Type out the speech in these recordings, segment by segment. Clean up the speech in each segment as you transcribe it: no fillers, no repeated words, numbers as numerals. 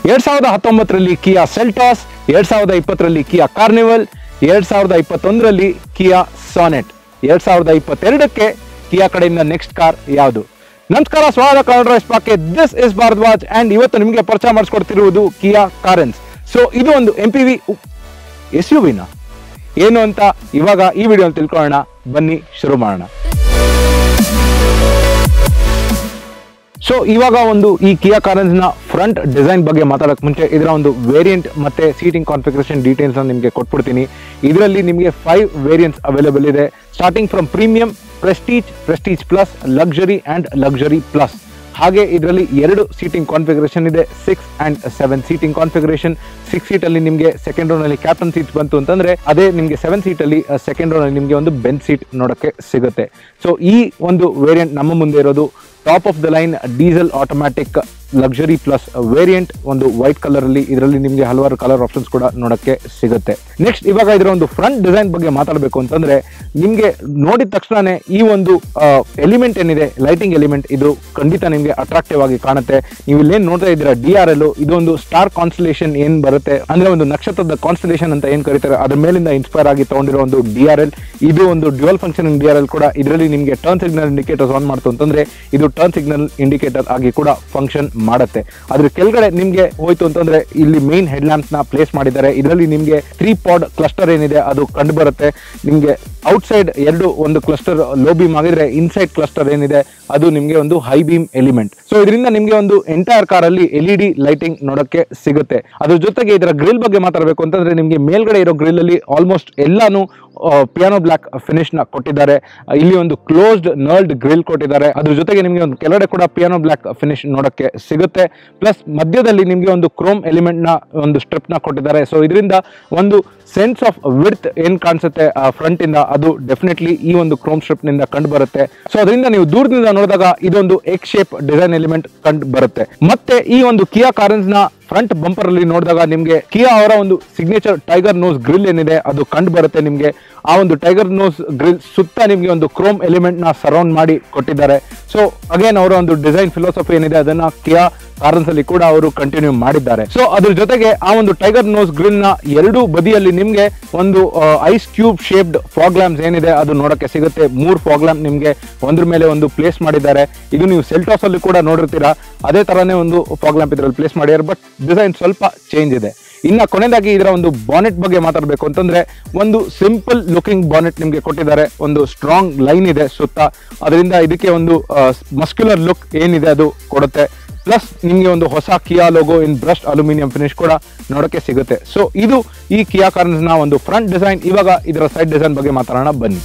2019ರಲ್ಲಿ Kia Seltos, 2020ರಲ್ಲಿ Kia Carnival, 2021ರಲ್ಲಿ Kia Sonet, 2022ಕ್ಕೆ ಕಿಯಾ ಕಡೆಯಿಂದ ನೆಕ್ಸ್ಟ್ ಕಾರ್ ಯಾವುದು? ನಮಸ್ಕಾರ, ಸ್ವಾಗತ DriveSparkಗೆ. ದಿಸ್ ಇಸ್ ಭಾರದ್ವಾಜ್ ಅಂಡ್ ಇವತ್ತು ನಿಮಗೆ ಪರಿಚಯ ಮಾಡಿಸ್ಕೊಡ್ತಿರುವುದು ಕಿಯಾ ಕಾರೆನ್ಸ್. ಸೊ ಇದು ಒಂದು MPV SUV ನ ಏನು ಅಂತ ಇವಾಗ ಈ ವಿಡಿಯೋ ತಿಳ್ಕೊಳ್ಳೋಣ. ಬನ್ನಿ ಶುರು ಮಾಡೋಣ. ಸೊ ಇವಾಗ ಒಂದು ಈ ಕಿಯಾ ಕಾರೆನ್ಸ್ ನ ಫ್ರಂಟ್ ಡಿಸೈನ್ ಬಗ್ಗೆ ಮಾತಾಡೋಕೆ ಮುಂಚೆ ಇದರ ಒಂದು ವೇರಿಯಂಟ್ ಮತ್ತೆ ಸೀಟಿಂಗ್ ಕಾನ್ಫಿಗರೇಷನ್ ಡೀಟೇಲ್ಸ್ ನಿಮಗೆ ಕೊಟ್ಬಿಡ್ತೀನಿ. ಇದರಲ್ಲಿ ನಿಮಗೆ 5 ವೇರಿಯಂಟ್ಸ್ ಅವೈಲೇಬಲ್ ಇದೆ, starting from premium, prestige, prestige plus, luxury and luxury plus. ಹಾಗೆ ಇದರಲ್ಲಿ 2 ಸೀಟಿಂಗ್ ಕಾನ್ಫಿಗರೇಷನ್ ಇದೆ, 6 and 7 ಸೀಟಿಂಗ್ ಕಾನ್ಫಿಗರೇಷನ್. 6 ಸೀಟ್ ಅಲ್ಲಿ ನಿಮಗೆ ಸೆಕೆಂಡ್ ರೋ ನಲ್ಲಿ ಕ್ಯಾಪ್ಟನ್ ಸೀಟ್ ಬಂತು ಅಂತಂದ್ರೆ, ಅದೇ ನಿಮಗೆ 7 ಸೀಟ್ ಅಲ್ಲಿ ಸೆಕೆಂಡ್ ರೋ ನಲ್ಲಿ ನಿಮಗೆ ಒಂದು ಬೆಂಚ್ ಸೀಟ್ ನೋಡಕ್ಕೆ ಸಿಗುತ್ತೆ. ಸೊ ಈ ಒಂದು ವೇರಿಯಂಟ್ ನಮ್ಮ ಮುಂದೆ ಇರೋದು top of the line diesel automatic luxury plus variant, ಒಂದು ವೈಟ್ ಕಲರ್ ಅಲ್ಲಿ. ಇದರಲ್ಲಿ ನಿಮಗೆ ಹಲವಾರು ಕಲರ್ ಆಪ್ಷನ್ಸ್ ಕೂಡ ನೋಡಕ್ಕೆ ಸಿಗುತ್ತೆ. ನೆಕ್ಸ್ಟ್ ಇವಾಗ ಇದರ ಒಂದು ಫ್ರಂಟ್ ಡಿಸೈನ್ ಬಗ್ಗೆ ಮಾತಾಡಬೇಕು ಅಂತಂದ್ರೆ, ನಿಮ್ಗೆ ನೋಡಿದ ತಕ್ಷಣನೇ ಈ ಒಂದು ಎಲಿಮೆಂಟ್ ಏನಿದೆ, ಲೈಟಿಂಗ್ ಎಲಿಮೆಂಟ್, ಇದು ಖಂಡಿತ ನಿಮ್ಗೆ ಅಟ್ರಾಕ್ಟಿವ್ ಆಗಿ ಕಾಣುತ್ತೆ. ನೀವು ಇಲ್ಲೇನ್ ನೋಡ್ತಾ ಇದ್ದೀರಾ DRL, ಇದೊಂದು ಸ್ಟಾರ್ ಕಾನ್ಸ್ಟಲೇಷನ್ ಏನ್ ಬರುತ್ತೆ ಅಂದ್ರೆ ಒಂದು ನಕ್ಷತ್ರದ ಕಾನ್ಸ್ಟಲೇಷನ್ ಅಂತ ಏನ್ ಕರೀತಾರೆ, ಅದ್ರ ಮೇಲಿಂದ ಇನ್ಸ್ಪೈರ್ ಆಗಿ ತಗೊಂಡಿರೋ ಒಂದು DRL. ಇದು ಒಂದು ಡ್ಯುಯಲ್ ಫಂಕ್ಷನ್ DRL ಕೂಡ. ಇದರಲ್ಲಿ ನಿಮಗೆ ಟರ್ನ್ ಸಿಗ್ನಲ್ ಇಂಡಿಕೇಟರ್ಸ್ ಆನ್ ಮಾಡ್ತು ಅಂತಂದ್ರೆ ಇದು ಟರ್ನ್ ಸಿಗ್ನಲ್ ಇಂಡಿಕೇಟರ್ ಆಗಿ ಕೂಡ ಫಂಕ್ಷನ್ ಮಾಡುತ್ತೆ. ಅದ್ರ ಕೆಳಗಡೆ ನಿಮ್ಗೆ ಹೋಯ್ತು ಅಂತಂದ್ರೆ ಇಲ್ಲಿ ಮೇನ್ ಹೆಡ್ ಲ್ಯಾಂಪ್ಸ್ ನ ಪ್ಲೇಸ್ ಮಾಡಿದ್ದಾರೆ. ಇದರಲ್ಲಿ ನಿಮ್ಗೆ 3 ಪಾಡ್ ಕ್ಲಸ್ಟರ್ ಏನಿದೆ ಅದು ಕಂಡು ಬರುತ್ತೆ. ನಿಮ್ಗೆ ಔಟ್ಸೈಡ್ ಒಂದು ಕ್ಲಸ್ಟರ್ ಲೋ ಬೀಮ್ ಆಗಿದ್ರೆ, ಇನ್ಸೈಡ್ ಕ್ಲಸ್ಟರ್ ಏನಿದೆ ಅದು ನಿಮ್ಗೆ ಒಂದು ಹೈ ಬೀಮ್ ಎಲಿಮೆಂಟ್. ಸೊ ಇದರಿಂದ ನಿಮ್ಗೆ ಒಂದು ಎಂಟೈರ್ ಕಾರ್ ಅಲ್ಲಿ LED ಲೈಟಿಂಗ್ ನೋಡಕ್ಕೆ ಸಿಗುತ್ತೆ. ಅದ್ರ ಜೊತೆಗೆ ಇದರ ಗ್ರಿಲ್ ಬಗ್ಗೆ ಮಾತಾಡಬೇಕು ಅಂತಂದ್ರೆ, ನಿಮ್ಗೆ ಮೇಲ್ಗಡೆ ಇರೋ ಗ್ರಿಲ್ ಅಲ್ಲಿ ಆಲ್ಮೋಸ್ಟ್ ಎಲ್ಲಾನು ಪಿಯಾನೋ ಬ್ಲಾಕ್ ಫಿನಿಶ್ ನ ಕೊಟ್ಟಿದ್ದಾರೆ. ಇಲ್ಲಿ ಒಂದು ಕ್ಲೋಸ್ಡ್ ನರ್ಲ್ಡ್ ಗ್ರಿಲ್ ಕೊಟ್ಟಿದ್ದಾರೆ. ಅದ್ರ ಜೊತೆಗೆ ನಿಮ್ಗೆ ಒಂದು ಕೆಳಗಡೆ ಕೂಡ ಪಿಯಾನೋ ಬ್ಲಾಕ್ ಫಿನಿಶ್ ನೋಡಕ್ಕೆ ಸಿಗುತ್ತೆ. ಪ್ಲಸ್ ಮಧ್ಯದಲ್ಲಿ ನಿಮ್ಗೆ ಒಂದು ಕ್ರೋಮ್ ಎಲಿಮೆಂಟ್ ನ ಒಂದು ಸ್ಟ್ರಿಪ್ ನ ಕೊಟ್ಟಿದ್ದಾರೆ. ಸೊ ಇದರಿಂದ ಒಂದು ಸೆನ್ಸ್ ಆಫ್ ವಿಡ್ತ್ ಏನ್ ಕಾಣಿಸುತ್ತೆ ಫ್ರಂಟ್ ಇಂದ, ಅದು ಡೆಫಿನೆಟ್ಲಿ ಈ ಒಂದು ಕ್ರೋಮ್ ಸ್ಟ್ರಿಪ್ ನಿಂದ ಕಂಡು ಬರುತ್ತೆ. ಸೊ ಅದರಿಂದ ನೀವು ದೂರದಿಂದ ನೋಡಿದಾಗ ಇದೊಂದು ಎಗ್ ಶೇಪ್ ಡಿಸೈನ್ ಎಲಿಮೆಂಟ್ ಕಂಡು ಬರುತ್ತೆ. ಮತ್ತೆ ಈ ಒಂದು ಕಿಯಾ ಕಾರೆನ್ಸ್ ನ ಫ್ರಂಟ್ ಬಂಪರ್ ಅಲ್ಲಿ ನೋಡಿದಾಗ ನಿಮ್ಗೆ ಕಿಯಾ ಅವರ ಒಂದು ಸಿಗ್ನೇಚರ್ ಟೈಗರ್ ನೋಸ್ ಗ್ರಿಲ್ ಏನಿದೆ ಅದು ಕಂಡು ಬರುತ್ತೆ. ನಿಮ್ಗೆ ಆ ಒಂದು ಟೈಗರ್ ನೋಸ್ ಗ್ರಿಲ್ ಸುತ್ತ ನಿಮ್ಗೆ ಒಂದು ಕ್ರೋಮ್ ಎಲಿಮೆಂಟ್ ನ ಸರೌಂಡ್ ಮಾಡಿ ಕೊಟ್ಟಿದ್ದಾರೆ. ಸೊ ಅಗೇನ್ ಅವರ ಒಂದು ಡಿಸೈನ್ ಫಿಲಾಸಫಿ ಏನಿದೆ ಅದನ್ನ ಕಿಯಾ ಕಾರೆನ್ಸ್ ಅಲ್ಲಿ ಕೂಡ ಅವರು ಕಂಟಿನ್ಯೂ ಮಾಡಿದ್ದಾರೆ. ಸೊ ಅದ್ರ ಜೊತೆಗೆ ಆ ಒಂದು ಟೈಗರ್ ನೋಸ್ ಗ್ರಿಲ್ ನ 2 ಬದಿಯಲ್ಲಿ ನಿಮ್ಗೆ ಒಂದು ice cube shaped fog lamps ಏನಿದೆ ಅದು ನೋಡಕ್ಕೆ ಸಿಗುತ್ತೆ. 3 ಫಾಗ್ ಲ್ಯಾಂಪ್ ನಿಮ್ಗೆ ಒಂದ್ರ ಮೇಲೆ ಒಂದು ಪ್ಲೇಸ್ ಮಾಡಿದ್ದಾರೆ. ಇದು ನೀವು ಸೆಲ್ಟಾಸ್ ಅಲ್ಲಿ ಕೂಡ ನೋಡಿರ್ತೀರಾ, ಅದೇ ತರನೇ ಒಂದು ಫಾಗ್ ಲ್ಯಾಂಪ್ ಇದರಲ್ಲಿ ಪ್ಲೇಸ್ ಮಾಡಿದ್ದಾರೆ, ಬಟ್ ಡಿಸೈನ್ ಸ್ವಲ್ಪ ಚೇಂಜ್ ಇದೆ. ಇನ್ನ ಕೊನೆಯದಾಗಿ ಇದರ ಒಂದು ಬಾನೆಟ್ ಬಗ್ಗೆ ಮಾತಾಡಬೇಕು ಅಂತಂದ್ರೆ, ಒಂದು ಸಿಂಪಲ್ ಲುಕಿಂಗ್ ಬಾನೆಟ್ ನಿಮ್ಗೆ ಕೊಟ್ಟಿದ್ದಾರೆ. ಒಂದು ಸ್ಟ್ರಾಂಗ್ ಲೈನ್ ಇದೆ ಸುತ್ತ, ಅದರಿಂದ ಇದಕ್ಕೆ ಒಂದು ಮಸ್ಕ್ಯುಲರ್ ಲುಕ್ ಏನಿದೆ ಅದು ಕೊಡುತ್ತೆ. ಪ್ಲಸ್ ನಿಮ್ಗೆ ಒಂದು ಹೊಸ Kia logo in brushed aluminium finish ಕೂಡ ನೋಡಕ್ಕೆ ಸಿಗುತ್ತೆ. ಸೊ ಇದು ಈ ಕಿಯಾ ಕಾರೆನ್ಸ್ ನ ಒಂದು ಫ್ರಂಟ್ ಡಿಸೈನ್. ಇವಾಗ ಇದರ ಸೈಡ್ ಡಿಸೈನ್ ಬಗ್ಗೆ ಮಾತಾಡೋಣ ಬನ್ನಿ.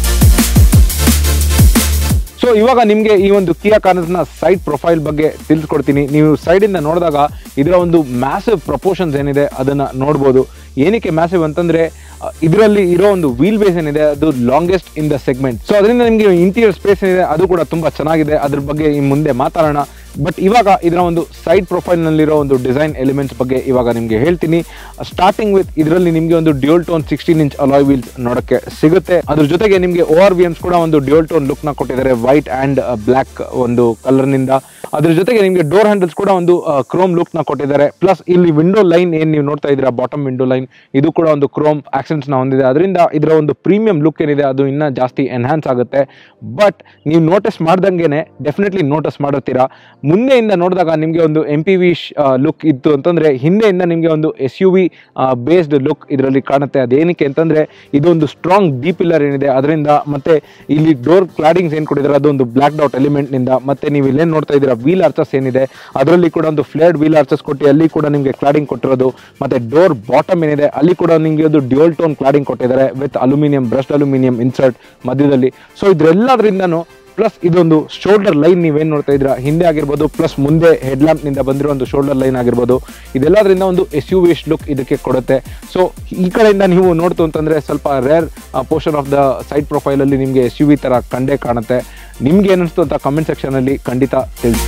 ಸೊ ಇವಾಗ ನಿಮ್ಗೆ ಈ ಒಂದು ಕಿಯಾ ಕಾರೆನ್ಸ್ ನ ಸೈಡ್ ಪ್ರೊಫೈಲ್ ಬಗ್ಗೆ ತಿಳಿಸ್ಕೊಡ್ತೀನಿ. ನೀವು ಸೈಡ್ ಇಂದ ನೋಡಿದಾಗ ಇದರ ಒಂದು ಮ್ಯಾಸಿವ್ ಪ್ರಪೋರ್ಷನ್ಸ್ ಏನಿದೆ ಅದನ್ನ ನೋಡ್ಬೋದು. ಏನಕ್ಕೆ ಮ್ಯಾಸಿವ್ ಅಂತಂದ್ರೆ, ಇದರಲ್ಲಿ ಇರೋ ಒಂದು ವೀಲ್ ಬೇಸ್ ಏನಿದೆ ಅದು longest in the segment. So ಅದರಿಂದ ನಿಮ್ಗೆ ಇಂಟೀರಿಯರ್ ಸ್ಪೇಸ್ ಏನಿದೆ ಅದು ಕೂಡ ತುಂಬಾ ಚೆನ್ನಾಗಿದೆ. ಅದ್ರ ಬಗ್ಗೆ ಈ ಮುಂದೆ ಮಾತಾಡೋಣ. ಬಟ್ ಇವಾಗ ಇದರ ಒಂದು ಸೈಡ್ ಪ್ರೊಫೈಲ್ ನಲ್ಲಿರೋ ಒಂದು ಡಿಸೈನ್ ಎಲಿಮೆಂಟ್ಸ್ ಬಗ್ಗೆ ಇವಾಗ ನಿಮ್ಗೆ ಹೇಳ್ತೀನಿ. ಸ್ಟಾರ್ಟಿಂಗ್ ವಿತ್ ಇದರಲ್ಲಿ ನಿಮ್ಗೆ ಒಂದು dual tone 16 inch alloy wheels ನೋಡಕ್ಕೆ ಸಿಗುತ್ತೆ. ಅದ್ರ ಜೊತೆಗೆ ನಿಮ್ಗೆ ORVMs ಕೂಡ ಒಂದು ಡ್ಯೂಯಲ್ ಟೋನ್ ಲುಕ್ ನ ಕೊಟ್ಟಿದ್ದಾರೆ, ವೈಟ್ ಅಂಡ್ ಬ್ಲಾಕ್ ಒಂದು ಕಲರ್ ನಿಂದ. ಅದ್ರ ಜೊತೆಗೆ ನಿಮ್ಗೆ ಡೋರ್ ಹ್ಯಾಂಡಲ್ಸ್ ಕೂಡ ಒಂದು ಕ್ರೋಮ್ ಲುಕ್ ನ ಕೊಟ್ಟಿದ್ದಾರೆ. ಪ್ಲಸ್ ಇಲ್ಲಿ ವಿಂಡೋ ಲೈನ್ ಏನ್ ನೀವು ನೋಡ್ತಾ ಇದ್ದೀರಾ, ಬಾಟಮ್ ವಿಂಡೋ ಲೈನ್, ಇದು ಕೂಡ ಒಂದು ಕ್ರೋಮ್ ಆಕ್ಸೆಂಟ್ಸ್ ನ ಹೊಂದಿದೆ. ಅದರಿಂದ ಇದರ ಒಂದು ಪ್ರೀಮಿಯಂ ಲುಕ್ ಏನಿದೆ ಅದು ಇನ್ನ ಜಾಸ್ತಿ ಎನ್ಹಾನ್ಸ್ ಆಗುತ್ತೆ. ಬಟ್ ನೀವು ನೋಟಿಸ್ ಮಾಡ್ದಂಗೆನೆ ಡೆಫಿನೆಟ್ಲಿ ನೋಟಿಸ್ ಮಾಡಿರ್ತೀರಾ, ಮುಂದೆಯಿಂದ ನೋಡಿದಾಗ ನಿಮ್ಗೆ ಒಂದು MPV ಲುಕ್ ಇತ್ತು ಅಂತಂದ್ರೆ, ಹಿಂದೆಯಿಂದ ನಿಮ್ಗೆ ಒಂದು SUV ಬೇಸ್ಡ್ ಲುಕ್ ಇದರಲ್ಲಿ ಕಾಣುತ್ತೆ. ಅದೇನಕ್ಕೆ ಅಂತಂದ್ರೆ, ಇದೊಂದು ಸ್ಟ್ರಾಂಗ್ ಡಿ ಪಿಲ್ಲರ್ ಏನಿದೆ ಅದರಿಂದ, ಮತ್ತೆ ಇಲ್ಲಿ ಡೋರ್ ಕ್ಲಾಡಿಂಗ್ಸ್ ಏನ್ ಕೊಟ್ಟಿದ್ದಾರೆ ಅದೊಂದು ಬ್ಲಾಕ್ ಡಾಟ್ ಎಲಿಮೆಂಟ್ ನಿಂದ, ಮತ್ತೆ ನೀವು ಇಲ್ಲೇನ್ ನೋಡ್ತಾ ಇದ್ದೀರಾ ವೀಲ್ ಆರ್ಚಸ್ ಏನಿದೆ ಅದರಲ್ಲಿ ಕೂಡ ಒಂದು ಫ್ಲೇರ್ಡ್ ವೀಲ್ ಆರ್ಚಸ್ ಕೊಟ್ಟು ಅಲ್ಲಿ ಕೂಡ ನಿಮ್ಗೆ ಕ್ಲಾಡಿಂಗ್ ಕೊಟ್ಟಿರೋದು. ಮತ್ತೆ ಡೋರ್ ಬಾಟಮ್ ಏನಿದೆ ಅಲ್ಲಿ ಕೂಡ ನಿಮ್ಗೆ ಒಂದು ಡ್ಯೂಯಲ್ ಟೋನ್ ಕ್ಲಾಡಿಂಗ್ ಕೊಟ್ಟಿದ್ದಾರೆ with aluminium, brushed aluminium insert ಮಧ್ಯದಲ್ಲಿ. ಸೊ ಇದ್ರೆಲ್ಲದ್ರಿಂದನೂ ಪ್ಲಸ್ ಇದೊಂದು ಶೋಲ್ಡರ್ ಲೈನ್ ನೀವೇನ್ ನೋಡ್ತಾ ಇದ್ದೀರಾ ಹಿಂದೆ ಆಗಿರ್ಬೋದು, ಪ್ಲಸ್ ಮುಂದೆ ಹೆಡ್ ಲ್ಯಾಂಪ್ ನಿಂದ ಬಂದಿರೋ ಒಂದು ಶೋಲ್ಡರ್ ಲೈನ್ ಆಗಿರ್ಬೋದು, ಇದೆಲ್ಲದ್ರಿಂದ ಒಂದು SUV ಲುಕ್ ಇದಕ್ಕೆ ಕೊಡುತ್ತೆ. ಸೊ ಈ ಕಡೆಯಿಂದ ನೀವು ನೋಡ್ತು ಅಂತಂದ್ರೆ ಸ್ವಲ್ಪ rear portion of the side profile ಅಲ್ಲಿ ನಿಮ್ಗೆ SUV ತರ ಕಂಡೇ ಕಾಣುತ್ತೆ. ನಿಮ್ಗೆ ಏನಿಸ್ತು ಅಂತ ಕಮೆಂಟ್ ಸೆಕ್ಷನ್ ಅಲ್ಲಿ ಖಂಡಿತ ತಿಳಿಸಿ.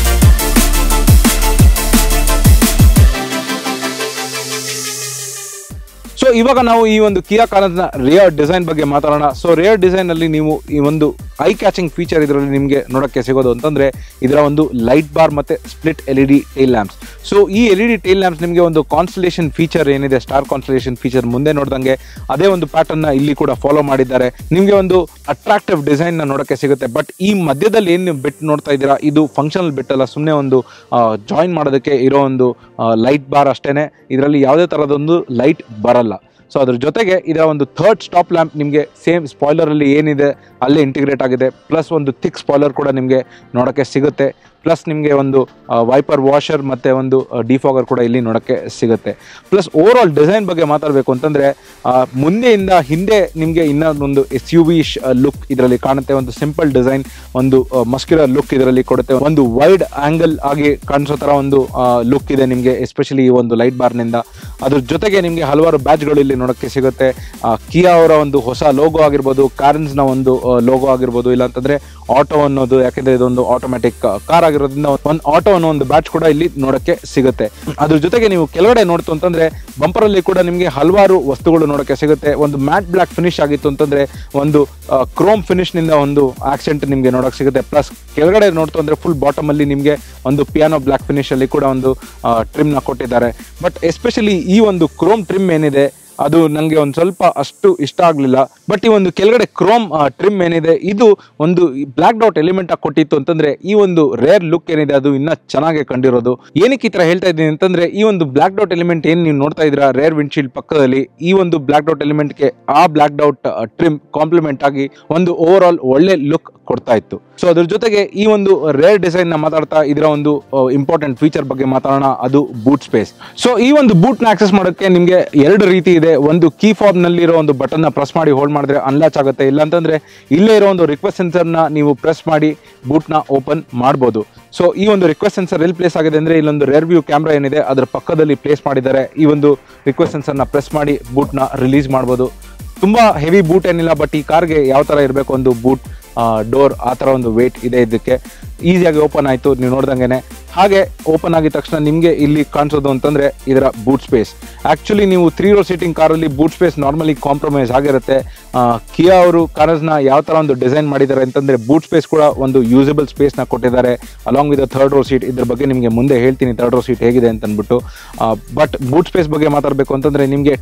ಸೊ ಇವಾಗ ನಾವು ಈ ಒಂದು ಕಿಯಾ ಕಾರೆನ್ಸ್ ನ ರೇರ್ ಡಿಸೈನ್ ಬಗ್ಗೆ ಮಾತಾಡೋಣ. ಸೊ ರೇರ್ ಡಿಸೈನ್ ಅಲ್ಲಿ ನೀವು ಈ ಒಂದು ಐ ಕ್ಯಾಚಿಂಗ್ ಫೀಚರ್ ಇದರಲ್ಲಿ ನಿಮಗೆ ನೋಡಕ್ಕೆ ಸಿಗೋದು ಅಂತಂದ್ರೆ ಇದರ ಒಂದು ಲೈಟ್ ಬಾರ್ ಮತ್ತೆ split LED tail lamps. So ಈ LED ಟೈಲ್ ಲ್ಯಾಂಪ್ಸ್ ನಿಮಗೆ ಒಂದು ಕಾನ್ಸ್ಟಲೇಷನ್ ಫೀಚರ್ ಏನಿದೆ, ಸ್ಟಾರ್ ಕಾನ್ಸ್ಟಲೇಷನ್ ಫೀಚರ್ ಮುಂದೆ ನೋಡ್ದಂಗೆ ಅದೇ ಒಂದು ಪ್ಯಾಟರ್ನ್ ನ ಇಲ್ಲಿ ಕೂಡ ಫಾಲೋ ಮಾಡಿದ್ದಾರೆ. ನಿಮಗೆ ಒಂದು ಅಟ್ರಾಕ್ಟಿವ್ ಡಿಸೈನ್ ನ ನೋಡಕ್ಕೆ ಸಿಗುತ್ತೆ. ಬಟ್ ಈ ಮಧ್ಯದಲ್ಲಿ ಏನು ಬೆಟ್ ನೋಡ್ತಾ ಇದ್ದೀರಾ, ಇದು ಫಂಕ್ಷನಲ್ ಬೆಟ್ ಅಲ್ಲ, ಸುಮ್ಮನೆ ಒಂದು ಜಾಯಿನ್ ಮಾಡೋದಕ್ಕೆ ಇರೋ ಒಂದು ಲೈಟ್ ಬಾರ್ ಅಷ್ಟೇನೆ. ಇದರಲ್ಲಿ ಯಾವುದೇ ತರದೊಂದು ಲೈಟ್ ಬರಲ್ಲ. ಸೊ ಅದ್ರ ಜೊತೆಗೆ ಇದರ ಒಂದು ಥರ್ಡ್ ಸ್ಟಾಪ್ ಲ್ಯಾಂಪ್ ನಿಮಗೆ ಸೇಮ್ ಸ್ಪಾಯ್ಲರ್ ಅಲ್ಲಿ ಏನಿದೆ ಅಲ್ಲೇ ಇಂಟಿಗ್ರೇಟ್ ಆಗಿದೆ. ಪ್ಲಸ್ ಒಂದು ಥಿಕ್ ಸ್ಪಾಯ್ಲರ್ ಕೂಡ ನಿಮಗೆ ನೋಡೋಕ್ಕೆ ಸಿಗುತ್ತೆ. ಪ್ಲಸ್ ನಿಮಗೆ ಒಂದು ವೈಪರ್ ವಾಷರ್ ಮತ್ತು ಒಂದು ಡಿಫಾಗರ್ ಕೂಡ ಇಲ್ಲಿ ನೋಡೋಕ್ಕೆ ಸಿಗುತ್ತೆ. ಪ್ಲಸ್ ಓವರ್ ಆಲ್ ಡಿಸೈನ್ ಬಗ್ಗೆ ಮಾತಾಡಬೇಕು ಅಂತಂದರೆ ಮುಂದೆಯಿಂದ ಹಿಂದೆ ನಿಮಗೆ ಇನ್ನೊಂದು SUV ಲುಕ್ ಇದರಲ್ಲಿ ಕಾಣುತ್ತೆ. ಒಂದು ಸಿಂಪಲ್ ಡಿಸೈನ್, ಒಂದು ಮಸ್ಕ್ಯುಲರ್ ಲುಕ್ ಇದರಲ್ಲಿ ಕೊಡುತ್ತೆ. ಒಂದು ವೈಡ್ ಆಂಗಲ್ ಆಗಿ ಕಾಣಿಸೋ ಥರ ಒಂದು ಲುಕ್ ಇದೆ ನಿಮಗೆ, ಎಸ್ಪೆಷಲಿ ಈ ಒಂದು ಲೈಟ್ ಬಾರ್ನಿಂದ. ಅದ್ರ ಜೊತೆಗೆ ನಿಮಗೆ ಹಲವಾರು ಬ್ಯಾಚ್ಗಳು ಇಲ್ಲಿ ನೋಡೋಕ್ಕೆ ಸಿಗುತ್ತೆ. ಕಿಯಾ ಅವರ ಒಂದು ಹೊಸ ಲೋಗೋ ಆಗಿರ್ಬೋದು, ಕಾರೆನ್ಸ್ನ ಒಂದು ಲೋಗೋ ಆಗಿರ್ಬೋದು, ಇಲ್ಲಾಂತಂದರೆ ಆಟೋ ಅನ್ನೋದು, ಯಾಕೆಂದರೆ ಇದೊಂದು ಆಟೋಮ್ಯಾಟಿಕ್ ಕಾರ್ ಆಗಿರೋದ್ರಿಂದ ಒಂದು ಆಟೋ ಅನ್ನೋ ಒಂದು ಬ್ಯಾಚ್ ಕೂಡ ಇಲ್ಲಿ ನೋಡಕ್ಕೆ ಸಿಗುತ್ತೆ. ಅದ್ರ ಜೊತೆಗೆ ನೀವು ಕೆಳಗಡೆ ನೋಡ್ತು ಅಂತಂದ್ರೆ ಬಂಪರ್ ಅಲ್ಲಿ ಕೂಡ ನಿಮಗೆ ಹಲವಾರು ವಸ್ತುಗಳು ನೋಡಕ್ಕೆ ಸಿಗುತ್ತೆ. ಒಂದು ಮ್ಯಾಟ್ ಬ್ಲಾಕ್ ಫಿನಿಶ್ ಆಗಿತ್ತು ಅಂತಂದ್ರೆ ಒಂದು ಕ್ರೋಮ್ ಫಿನಿಶ್ ನಿಂದ ಒಂದು ಆಕ್ಸೆಂಟ್ ನಿಮಗೆ ನೋಡಕ್ ಸಿಗುತ್ತೆ. ಪ್ಲಸ್ ಕೆಳಗಡೆ ನೋಡ್ತು ಅಂದ್ರೆ ಫುಲ್ ಬಾಟಮ್ ಅಲ್ಲಿ ನಿಮಗೆ ಒಂದು ಪಿಯಾನೋ ಬ್ಲಾಕ್ ಫಿನಿಶ್ ಅಲ್ಲಿ ಕೂಡ ಒಂದು ಟ್ರಿಮ್ ನ ಕೊಟ್ಟಿದ್ದಾರೆ. ಬಟ್ ಎಸ್ಪೆಷಲಿ ಈ ಒಂದು ಕ್ರೋಮ್ ಟ್ರಿಮ್ ಏನಿದೆ ಅದು ನನಗೆ ಒಂದು ಸ್ವಲ್ಪ ಅಷ್ಟು ಇಷ್ಟ ಆಗಲಿಲ್ಲ. ಬಟ್ ಈ ಒಂದು ಕೆಳಗಡೆ ಕ್ರೋಮ್ ಟ್ರಿಮ್ ಏನಿದೆ ಇದು ಒಂದು ಬ್ಲಾಕ್ ಡಾಟ್ ಎಲಿಮೆಂಟ್ ಆಗಿ ಕೊಟ್ಟಿತ್ತು ಅಂತಂದ್ರೆ ಈ ಒಂದು ರೇರ್ ಲುಕ್ ಏನಿದೆ ಅದು ಇನ್ನ ಚೆನ್ನಾಗಿ ಕಂಡಿರೋದು. ಏನಕ್ಕೆ ಈ ತರ ಹೇಳ್ತಾ ಇದ್ದೀನಿ ಅಂತಂದ್ರೆ ಈ ಒಂದು ಬ್ಲಾಕ್ ಡಾಟ್ ಎಲಿಮೆಂಟ್ ಏನ್ ನೀವು ನೋಡ್ತಾ ಇದ್ದೀರಾ ರೇರ್ ವಿಂಡ್ಶೀಲ್ಡ್ ಪಕ್ಕದಲ್ಲಿ, ಈ ಒಂದು ಬ್ಲಾಕ್ ಡಾಟ್ ಎಲಿಮೆಂಟ್ಗೆ ಆ ಬ್ಲಾಕ್ ಡಾಟ್ ಟ್ರಿಮ್ ಕಾಂಪ್ಲಿಮೆಂಟ್ ಆಗಿ ಒಂದು ಓವರ್ ಆಲ್ ಒಳ್ಳೆ ಲುಕ್ ಕೊಡ್ತಾ ಇತ್ತು. ಸೊ ಅದ್ರ ಜೊತೆಗೆ ಈ ಒಂದು ರೇರ್ ಡಿಸೈನ್ ನ ಮಾತಾಡ್ತಾ ಇದರ ಒಂದು ಇಂಪಾರ್ಟೆಂಟ್ ಫೀಚರ್ ಬಗ್ಗೆ ಮಾತಾಡೋಣ, ಅದು ಬೂಟ್ ಸ್ಪೇಸ್. ಸೊ ಈ ಒಂದು ಬೂಟ್ ನ ಆಕ್ಸೆಸ್ ಮಾಡೋಕ್ಕೆ ನಿಮಗೆ ಎರಡು ರೀತಿ ಇದೆ. ಒಂದು ಕೀ ಫಾಬ್ ನಲ್ಲಿ ಇರೋ ಒಂದು ಬಟನ್ ನ ಪ್ರೆಸ್ ಮಾಡಿ ಹೋಲ್ಡ್ ಮಾಡಿದ್ರೆ ಅನ್ಲಾಚ್ ಆಗುತ್ತೆ. ಇಲ್ಲ ಅಂತಂದ್ರೆ ಇಲ್ಲೇ ಇರೋ ಒಂದು ರಿಕ್ವೆಸ್ಟ್ ಸೆನ್ಸರ್ ನ ನೀವು ಪ್ರೆಸ್ ಮಾಡಿ ಬೂಟ್ ನ ಓಪನ್ ಮಾಡಬಹುದು. ಸೊ ಈ ಒಂದು ರಿಕ್ವೆಸ್ಟ್ ಸೆನ್ಸರ್ ಎಲ್ಲಿ ಪ್ಲೇಸ್ ಆಗಿದೆ ಅಂದ್ರೆ ಇಲ್ಲೊಂದು ರೇರ್ ವ್ಯೂ ಕ್ಯಾಮ್ರಾ ಏನಿದೆ ಅದರ ಪಕ್ಕದಲ್ಲಿ ಪ್ಲೇಸ್ ಮಾಡಿದ್ದಾರೆ. ಈ ಒಂದು ರಿಕ್ವೆಸ್ಟ್ ಸೆನ್ಸರ್ ನ ಪ್ರೆಸ್ ಮಾಡಿ ಬೂಟ್ ನ ರಿಲೀಸ್ ಮಾಡಬಹುದು. ತುಂಬಾ ಹೆವಿ ಬೂಟ್ ಏನಿಲ್ಲ, ಬಟ್ ಈ ಕಾರ್ಗೆ ಯಾವ ತರ ಇರಬೇಕು ಒಂದು ಬೂಟ್ ಡೋರ್ ಆ ಥರ ಒಂದು ವೇಟ್ ಇದೆ. ಇದಕ್ಕೆ ಈಸಿಯಾಗಿ ಓಪನ್ ಆಯಿತು ನೀವು ನೋಡ್ದಂಗೆ. ಹಾಗೆ ಓಪನ್ ಆಗಿದ ತಕ್ಷಣ ನಿಮಗೆ ಇಲ್ಲಿ ಕಾಣಿಸೋದು ಅಂತಂದರೆ ಇದರ ಬೂಟ್ ಸ್ಪೇಸ್. ಆ್ಯಕ್ಚುಲಿ ನೀವು 3 row ಸೀಟಿಂಗ್ ಕಾರಲ್ಲಿ ಬೂಟ್ ಸ್ಪೇಸ್ ನಾರ್ಮಲಿ ಕಾಂಪ್ರಮೈಸ್ ಆಗಿರುತ್ತೆ. ಕಿಯಾ ಅವರು ಕಾರನ್ನ ಯಾವ ಥರ ಒಂದು ಡಿಸೈನ್ ಮಾಡಿದ್ದಾರೆ ಅಂತಂದರೆ ಬೂಟ್ ಸ್ಪೇಸ್ ಕೂಡ ಒಂದು ಯೂಸಬಲ್ ಸ್ಪೇಸ್ನ ಕೊಟ್ಟಿದ್ದಾರೆ along with 3rd row seat. ಇದ್ರ ಬಗ್ಗೆ ನಿಮಗೆ ಮುಂದೆ ಹೇಳ್ತೀನಿ 3rd row ಸೀಟ್ ಹೇಗಿದೆ ಅಂತ ಅಂದ್ಬಿಟ್ಟು. ಬಟ್ ಬೂಟ್ ಸ್ಪೇಸ್ ಬಗ್ಗೆ ಮಾತಾಡಬೇಕು ಅಂತಂದರೆ ನಿಮಗೆ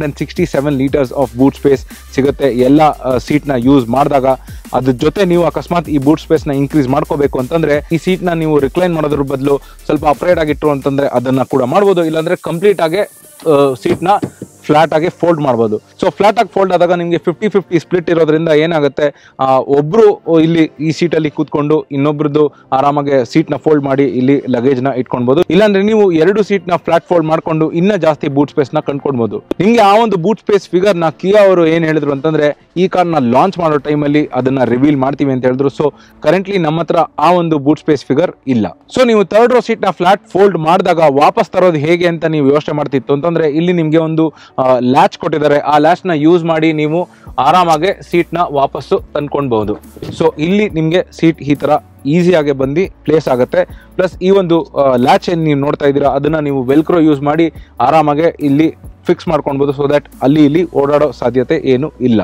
267 ಲೀಟರ್ಸ್ ಆಫ್ ಬೂಟ್ ಸ್ಪೇಸ್ ಸಿಗುತ್ತೆ ಎಲ್ಲ ಸೀಟ್ನ ಯೂಸ್ ಮಾಡಿದಾಗ. ಅದ್ರ ಜೊತೆ ನೀವು ಅಕಸ್ಮಾತ್ ಈ ಬೂಟ್ ಸ್ಪೇಸ್ನ ಇನ್ಕ್ರೀಸ್ ಮಾಡ್ಕೋಬೇಕು ಅಂತಂದ್ರೆ ಈ ಸೀಟ್ನ ನೀವು ರಿಕ್ಲೈನ್ ಮಾಡೋದ್ರ ಬದಲು ಸ್ವಲ್ಪ ಅಪ್ರೈಡ್ ಆಗಿಟ್ರು ಅಂತಂದ್ರೆ ಅದನ್ನ ಕೂಡ ಮಾಡ್ಬೋದು. ಇಲ್ಲಾಂದ್ರೆ ಕಂಪ್ಲೀಟ್ ಆಗಿ ಸೀಟ್ನ ಫ್ಲಾಟ್ ಆಗಿ ಫೋಲ್ಡ್ ಮಾಡ್ಬೋದು. ಸೊ ಫ್ಲಾಟ್ ಆಗಿ ಫೋಲ್ಡ್ ಆದಾಗ ನಿಮಗೆ 50-50 ಸ್ಪ್ಲಿಟ್ ಇರೋದ್ರಿಂದ ಏನಾಗುತ್ತೆ, ಒಬ್ರು ಇಲ್ಲಿ ಈ ಸೀಟಲ್ಲಿ ಕೂತ್ಕೊಂಡು ಇನ್ನೊಬ್ರದ್ದು ಆರಾಮಾಗಿ ಸೀಟ್ನ ಫೋಲ್ಡ್ ಮಾಡಿ ಇಲ್ಲಿ ಲಗೇಜ್ನ ಇಟ್ಕೊಳ್ಬಹುದು. ಇಲ್ಲಾಂದ್ರೆ ನೀವು 2 ಸೀಟ್ನ ಫ್ಲಾಟ್ ಫೋಲ್ಡ್ ಮಾಡ್ಕೊಂಡು ಇನ್ನೂ ಜಾಸ್ತಿ ಬೂಟ್ ಸ್ಪೇಸ್ನ ಕಂಡ್ಕೊಳ್ಬಹುದು. ನಿಮಗೆ ಆ ಒಂದು ಬೂಟ್ ಸ್ಪೇಸ್ ಫಿಗರ್ನ ಕಿಯಾ ಅವರು ಏನ್ ಹೇಳಿದ್ರು ಅಂತಂದ್ರೆ ಈ ಕಾರ್ನ ಲಾಂಚ್ ಮಾಡೋ ಟೈಮಲ್ಲಿ ಅದನ್ನ ರಿವೀಲ್ ಮಾಡ್ತೀವಿ ಅಂತ ಹೇಳಿದ್ರು. ಸೊ ಕರೆಂಟ್ಲಿ ನಮ್ಮ ಹತ್ರ ಆ ಒಂದು ಬೂಟ್ ಸ್ಪೇಸ್ ಫಿಗರ್ ಇಲ್ಲ. ಸೊ ನೀವು 3rd row ಸೀಟ್ನ ಫ್ಲಾಟ್ ಫೋಲ್ಡ್ ಮಾಡಿದಾಗ ವಾಪಸ್ ತರೋದು ಹೇಗೆ ಅಂತ ನೀವು ಯೋಚನೆ ಮಾಡ್ತಿತ್ತು ಅಂತಂದ್ರೆ ಇಲ್ಲಿ ನಿಮಗೆ ಒಂದು ಲ್ಯಾಚ್ ಕೊಟ್ಟಿದ್ದಾರೆ. ಆ ಲ್ಯಾಚ್ ನ ಯೂಸ್ ಮಾಡಿ ನೀವು ಆರಾಮಾಗಿ ಸೀಟ್ ನ ವಾಪಸ್ಸು ತಂದ್ಕೊಳ್ಬಹುದು. ಸೊ ಇಲ್ಲಿ ನಿಮ್ಗೆ ಸೀಟ್ ಈ ತರ ಈಸಿಯಾಗಿ ಬಂದು ಪ್ಲೇಸ್ ಆಗುತ್ತೆ. ಪ್ಲಸ್ ಈ ಒಂದು ಲ್ಯಾಚ್ ಏನ್ ನೀವು ನೋಡ್ತಾ ಇದ್ದೀರಾ ಅದನ್ನ ನೀವು ವೆಲ್ಕ್ರೋ ಯೂಸ್ ಮಾಡಿ ಆರಾಮಾಗಿ ಇಲ್ಲಿ ಫಿಕ್ಸ್ ಮಾಡ್ಕೊಳ್ಬಹುದು. ಸೊ ದಟ್ ಅಲ್ಲಿ ಇಲ್ಲಿ ಓಡಾಡೋ ಸಾಧ್ಯತೆ ಏನು ಇಲ್ಲ.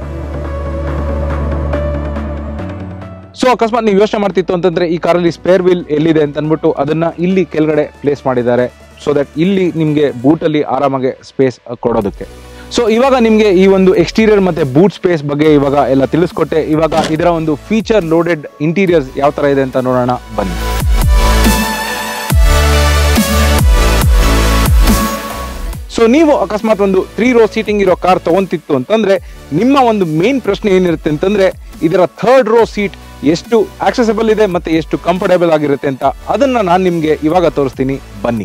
ಸೊ ಅಕಸ್ಮಾತ್ ನೀವು ಯೋಚನೆ ಮಾಡ್ತಿತ್ತು ಅಂತಂದ್ರೆ ಈ ಕಾರಲ್ಲಿ ಸ್ಪೇರ್ ವೀಲ್ ಎಲ್ಲಿದೆ ಅಂತ ಅಂದ್ಬಿಟ್ಟು ಅದನ್ನ ಇಲ್ಲಿ ಕೆಳಗಡೆ ಪ್ಲೇಸ್ ಮಾಡಿದ್ದಾರೆ. ಸೊ ದಟ್ ಇಲ್ಲಿ ನಿಮಗೆ ಬೂಟಲ್ಲಿ ಆರಾಮಾಗಿ ಸ್ಪೇಸ್ ಕೊಡೋದಕ್ಕೆ. ಸೊ ಇವಾಗ ನಿಮಗೆ ಈ ಒಂದು ಎಕ್ಸ್ಟೀರಿಯರ್ ಮತ್ತೆ ಬೂಟ್ ಸ್ಪೇಸ್ ಬಗ್ಗೆ ಇವಾಗ ಎಲ್ಲ ತಿಳಿಸ್ಕೊಟ್ಟೆ. ಇವಾಗ ಇದರ ಒಂದು ಫೀಚರ್ ಲೋಡೆಡ್ ಇಂಟೀರಿಯರ್ಸ್ ಯಾವ ತರ ಇದೆ ಅಂತ ನೋಡೋಣ ಬನ್ನಿ. ಸೊ ನೀವು ಅಕಸ್ಮಾತ್ ಒಂದು 3 row ಸೀಟಿಂಗ್ ಇರೋ ಕಾರ್ ತಗೊಂತಿತ್ತು ಅಂತಂದ್ರೆ ನಿಮ್ಮ ಒಂದು ಮೇನ್ ಪ್ರಶ್ನೆ ಏನಿರುತ್ತೆ ಅಂತಂದ್ರೆ ಇದರ 3rd row ಸೀಟ್ ಎಷ್ಟು ಆಕ್ಸೆಸಿಬಲ್ ಇದೆ ಮತ್ತೆ ಎಷ್ಟು ಕಂಫರ್ಟೇಬಲ್ ಆಗಿರುತ್ತೆ ಅಂತ. ಅದನ್ನ ನಾನು ನಿಮ್ಗೆ ಇವಾಗ ತೋರಿಸ್ತೀನಿ ಬನ್ನಿ.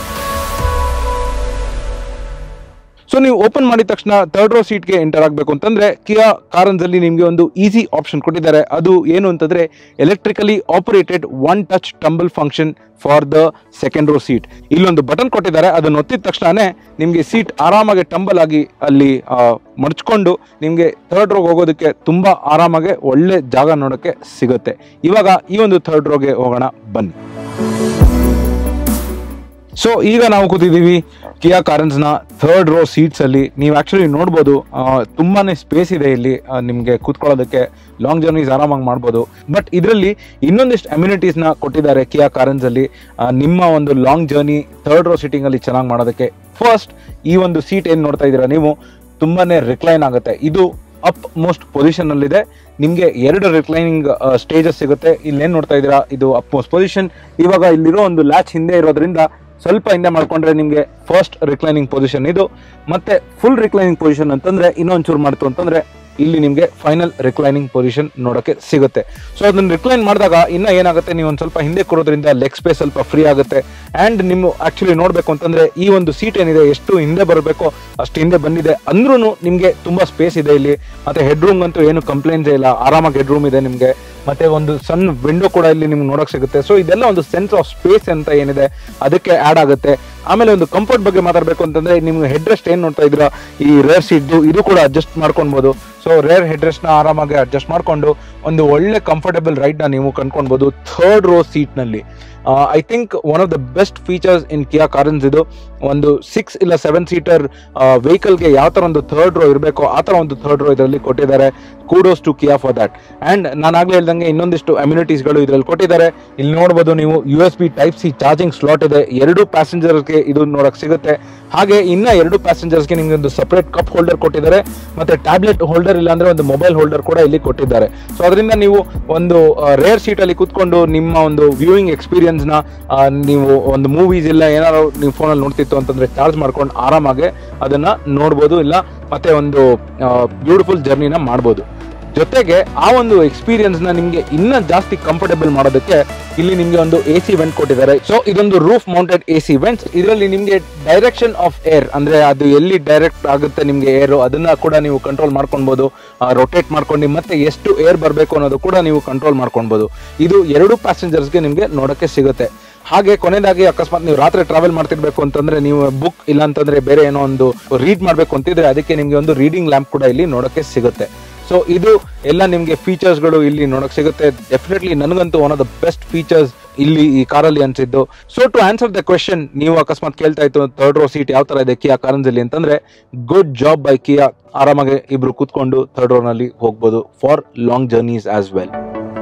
ಸೊ ನೀವು ಓಪನ್ ಮಾಡಿದ ತಕ್ಷಣ 3rd row ಸೀಟ್ಗೆ ಎಂಟರ್ ಆಗಬೇಕು ಅಂತಂದ್ರೆ ಕಿಯಾ ಕಾರೆನ್ಸ್ ಅಲ್ಲಿ ನಿಮಗೆ ಒಂದು ಈಸಿ ಆಪ್ಷನ್ ಕೊಟ್ಟಿದ್ದಾರೆ. ಅದು ಏನು ಅಂತಂದ್ರೆ electrically operated 1 touch tumble function for the 2nd row seat. ಇಲ್ಲೊಂದು ಬಟನ್ ಕೊಟ್ಟಿದ್ದಾರೆ, ಅದನ್ನು ಒತ್ತಿದ ತಕ್ಷಣ ನಿಮಗೆ ಸೀಟ್ ಆರಾಮಾಗಿ ಟಂಬಲ್ ಆಗಿ ಅಲ್ಲಿ ಮಡ್ಚ್ಕೊಂಡು ನಿಮಗೆ 3rd row ಹೋಗೋದಕ್ಕೆ ತುಂಬಾ ಆರಾಮಾಗಿ ಒಳ್ಳೆ ಜಾಗ ನೋಡೋಕ್ಕೆ ಸಿಗುತ್ತೆ. ಇವಾಗ ಈ ಒಂದು 3rd row ಗೆ ಹೋಗೋಣ ಬನ್ನಿ. ಸೊ ಈಗ ನಾವು ಕೂತಿದ್ದೀವಿ ಕಿಯಾ ಕಾರೆನ್ಸ್ ನ ಥರ್ಡ್ ರೋ ಸೀಟ್ಸ್ ಅಲ್ಲಿ. ನೀವು ಆಕ್ಚುಲಿ ನೋಡ್ಬೋದು ತುಂಬಾನೇ ಸ್ಪೇಸ್ ಇದೆ ಇಲ್ಲಿ ನಿಮ್ಗೆ ಕೂತ್ಕೊಳ್ಳೋದಕ್ಕೆ, ಲಾಂಗ್ ಜರ್ನೀಸ್ ಆರಾಮಾಗಿ ಮಾಡ್ಬೋದು. ಬಟ್ ಇದರಲ್ಲಿ ಇನ್ನೊಂದಿಷ್ಟು ಅಮ್ಯುನಿಟೀಸ್ ನ ಕೊಟ್ಟಿದ್ದಾರೆ ಕಿಯಾ ಕಾರೆನ್ಸ್ ಅಲ್ಲಿ ನಿಮ್ಮ ಒಂದು long journey third row seating ಅಲ್ಲಿ ಚೆನ್ನಾಗಿ ಮಾಡೋದಕ್ಕೆ. ಫಸ್ಟ್ ಈ ಒಂದು ಸೀಟ್ ಏನ್ ನೋಡ್ತಾ ಇದ್ದೀರಾ ನೀವು, ತುಂಬಾನೇ ರಿಕ್ಲೈನ್ ಆಗುತ್ತೆ. ಇದು ಅಪ್ ಮೋಸ್ಟ್ ಪೊಸಿಷನ್ ಅಲ್ಲಿ ಇದೆ. ನಿಮ್ಗೆ 2 ರಿಕ್ಲೈನಿಂಗ್ ಸ್ಟೇಜಸ್ ಸಿಗುತ್ತೆ. ಇಲ್ಲಿ ಏನ್ ನೋಡ್ತಾ ಇದ್ದೀರಾ, ಇದು ಅಪ್ ಮೋಸ್ಟ್ ಪೊಸಿಷನ್. ಇವಾಗ ಇಲ್ಲಿರೋ ಒಂದು ಲ್ಯಾಚ್ ಹಿಂದೆ ಇರೋದ್ರಿಂದ ಸ್ವಲ್ಪ ಹಿಂದೆ ಮಾಡ್ಕೊಂಡ್ರೆ ನಿಮ್ಗೆ ಫಸ್ಟ್ ರಿಕ್ಲೈನಿಂಗ್ ಪೊಸಿಷನ್ ಇದು. ಮತ್ತೆ ಫುಲ್ ರಿಕ್ಲೈನಿಂಗ್ ಪೊಸಿಷನ್ ಅಂತಂದ್ರೆ ಇನ್ನೊಂಚೂರು ಮಾಡ್ತು ಅಂತಂದ್ರೆ ಇಲ್ಲಿ ನಿಮ್ಗೆ ಫೈನಲ್ ರಿಕ್ಲೈನಿಂಗ್ ಪೊಸಿಷನ್ ನೋಡಕ್ಕೆ ಸಿಗುತ್ತೆ. ಸೊ ಅದನ್ನ ರಿಕ್ಲೈನ್ ಮಾಡಿದಾಗ ಇನ್ನ ಏನಾಗುತ್ತೆ, ನೀವು ಒಂದ್ ಸ್ವಲ್ಪ ಹಿಂದೆ ಕೊಡೋದ್ರಿಂದ ಲೆಗ್ ಸ್ಪೇಸ್ ಸ್ವಲ್ಪ ಫ್ರೀ ಆಗುತ್ತೆ. ಅಂಡ್ ನೀವು ಆಕ್ಚುಲಿ ನೋಡ್ಬೇಕು ಅಂತಂದ್ರೆ ಈ ಒಂದು ಸೀಟ್ ಏನಿದೆ ಎಷ್ಟು ಹಿಂದೆ ಬರಬೇಕೋ ಅಷ್ಟು ಹಿಂದೆ ಬಂದಿದೆ. ಅಂದ್ರೂ ನಿಮ್ಗೆ ತುಂಬಾ ಸ್ಪೇಸ್ ಇದೆ ಇಲ್ಲಿ. ಮತ್ತೆ ಹೆಡ್ ರೂಮ್ ಅಂತೂ ಏನು ಕಂಪ್ಲೇಂಟ್ಸ್ ಇಲ್ಲ, ಆರಾಮಾಗಿ ಹೆಡ್ ರೂಮ್ ಇದೆ ನಿಮ್ಗೆ. ಮತ್ತೆ ಒಂದು ಸಣ್ಣ ವಿಂಡೋ ಕೂಡ ಇಲ್ಲಿ ನಿಮ್ಗೆ ನೋಡಕ್ ಸಿಗುತ್ತೆ. ಸೊ ಇದೆಲ್ಲ ಒಂದು ಸೆನ್ಸ್ ಆಫ್ ಸ್ಪೇಸ್ ಅಂತ ಏನಿದೆ ಅದಕ್ಕೆ ಆಡ್ ಆಗುತ್ತೆ. ಆಮೇಲೆ ಒಂದು ಕಂಫರ್ಟ್ ಬಗ್ಗೆ ಮಾತಾಡಬೇಕು ಅಂತಂದ್ರೆ ನಿಮ್ಗೆ ಹೆಡ್ ರೆಸ್ಟ್ ಏನ್ ನೋಡ್ತಾ ಇದ್ರ, ಈ ರೇರ್ ಸೀಟ್ ಇದು ಕೂಡ ಅಡ್ಜಸ್ಟ್ ಮಾಡ್ಕೊಬಹುದು. ಸೊ ರೇರ್ ಹೆಡ್ ರೆಸ್ಟ್ ನ ಆರಾಮಾಗಿ ಅಡ್ಜಸ್ಟ್ ಮಾಡ್ಕೊಂಡು ಒಂದು ಒಳ್ಳೆ ಕಂಫರ್ಟಬಲ್ ರೈಡ್ ನ ನೀವು ಕಂಡ್ಕೊಳ್ಬಹುದು ಥರ್ಡ್ ರೋ ಸೀಟ್ ನಲ್ಲಿ. I think one of the best features in Kia Carens ಇದು. ಒಂದು 6 ಇಲ್ಲ 7 ಸೀಟರ್ ವೆಹಿಕಲ್ಗೆ ಯಾವ ತರ ಒಂದು ಥರ್ಡ್ ರೋ ಇರಬೇಕೋ ಆ ತರ ಒಂದು ಥರ್ಡ್ ರೋ ಇದರಲ್ಲಿ ಕೊಟ್ಟಿದ್ದಾರೆ. Kudos to Kia for that. And ನಾನು ಆಗ್ಲೇ ಹೇಳ್ದಂಗೆ ಇನ್ನೊಂದಿಷ್ಟು ಅಮ್ಯುನಿಟೀಸ್ ಗಳು ಇದರಲ್ಲಿ ಕೊಟ್ಟಿದ್ದಾರೆ. ಇಲ್ಲಿ ನೋಡಬಹುದು ನೀವು USB Type-C ಚಾರ್ಜಿಂಗ್ ಸ್ಲಾಟ್ ಇದೆ. 2 ಪ್ಯಾಸೆಂಜರ್ಗೆ ಇದು ನೋಡಕ್ ಸಿಗುತ್ತೆ. ಹಾಗೆ ಇನ್ನ 2 ಪ್ಯಾಸೆಂಜರ್ಸ್ಗೆ ನಿಮ್ಗೆ ಒಂದು ಸಪರೇಟ್ ಕಪ್ ಹೋಲ್ಡರ್ ಕೊಟ್ಟಿದ್ದಾರೆ. ಮತ್ತೆ ಟ್ಯಾಬ್ಲೆಟ್ ಹೋಲ್ಡರ್ ಇಲ್ಲ ಅಂದ್ರೆ ಒಂದು ಮೊಬೈಲ್ ಹೋಲ್ಡರ್ ಕೂಡ ಇಲ್ಲಿ ಕೊಟ್ಟಿದ್ದಾರೆ. ಸೊ ಅದರಿಂದ ನೀವು ಒಂದು ರೇರ್ ಸೀಟ್ ಅಲ್ಲಿ ಕೂತ್ಕೊಂಡು ನಿಮ್ಮ ಒಂದು ವ್ಯೂಯಿಂಗ್ ಎಕ್ಸ್ಪೀರಿಯನ್ಸ್ ನ ನೀವು ಒಂದು ಮೂವೀಸ್ ಇಲ್ಲ ಏನಾದ್ರು ನೀವು ಫೋನಲ್ಲಿ ನೋಡ್ತಿತ್ತು ಅಂತಂದ್ರೆ ಚಾರ್ಜ್ ಮಾಡ್ಕೊಂಡು ಆರಾಮಾಗಿ ಅದನ್ನ ನೋಡ್ಬೋದು, ಇಲ್ಲ ಮತ್ತೆ ಒಂದು ಬ್ಯೂಟಿಫುಲ್ ಜರ್ನಿನ ಮಾಡ್ಬೋದು. ಜೊತೆಗೆ ಆ ಒಂದು ಎಕ್ಸ್ಪೀರಿಯನ್ಸ್ ನ ನಿಮ್ಗೆ ಇನ್ನ ಜಾಸ್ತಿ ಕಂಫರ್ಟಬಲ್ ಮಾಡೋದಕ್ಕೆ ಇಲ್ಲಿ ನಿಮ್ಗೆ ಒಂದು AC ವೆಂಟ್ ಕೊಟ್ಟಿದ್ದಾರೆ. ಸೊ ಇದೊಂದು ರೂಫ್ ಮೌಂಟೆಡ್ AC ವೆಂಟ್ಸ್. ಇದರಲ್ಲಿ ನಿಮ್ಗೆ ಡೈರೆಕ್ಷನ್ ಆಫ್ ಏರ್ ಅಂದ್ರೆ ಅದು ಎಲ್ಲಿ ಡೈರೆಕ್ಟ್ ಆಗುತ್ತೆ ನಿಮ್ಗೆ ಏರ್ ಅದನ್ನ ಕೂಡ ನೀವು ಕಂಟ್ರೋಲ್ ಮಾಡ್ಕೊಬಹುದು. ರೊಟೇಟ್ ಮಾಡ್ಕೊಂಡು ಮತ್ತೆ ಎಷ್ಟು ಏರ್ ಬರಬೇಕು ಅನ್ನೋದು ಕೂಡ ನೀವು ಕಂಟ್ರೋಲ್ ಮಾಡ್ಕೊಬಹುದು. ಇದು 2 ಪ್ಯಾಸೆಂಜರ್ಸ್ಗೆ ನಿಮ್ಗೆ ನೋಡಕ್ಕೆ ಸಿಗುತ್ತೆ. ಹಾಗೆ ಕೊನೆಯದಾಗಿ ಅಕಸ್ಮಾತ್ ನೀವು ರಾತ್ರಿ ಟ್ರಾವೆಲ್ ಮಾಡ್ತಿರ್ಬೇಕು ಅಂತಂದ್ರೆ ನೀವು ಬುಕ್ ಇಲ್ಲ ಅಂತಂದ್ರೆ ಬೇರೆ ಏನೋ ಒಂದು ರೀಡ್ ಮಾಡ್ಬೇಕು ಅಂತಿದ್ರೆ ಅದಕ್ಕೆ ನಿಮ್ಗೆ ಒಂದು ರೀಡಿಂಗ್ ಲ್ಯಾಂಪ್ ಕೂಡ ಇಲ್ಲಿ ನೋಡಕ್ಕೆ ಸಿಗುತ್ತೆ. ಸೊ ಇದು ಎಲ್ಲ ನಿಮ್ಗೆ ಫೀಚರ್ಸ್ ಗಳು ಇಲ್ಲಿ ನೋಡಕ್ ಸಿಗುತ್ತೆ. ಡೆಫಿನೆಟ್ಲಿ ನನಗಂತೂ one of the best features ಇಲ್ಲಿ ಈ ಕಾರಲ್ಲಿ ಅನ್ಸಿದ್ದು. So to answer the question, ನೀವು ಅಕಸ್ಮಾತ್ ಕೇಳ್ತಾ ಇತ್ತು ಥರ್ಡ್ ರೋ ಸೀಟ್ ಯಾವ ತರ ಇದೆ ಕಿಯಾ ಕಾರೆನ್ಸ್ ಅಲ್ಲಿ ಅಂತಂದ್ರೆ, ಗುಡ್ ಜಾಬ್ ಬೈ ಕಿಯಾ. ಆರಾಮಾಗಿ ಇಬ್ರು ಕೂತ್ಕೊಂಡು ಥರ್ಡ್ ರೋ ನಲ್ಲಿ ಹೋಗ್ಬೋದು for long journeys as well.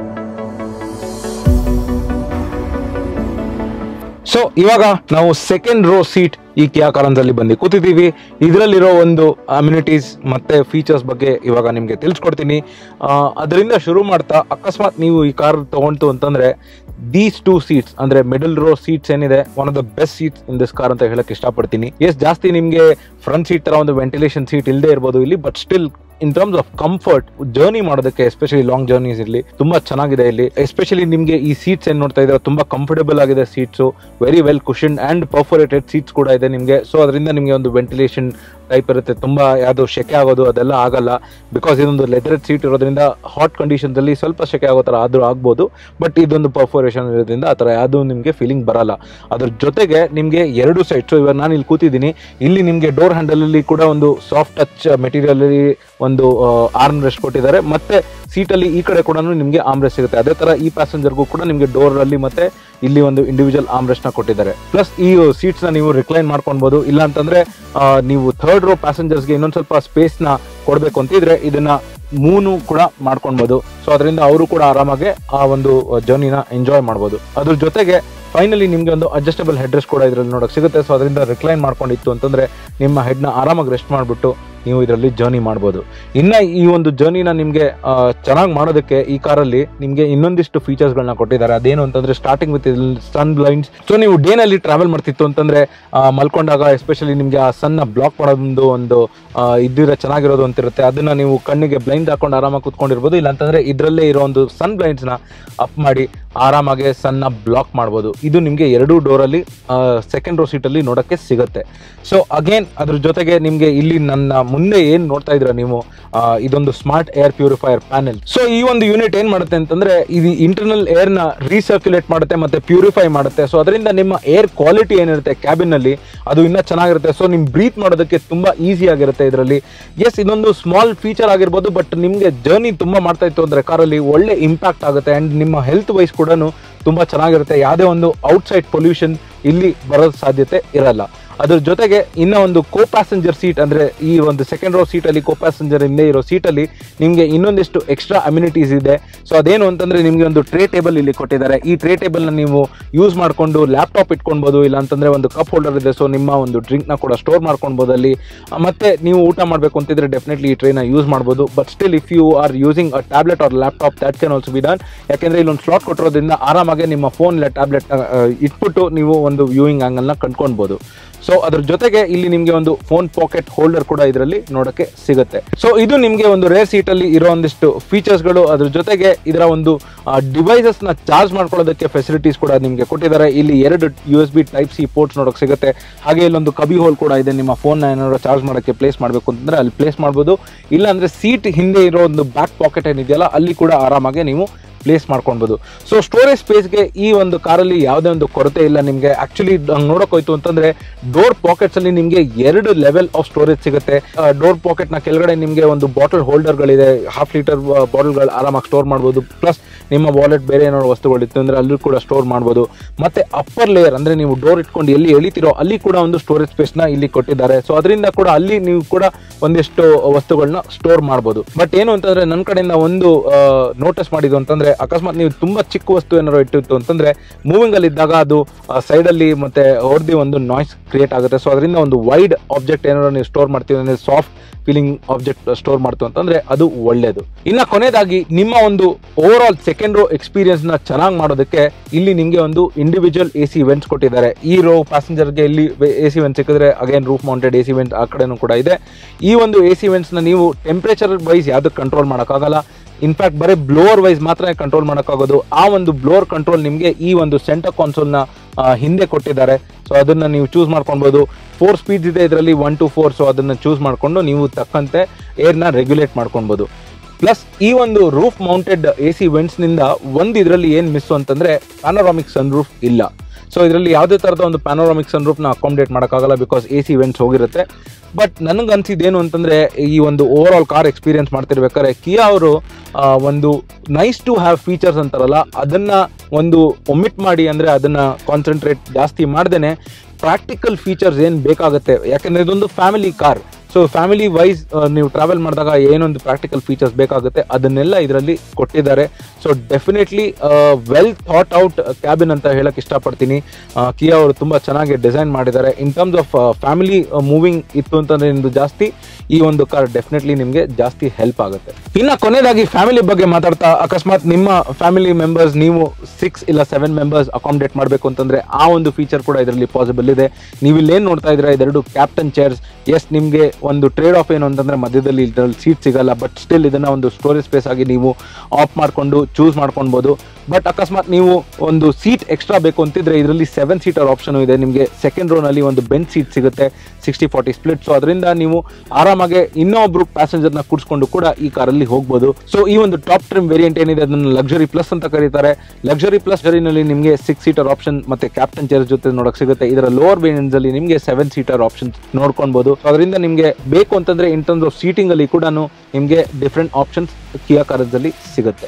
So ಇವಾಗ ನಾವು ಸೆಕೆಂಡ್ ರೋ ಸೀಟ್ ಈ ಕಿಯಾ ಕಾರೆನ್ಸ್ ಅಲ್ಲಿ ಬಂದು ಕೂತಿದ್ದೀವಿ. ಇದರಲ್ಲಿರೋ ಒಂದು ಅಮ್ಯುನಿಟೀಸ್ ಮತ್ತೆ ಫೀಚರ್ಸ್ ಬಗ್ಗೆ ಇವಾಗ ನಿಮ್ಗೆ ತಿಳಿಸ್ಕೊಡ್ತೀನಿ. ಅದರಿಂದ ಶುರು ಮಾಡ್ತಾ, ಅಕಸ್ಮಾತ್ ನೀವು ಈ ಕಾರ್ ತಗೊಂಡು ಅಂತಂದ್ರೆ ದೀಸ್ 2 ಸೀಟ್ಸ್ ಅಂದ್ರೆ ಮಿಡಲ್ ರೋ ಸೀಟ್ಸ್ ಏನಿದೆ one of the best seats in this car ಅಂತ ಹೇಳಕ್ ಇಷ್ಟಪಡ್ತೀನಿ. ಜಾಸ್ತಿ ನಿಮ್ಗೆ ಫ್ರಂಟ್ ಸೀಟ್ ತರ ಒಂದು ವೆಂಟಿಲೇಷನ್ ಸೀಟ್ ಇಲ್ಲದೆ ಇರ್ಬೋದು ಇಲ್ಲಿ, but still in terms of comfort journey ಮಾಡೋದಕ್ಕೆ ಎಸ್ಪೆಷಲಿ ಲಾಂಗ್ ಜರ್ನೀಸ್ ಇಲ್ಲಿ ತುಂಬಾ ಚೆನ್ನಾಗಿದೆ. ಇಲ್ಲಿ ಎಸ್ಪೆಷಲಿ ನಿಮ್ಗೆ ಈ ಸೀಟ್ಸ್ ಏನ್ ನೋಡ್ತಾ ಇದ್ರೆ ತುಂಬಾ ಕಂಫರ್ಟಬಲ್ ಆಗಿದೆ seats, very well cushion and perforated seats ಕೂಡ ಇದೆ ನಿಮ್ಗೆ. ಸೊ ಅದರಿಂದ ನಿಮ್ಗೆ ಒಂದು ವೆಂಟಿಲೇಷನ್ ಟೈಪ್ ಇರುತ್ತೆ, ತುಂಬಾ ಯಾವ್ದು ಶೆಕೆ ಆಗೋದು ಅದೆಲ್ಲ ಆಗಲ್ಲ. ಬಿಕಾಸ್ ಇದೊಂದು ಲೆದರ್ ಸೀಟ್ ಇರೋದ್ರಿಂದ ಹಾಟ್ ಕಂಡೀಷನ್ಸ್ ಅಲ್ಲಿ ಸ್ವಲ್ಪ ಶೆಕೆ ಆಗೋ ತರ ಆದ್ರೂ ಆಗ್ಬೋದು, ಬಟ್ ಇದೊಂದು ಪರ್ಫೋರೇಷನ್ ಇರೋದ್ರಿಂದ ಆ ತರ ಯಾವ್ದು ನಿಮ್ಗೆ ಫೀಲಿಂಗ್ ಬರಲ್ಲ. ಅದ್ರ ಜೊತೆಗೆ ನಿಮ್ಗೆ 2 ಸೈಡ್, ಸೊ ಇವಾಗ ನಾನು ಇಲ್ಲಿ ಕೂತಿದ್ದೀನಿ, ಇಲ್ಲಿ ನಿಮ್ಗೆ ಡೋರ್ ಹ್ಯಾಂಡಲ್ ಅಲ್ಲಿ ಕೂಡ ಒಂದು ಸಾಫ್ಟ್ ಟಚ್ ಮೆಟೀರಿಯಲ್ ಅಲ್ಲಿ ಒಂದು ಆರ್ಮ್ ರೆಸ್ಟ್ ಕೊಟ್ಟಿದ್ದಾರೆ. ಮತ್ತೆ ಸೀಟ್ ಅಲ್ಲಿ ಈ ಕಡೆ ಕೂಡ ನಿಮ್ಗೆ ಆರ್ಮ್ ರೆಸ್ಟ್ ಸಿಗುತ್ತೆ. ಅದೇ ತರ ಈ ಪ್ಯಾಸೆಂಜರ್ಗೂ ಕೂಡ ನಿಮ್ಗೆ ಡೋರ್ ಅಲ್ಲಿ ಮತ್ತೆ ಇಲ್ಲಿ ಒಂದು ಇಂಡಿವಿಜುವಲ್ ಆರ್ಮ್ ರೆಸ್ಟ್ ನ ಕೊಟ್ಟಿದ್ದಾರೆ. ಪ್ಲಸ್ ಈ ಸೀಟ್ಸ್ ನ ನೀವು ರಿಕ್ಲೈನ್ ಮಾಡ್ಕೊಬಹುದು. ಇಲ್ಲ ಅಂತಂದ್ರೆ ನೀವು ಥರ್ಡ್ ರೋ ಪ್ಯಾಸೆಂಜರ್ಸ್ಗೆ ಇನ್ನೊಂದ್ ಸ್ವಲ್ಪ ಸ್ಪೇಸ್ ನ ಕೊಡ್ಬೇಕು ಅಂತಿದ್ರೆ ಇದನ್ನ 3 ಕೂಡ ಮಾಡ್ಕೊಬಹುದು. ಸೊ ಅದರಿಂದ ಅವರು ಕೂಡ ಆರಾಮಾಗಿ ಆ ಒಂದು ಜರ್ನಿನ ಎಂಜಾಯ್ ಮಾಡಬಹುದು. ಅದ್ರ ಜೊತೆಗೆ ಫೈನಲಿ ನಿಮ್ಗೆ ಒಂದು ಅಡ್ಜಸ್ಟಬಲ್ ಹೆಡ್ ರೆಸ್ಟ್ ಕೂಡ ಇದರಲ್ಲಿ ನೋಡಕ್ ಸಿಗುತ್ತೆ. ಸೊ ಅದರಿಂದ ರಿಕ್ಲೈನ್ ಮಾಡ್ಕೊಂಡಿತ್ತು ಅಂತಂದ್ರೆ ನಿಮ್ಮ ಹೆಡ್ ನ ಆರಾಮಾಗಿ ರೆಸ್ಟ್ ಮಾಡ್ಬಿಟ್ಟು ನೀವು ಇದರಲ್ಲಿ ಜರ್ನಿ ಮಾಡ್ಬೋದು. ಇನ್ನ ಈ ಒಂದು ಜರ್ನಿನ ನಿಮ್ಗೆ ಚೆನ್ನಾಗಿ ಮಾಡೋದಕ್ಕೆ ಈ ಕಾರಲ್ಲಿ ನಿಮ್ಗೆ ಇನ್ನೊಂದಿಷ್ಟು ಫೀಚರ್ಸ್ ಗಳನ್ನ ಕೊಟ್ಟಿದ್ದಾರೆ. ಅದೇನು ಅಂತಂದ್ರೆ starting with sun blinds. So ನೀವು ಡೇ ನಲ್ಲಿ ಟ್ರಾವೆಲ್ ಮಾಡ್ತಿತ್ತು ಅಂತಂದ್ರೆ ಮಲ್ಕೊಂಡಾಗ ಎಸ್ಪೆಷಲಿ ನಿಮ್ಗೆ ಆ ಸನ್ ನ ಬ್ಲಾಕ್ ಮಾಡೋದೊಂದು ಒಂದು ಇದ್ದಿದ್ರೆ ಚೆನ್ನಾಗಿರೋದು ಅಂತಿರುತ್ತೆ. ಅದನ್ನ ನೀವು ಕಣ್ಣಿಗೆ ಬ್ಲೈಂಡ್ ಹಾಕೊಂಡು ಆರಾಮಾಗಿ ಕೂತ್ಕೊಂಡಿರ್ಬೋದು. ಇಲ್ಲ ಅಂತಂದ್ರೆ ಇದರಲ್ಲೇ ಇರೋ ಒಂದು ಸನ್ ಬ್ಲೈಂಡ್ಸ್ ನ ಅಪ್ ಮಾಡಿ ಆರಾಮಾಗಿ ಸನ್ ನ ಬ್ಲಾಕ್ ಮಾಡ್ಬೋದು. ಇದು ನಿಮ್ಗೆ 2 ಡೋರ್ ಅಲ್ಲಿ ಸೆಕೆಂಡ್ ರೋ ಸೀಟ್ ಅಲ್ಲಿ ನೋಡಕ್ಕೆ ಸಿಗುತ್ತೆ. ಸೊ ಅಗೇನ್ ಅದ್ರ ಜೊತೆಗೆ ನಿಮ್ಗೆ ಇಲ್ಲಿ ನನ್ನ ಮುಂದೆ ಏನ್ ನೋಡ್ತಾ ಇದ್ರ ನೀವು ಇದೊಂದು smart air purifier panel. So ಈ ಒಂದು ಯೂನಿಟ್ ಏನ್ ಮಾಡುತ್ತೆ ಅಂತಂದ್ರೆ ಇದು ಇಂಟರ್ನಲ್ ಏರ್ ನ ರೀಸರ್ಕ್ಯುಲೇಟ್ ಮಾಡುತ್ತೆ ಮತ್ತೆ ಪ್ಯೂರಿಫೈ ಮಾಡುತ್ತೆ. ಸೊ ಅದರಿಂದ ನಿಮ್ಮ ಏರ್ ಕ್ವಾಲಿಟಿ ಏನಿರುತ್ತೆ ಕ್ಯಾಬಿನ್ ನಲ್ಲಿ ಅದು ಇನ್ನೂ ಚೆನ್ನಾಗಿರುತ್ತೆ. ಸೊ ನಿಮ್ ಬ್ರೀತ್ ಮಾಡೋದಕ್ಕೆ ತುಂಬಾ ಈಸಿ ಆಗಿರುತ್ತೆ ಇದರಲ್ಲಿ. ಎಸ್, ಇದೊಂದು ಸ್ಮಾಲ್ ಫೀಚರ್ ಆಗಿರ್ಬೋದು, ಬಟ್ ನಿಮ್ಗೆ ಜರ್ನಿ ತುಂಬಾ ಮಾಡ್ತಾ ಇತ್ತು ಅಂದ್ರೆ ಕಾರಲ್ಲಿ ಒಳ್ಳೆ ಇಂಪ್ಯಾಕ್ಟ್ ಆಗುತ್ತೆ ಅಂಡ್ ನಿಮ್ಮ ಹೆಲ್ತ್ ವೈಸ್ ಕೂಡ ತುಂಬಾ ಚೆನ್ನಾಗಿರುತ್ತೆ. ಯಾವುದೇ ಒಂದು ಔಟ್ಸೈಡ್ ಪೊಲ್ಯೂಷನ್ ಇಲ್ಲಿ ಬರೋ ಸಾಧ್ಯತೆ ಇರಲ್ಲ. ಅದ್ರ ಜೊತೆಗೆ ಇನ್ನ ಒಂದು ಕೋ ಪ್ಯಾಸೆಂಜರ್ ಸೀಟ್ ಅಂದ್ರೆ ಈ ಒಂದು ಸೆಕೆಂಡ್ ರೋ ಸೀಟ್ ಅಲ್ಲಿ ಕೋ ಪ್ಯಾಸೆಂಜರ್ ಹಿಂದೆ ಇರೋ ಸೀಟ್ ಅಲ್ಲಿ ನಿಮ್ಗೆ ಇನ್ನೊಂದಿಷ್ಟು ಎಕ್ಸ್ಟ್ರಾ ಅಮ್ಯುನಿಟೀಸ್ ಇದೆ. ಸೊ ಅದೇನು ಅಂತಂದ್ರೆ ನಿಮ್ಗೆ ಒಂದು ಟ್ರೇ ಟೇಬಲ್ ಇಲ್ಲಿ ಕೊಟ್ಟಿದ್ದಾರೆ. ಈ ಟ್ರೇ ಟೇಬಲ್ ನ ನೀವು ಯೂಸ್ ಮಾಡ್ಕೊಂಡು ಲ್ಯಾಪ್ಟಾಪ್ ಇಟ್ಕೊಳ್ಬಹುದು, ಇಲ್ಲ ಅಂತಂದ್ರೆ ಒಂದು ಕಪ್ ಹೋಲ್ಡರ್ ಇದೆ. ಸೊ ನಿಮ್ಮ ಒಂದು ಡ್ರಿಂಕ್ ನ ಕೂಡ ಸ್ಟೋರ್ ಮಾಡ್ಕೊಳ್ಬಹುದು ಅಲ್ಲಿ. ಮತ್ತೆ ನೀವು ಊಟ ಮಾಡಬೇಕು ಅಂತಿದ್ರೆ ಡೆಫಿನೆಟ್ಲಿ ಈ ಟ್ರೇ ನ ಯೂಸ್ ಮಾಡಬಹುದು. But still if you are using a tablet or laptop that can also be done. ಯಾಕೆಂದ್ರೆ ಇಲ್ಲೊಂದು ಸ್ಲಾಟ್ ಕೊಟ್ಟಿರೋದ್ರಿಂದ ಆರಾಮಾಗಿ ನಿಮ್ಮ ಫೋನ್ ಇಲ್ಲ ಟ್ಯಾಬ್ಲೆಟ್ ಇಟ್ಬಿಟ್ಟು ನೀವು ಒಂದು ವ್ಯೂಯಿಂಗ್ ಆಂಗಲ್ ನ ಕಂಡ್ಕೊಳ್ಬಹುದು. ಸೊ ಅದ್ರ ಜೊತೆಗೆ ಇಲ್ಲಿ ನಿಮ್ಗೆ ಒಂದು ಫೋನ್ ಪಾಕೆಟ್ ಹೋಲ್ಡರ್ ಕೂಡ ಇದರಲ್ಲಿ ನೋಡಕ್ಕೆ ಸಿಗುತ್ತೆ. ಸೊ ಇದು ನಿಮ್ಗೆ ಒಂದು ರೇರ್ ಸೀಟ್ ಅಲ್ಲಿ ಇರೋ ಒಂದಿಷ್ಟು ಫೀಚರ್ಸ್ ಗಳು. ಅದ್ರ ಜೊತೆಗೆ ಇದರ ಒಂದು ಡಿವೈಸಸ್ ನ ಚಾರ್ಜ್ ಮಾಡ್ಕೊಳ್ಳೋದಕ್ಕೆ ಫೆಸಿಲಿಟೀಸ್ ಕೂಡ ನಿಮ್ಗೆ ಕೊಟ್ಟಿದ್ದಾರೆ. ಇಲ್ಲಿ 2 USB Type-C ಪೋರ್ಟ್ಸ್ ನೋಡಕ್ ಸಿಗುತ್ತೆ. ಹಾಗೆ ಇಲ್ಲೊಂದು ಕಬಿ ಹೋಲ್ ಕೂಡ ಇದೆ. ನಿಮ್ಮ ಫೋನ್ ನ ಏನಾದ್ರು ಚಾರ್ಜ್ ಮಾಡಕ್ಕೆ ಪ್ಲೇಸ್ ಮಾಡಬೇಕು ಅಂತಂದ್ರೆ ಅಲ್ಲಿ ಪ್ಲೇಸ್ ಮಾಡಬಹುದು. ಇಲ್ಲ ಅಂದ್ರೆ ಸೀಟ್ ಹಿಂದೆ ಇರೋ ಒಂದು ಬ್ಯಾಕ್ ಪಾಕೆಟ್ ಏನಿದೆಯಲ್ಲ ಅಲ್ಲಿ ಕೂಡ ಆರಾಮಾಗಿ ನೀವು ಪ್ಲೇಸ್ ಮಾಡ್ಕೊಳ್ಬಹುದು. ಸೊ ಸ್ಟೋರೇಜ್ ಸ್ಪೇಸ್ಗೆ ಈ ಒಂದು ಕಾರಲ್ಲಿ ಯಾವುದೇ ಒಂದು ಕೊರತೆ ಇಲ್ಲ ನಿಮಗೆ. ಆಕ್ಚುಲಿ ನೋಡಕ್ ಹೋಯ್ತು ಅಂತಂದ್ರೆ ಡೋರ್ ಪಾಕೆಟ್ಸ್ ಅಲ್ಲಿ ನಿಮ್ಗೆ 2 ಲೆವೆಲ್ ಆಫ್ ಸ್ಟೋರೇಜ್ ಸಿಗುತ್ತೆ. ಡೋರ್ ಪಾಕೆಟ್ ನ ಕೆಳಗಡೆ ನಿಮ್ಗೆ ಒಂದು ಬಾಟಲ್ ಹೋಲ್ಡರ್ ಗಳಿದೆ. 1/2 ಲೀಟರ್ ಬಾಟಲ್ಗಳು ಆರಾಮಾಗಿ ಸ್ಟೋರ್ ಮಾಡಬಹುದು. ಪ್ಲಸ್ ನಿಮ್ಮ ವಾಲೆಟ್ ಬೇರೆ ಏನಾದ್ರು ವಸ್ತುಗಳಿತ್ತು ಅಂದ್ರೆ ಅಲ್ಲೂ ಕೂಡ ಸ್ಟೋರ್ ಮಾಡಬಹುದು. ಮತ್ತೆ ಅಪ್ಪರ್ ಲೇಯರ್ ಅಂದ್ರೆ ನೀವು ಡೋರ್ ಇಟ್ಕೊಂಡು ಎಲ್ಲಿ ಎಳಿತಿರೋ ಅಲ್ಲಿ ಕೂಡ ಒಂದು ಸ್ಟೋರೇಜ್ ಸ್ಪೇಸ್ ನ ಇಲ್ಲಿ ಕೊಟ್ಟಿದ್ದಾರೆ. ಸೊ ಅದರಿಂದ ಕೂಡ ಅಲ್ಲಿ ನೀವು ಕೂಡ ಒಂದಿಷ್ಟು ವಸ್ತುಗಳನ್ನ ಸ್ಟೋರ್ ಮಾಡಬಹುದು. ಬಟ್ ಏನು ಅಂತಂದ್ರೆ ನನ್ನ ಕಡೆಯಿಂದ ಒಂದು ನೋಟಿಸ್ ಮಾಡಿದ್ದು ಅಂತಂದ್ರೆ ಅಕಸ್ಮಾತ್ ನೀವು ತುಂಬಾ ಚಿಕ್ಕ ವಸ್ತು ಏನಾದ್ರು ಇಟ್ಟಿತ್ತು ಅಂತಂದ್ರೆ ಮೂವಿಂಗ್ ಅಲ್ಲಿ ಇದ್ದಾಗ ಅದು ಸೈಡ್ ಅಲ್ಲಿ ಮತ್ತೆ ಹೊರದಿ ಒಂದು ನಾಯ್ಸ್ ಕ್ರಿಯೇಟ್ ಆಗುತ್ತೆ. ಸೊ ಅದರಿಂದ ಒಂದು ವೈಡ್ ಆಬ್ಜೆಕ್ಟ್ ಏನಾದ್ರು ನೀವು ಸ್ಟೋರ್ ಮಾಡ್ತೀವಿ ಅಂದ್ರೆ ಸಾಫ್ಟ್ ಫೀಲಿಂಗ್ ಆಬ್ಜೆಕ್ಟ್ ಸ್ಟೋರ್ ಮಾಡ್ತು ಅಂತಂದ್ರೆ ಅದು ಒಳ್ಳೇದು. ಇನ್ನ ಕೊನೆಯದಾಗಿ ನಿಮ್ಮ ಒಂದು overall second row experience ನ ಚೆನ್ನಾಗಿ ಮಾಡೋದಕ್ಕೆ ಇಲ್ಲಿ ನಿಮ್ಗೆ ಒಂದು ಇಂಡಿವಿಜುವಲ್ AC ವೆಂಟ್ಸ್ ಕೊಟ್ಟಿದ್ದಾರೆ. ಈ ರೋ ಪ್ಯಾಸೆಂಜರ್ಗೆ ಇಲ್ಲಿ AC ವೆಂಟ್ ಸಿಕ್ಕಿದ್ರೆ again roof mounted AC vent ಆ ಕಡೆನೂ ಕೂಡ ಇದೆ. ಈ ಒಂದು AC ವೆಂಟ್ಸ್ ನ ನೀವು ಟೆಂಪರೇಚರ್ ವೈಸ್ ಯಾವ್ದಕ್ಕೆ ಕಂಟ್ರೋಲ್ ಮಾಡೋಕ್ಕಾಗಲ್ಲ. ಇನ್ಫ್ಯಾಕ್ಟ್ ಬರೀ ಬ್ಲೋವರ್ ವೈಸ್ ಮಾತ್ರ ಕಂಟ್ರೋಲ್ ಮಾಡೋಕ್ಕಾಗೋದು. ಆ ಒಂದು ಬ್ಲೋವರ್ ಕಂಟ್ರೋಲ್ ನಿಮಗೆ ಈ ಒಂದು ಸೆಂಟರ್ ಕಾನ್ಸೋಲ್ ನ ಹಿಂದೆ ಕೊಟ್ಟಿದ್ದಾರೆ. ಸೊ ಅದನ್ನ ನೀವು ಚೂಸ್ ಮಾಡ್ಕೊಳ್ಬಹುದು. 4 ಸ್ಪೀಡ್ಸ್ ಇದೆ ಇದರಲ್ಲಿ 1 to 4. ಸೊ ಅದನ್ನ ಚೂಸ್ ಮಾಡ್ಕೊಂಡು ನೀವು ತಕ್ಕಂತೆ ಏರ್ನ ರೆಗ್ಯುಲೇಟ್ ಮಾಡ್ಕೊಳ್ಬಹುದು. ಪ್ಲಸ್ ಈ ಒಂದು ರೂಫ್ ಮೌಂಟೆಡ್ AC ವೆಂಟ್ಸ್ ನಿಂದ ಒಂದು ಇದರಲ್ಲಿ ಏನ್ ಮಿಸ್ ಅಂತಂದ್ರೆ ಪ್ಯಾನೋರಾಮಿಕ್ ಸನ್ ರೂಫ್ ಇಲ್ಲ. ಸೊ ಇದರಲ್ಲಿ ಯಾವುದೇ ತರದ ಒಂದು ಪ್ಯಾನೋರಾಮಿಕ್ ಸನ್ ರೂಫ್ ನ ಅಕಾಮಡೇಟ್ ಮಾಡೋಕ್ಕಾಗಲ್ಲ ಬಿಕಾಸ್ AC ವೆಂಟ್ಸ್ ಹೋಗಿರುತ್ತೆ. ಬಟ್ ನನಗೆ ಅನ್ಸಿದ್ದೇನು ಅಂತಂದ್ರೆ ಈ ಒಂದು ಓವರ್ ಆಲ್ ಕಾರ್ ಎಕ್ಸ್ಪೀರಿಯನ್ಸ್ ಮಾಡ್ತಿರ್ಬೇಕಾದ್ರೆ ಕಿಯಾ ಅವರು ಒಂದು ನೈಸ್ ಟು ಹ್ಯಾವ್ ಫೀಚರ್ಸ್ ಅಂತಾರಲ್ಲ ಅದನ್ನ ಒಂದು ಒಮಿಟ್ ಮಾಡಿ, ಅಂದ್ರೆ ಅದನ್ನ ಕಾನ್ಸಂಟ್ರೇಟ್ ಜಾಸ್ತಿ ಮಾಡ್ದೇನೆ ಪ್ರಾಕ್ಟಿಕಲ್ ಫೀಚರ್ಸ್ ಏನ್ ಬೇಕಾಗುತ್ತೆ. ಯಾಕಂದ್ರೆ ಇದೊಂದು family car. So family wise ನೀವು ಟ್ರಾವೆಲ್ ಮಾಡಿದಾಗ ಏನೊಂದು ಪ್ರಾಕ್ಟಿಕಲ್ ಫೀಚರ್ಸ್ ಬೇಕಾಗುತ್ತೆ ಅದನ್ನೆಲ್ಲ ಇದರಲ್ಲಿ ಕೊಟ್ಟಿದ್ದಾರೆ. So definitely well thought out cabin ಅಂತ ಹೇಳಕ್ ಇಷ್ಟಪಡ್ತೀನಿ. ಕಿಯಾ ಅವರು ತುಂಬಾ ಚೆನ್ನಾಗಿ ಡಿಸೈನ್ ಮಾಡಿದ್ದಾರೆ. In terms of family moving ಇತ್ತು ಅಂತಂದ್ರೆ ನಿಮ್ದು ಜಾಸ್ತಿ ಈ ಒಂದು ಕಾರ್ ಡೆಫಿನೆಟ್ಲಿ ನಿಮ್ಗೆ ಜಾಸ್ತಿ ಹೆಲ್ಪ್ ಆಗುತ್ತೆ. ಇನ್ನ ಕೊನೆಯದಾಗಿ ಫ್ಯಾಮಿಲಿ ಬಗ್ಗೆ ಮಾತಾಡ್ತಾ, ಅಕಸ್ಮಾತ್ ನಿಮ್ಮ ಫ್ಯಾಮಿಲಿ ಮೆಂಬರ್ಸ್ ನೀವು 6 ಇಲ್ಲ 7 ಮೆಂಬರ್ಸ್ ಅಕಾಮಡೇಟ್ ಮಾಡಬೇಕು ಅಂತಂದ್ರೆ ಆ ಒಂದು ಫೀಚರ್ ಕೂಡ ಇದರಲ್ಲಿ ಪಾಸಿಬಲ್ ಇದೆ. ನೀವು ಇಲ್ಲೇನ್ ನೋಡ್ತಾ ಇದ್ರೆ ಇದೆರಡು ಕ್ಯಾಪ್ಟನ್ ಚೇರ್ಸ್. ಎಸ್, ನಿಮ್ಗೆ ಒಂದು ಟ್ರೇಡ್ ಆಫ್ ಏನು ಅಂತಂದ್ರೆ ಮಧ್ಯದಲ್ಲಿ ಇದರಲ್ಲಿ ಸೀಟ್ ಸಿಗಲ್ಲ. ಬಟ್ ಸ್ಟಿಲ್ ಇದನ್ನ ಒಂದು ಸ್ಟೋರೇಜ್ ಸ್ಪೇಸ್ ಆಗಿ ನೀವು ಆಫ್ ಮಾಡ್ಕೊಂಡು ಚೂಸ್ ಮಾಡ್ಕೊಳ್ಬಹುದು. ಬಟ್ ಅಕಸ್ಮಾತ್ ನೀವು ಒಂದು ಸೀಟ್ ಎಕ್ಸ್ಟ್ರಾ ಬೇಕು ಅಂತಿದ್ರೆ ಇದರಲ್ಲಿ 7 ಸೀಟರ್ ಆಪ್ಷನ್ ಇದೆ. ನಿಮಗೆ ಸೆಕೆಂಡ್ ರೋ ನಲ್ಲಿ ಒಂದು ಬೆಂಚ್ ಸೀಟ್ ಸಿಗುತ್ತೆ 60-40 ಸ್ಪ್ಲಿಟ್. ಸೊ ಅದರಿಂದ ನೀವು ಆರಾಮಾಗಿ ಇನ್ನೊಬ್ರು ಪ್ಯಾಸೆಂಜರ್ ನ ಕೂಡಿಸ್ಕೊಂಡು ಕೂಡ ಈ ಕಾರಲ್ಲಿ ಹೋಗ್ಬೋದು. ಸೊ ಈ ಒಂದು ಟಾಪ್ ಟ್ರಿಮ್ ವೇರಿಯಂಟ್ ಏನಿದೆ ಅದನ್ನ ಲಕ್ಸುರಿ ಪ್ಲಸ್ ಅಂತ ಕರೀತಾರೆ. ಲಕ್ಸುರಿ ಪ್ಲಸ್ ನಲ್ಲಿ ನಿಮಗೆ 6 ಸೀಟರ್ ಆಪ್ಷನ್ ಮತ್ತೆ ಕ್ಯಾಪ್ಟನ್ ಚೇರ್ ಜೊತೆ ನೋಡಕ್ ಸಿಗುತ್ತೆ. ಇದರ ಲೋವರ್ ವೇರಿಯಂಟ್ ಅಲ್ಲಿ ನಿಮಗೆ 7 ಸೀಟರ್ ಆಪ್ಷನ್ ನೋಡ್ಕೊಳ್ಬಹುದು. ಅದರಿಂದ ನಿಮಗೆ ಬೇಕು ಅಂತಂದ್ರೆ ಇನ್ ಟರ್ಮ್ಸ್ ಆಫ್ ಸೀಟಿಂಗ್ ಅಲ್ಲಿ ಕೂಡ ನಿಮಗೆ ಡಿಫ್ರೆಂಟ್ ಆಪ್ಷನ್ಸ್ ಕಿಯಾ ಕಾರನ್ಸ್ ಅಲ್ಲಿ ಸಿಗುತ್ತೆ.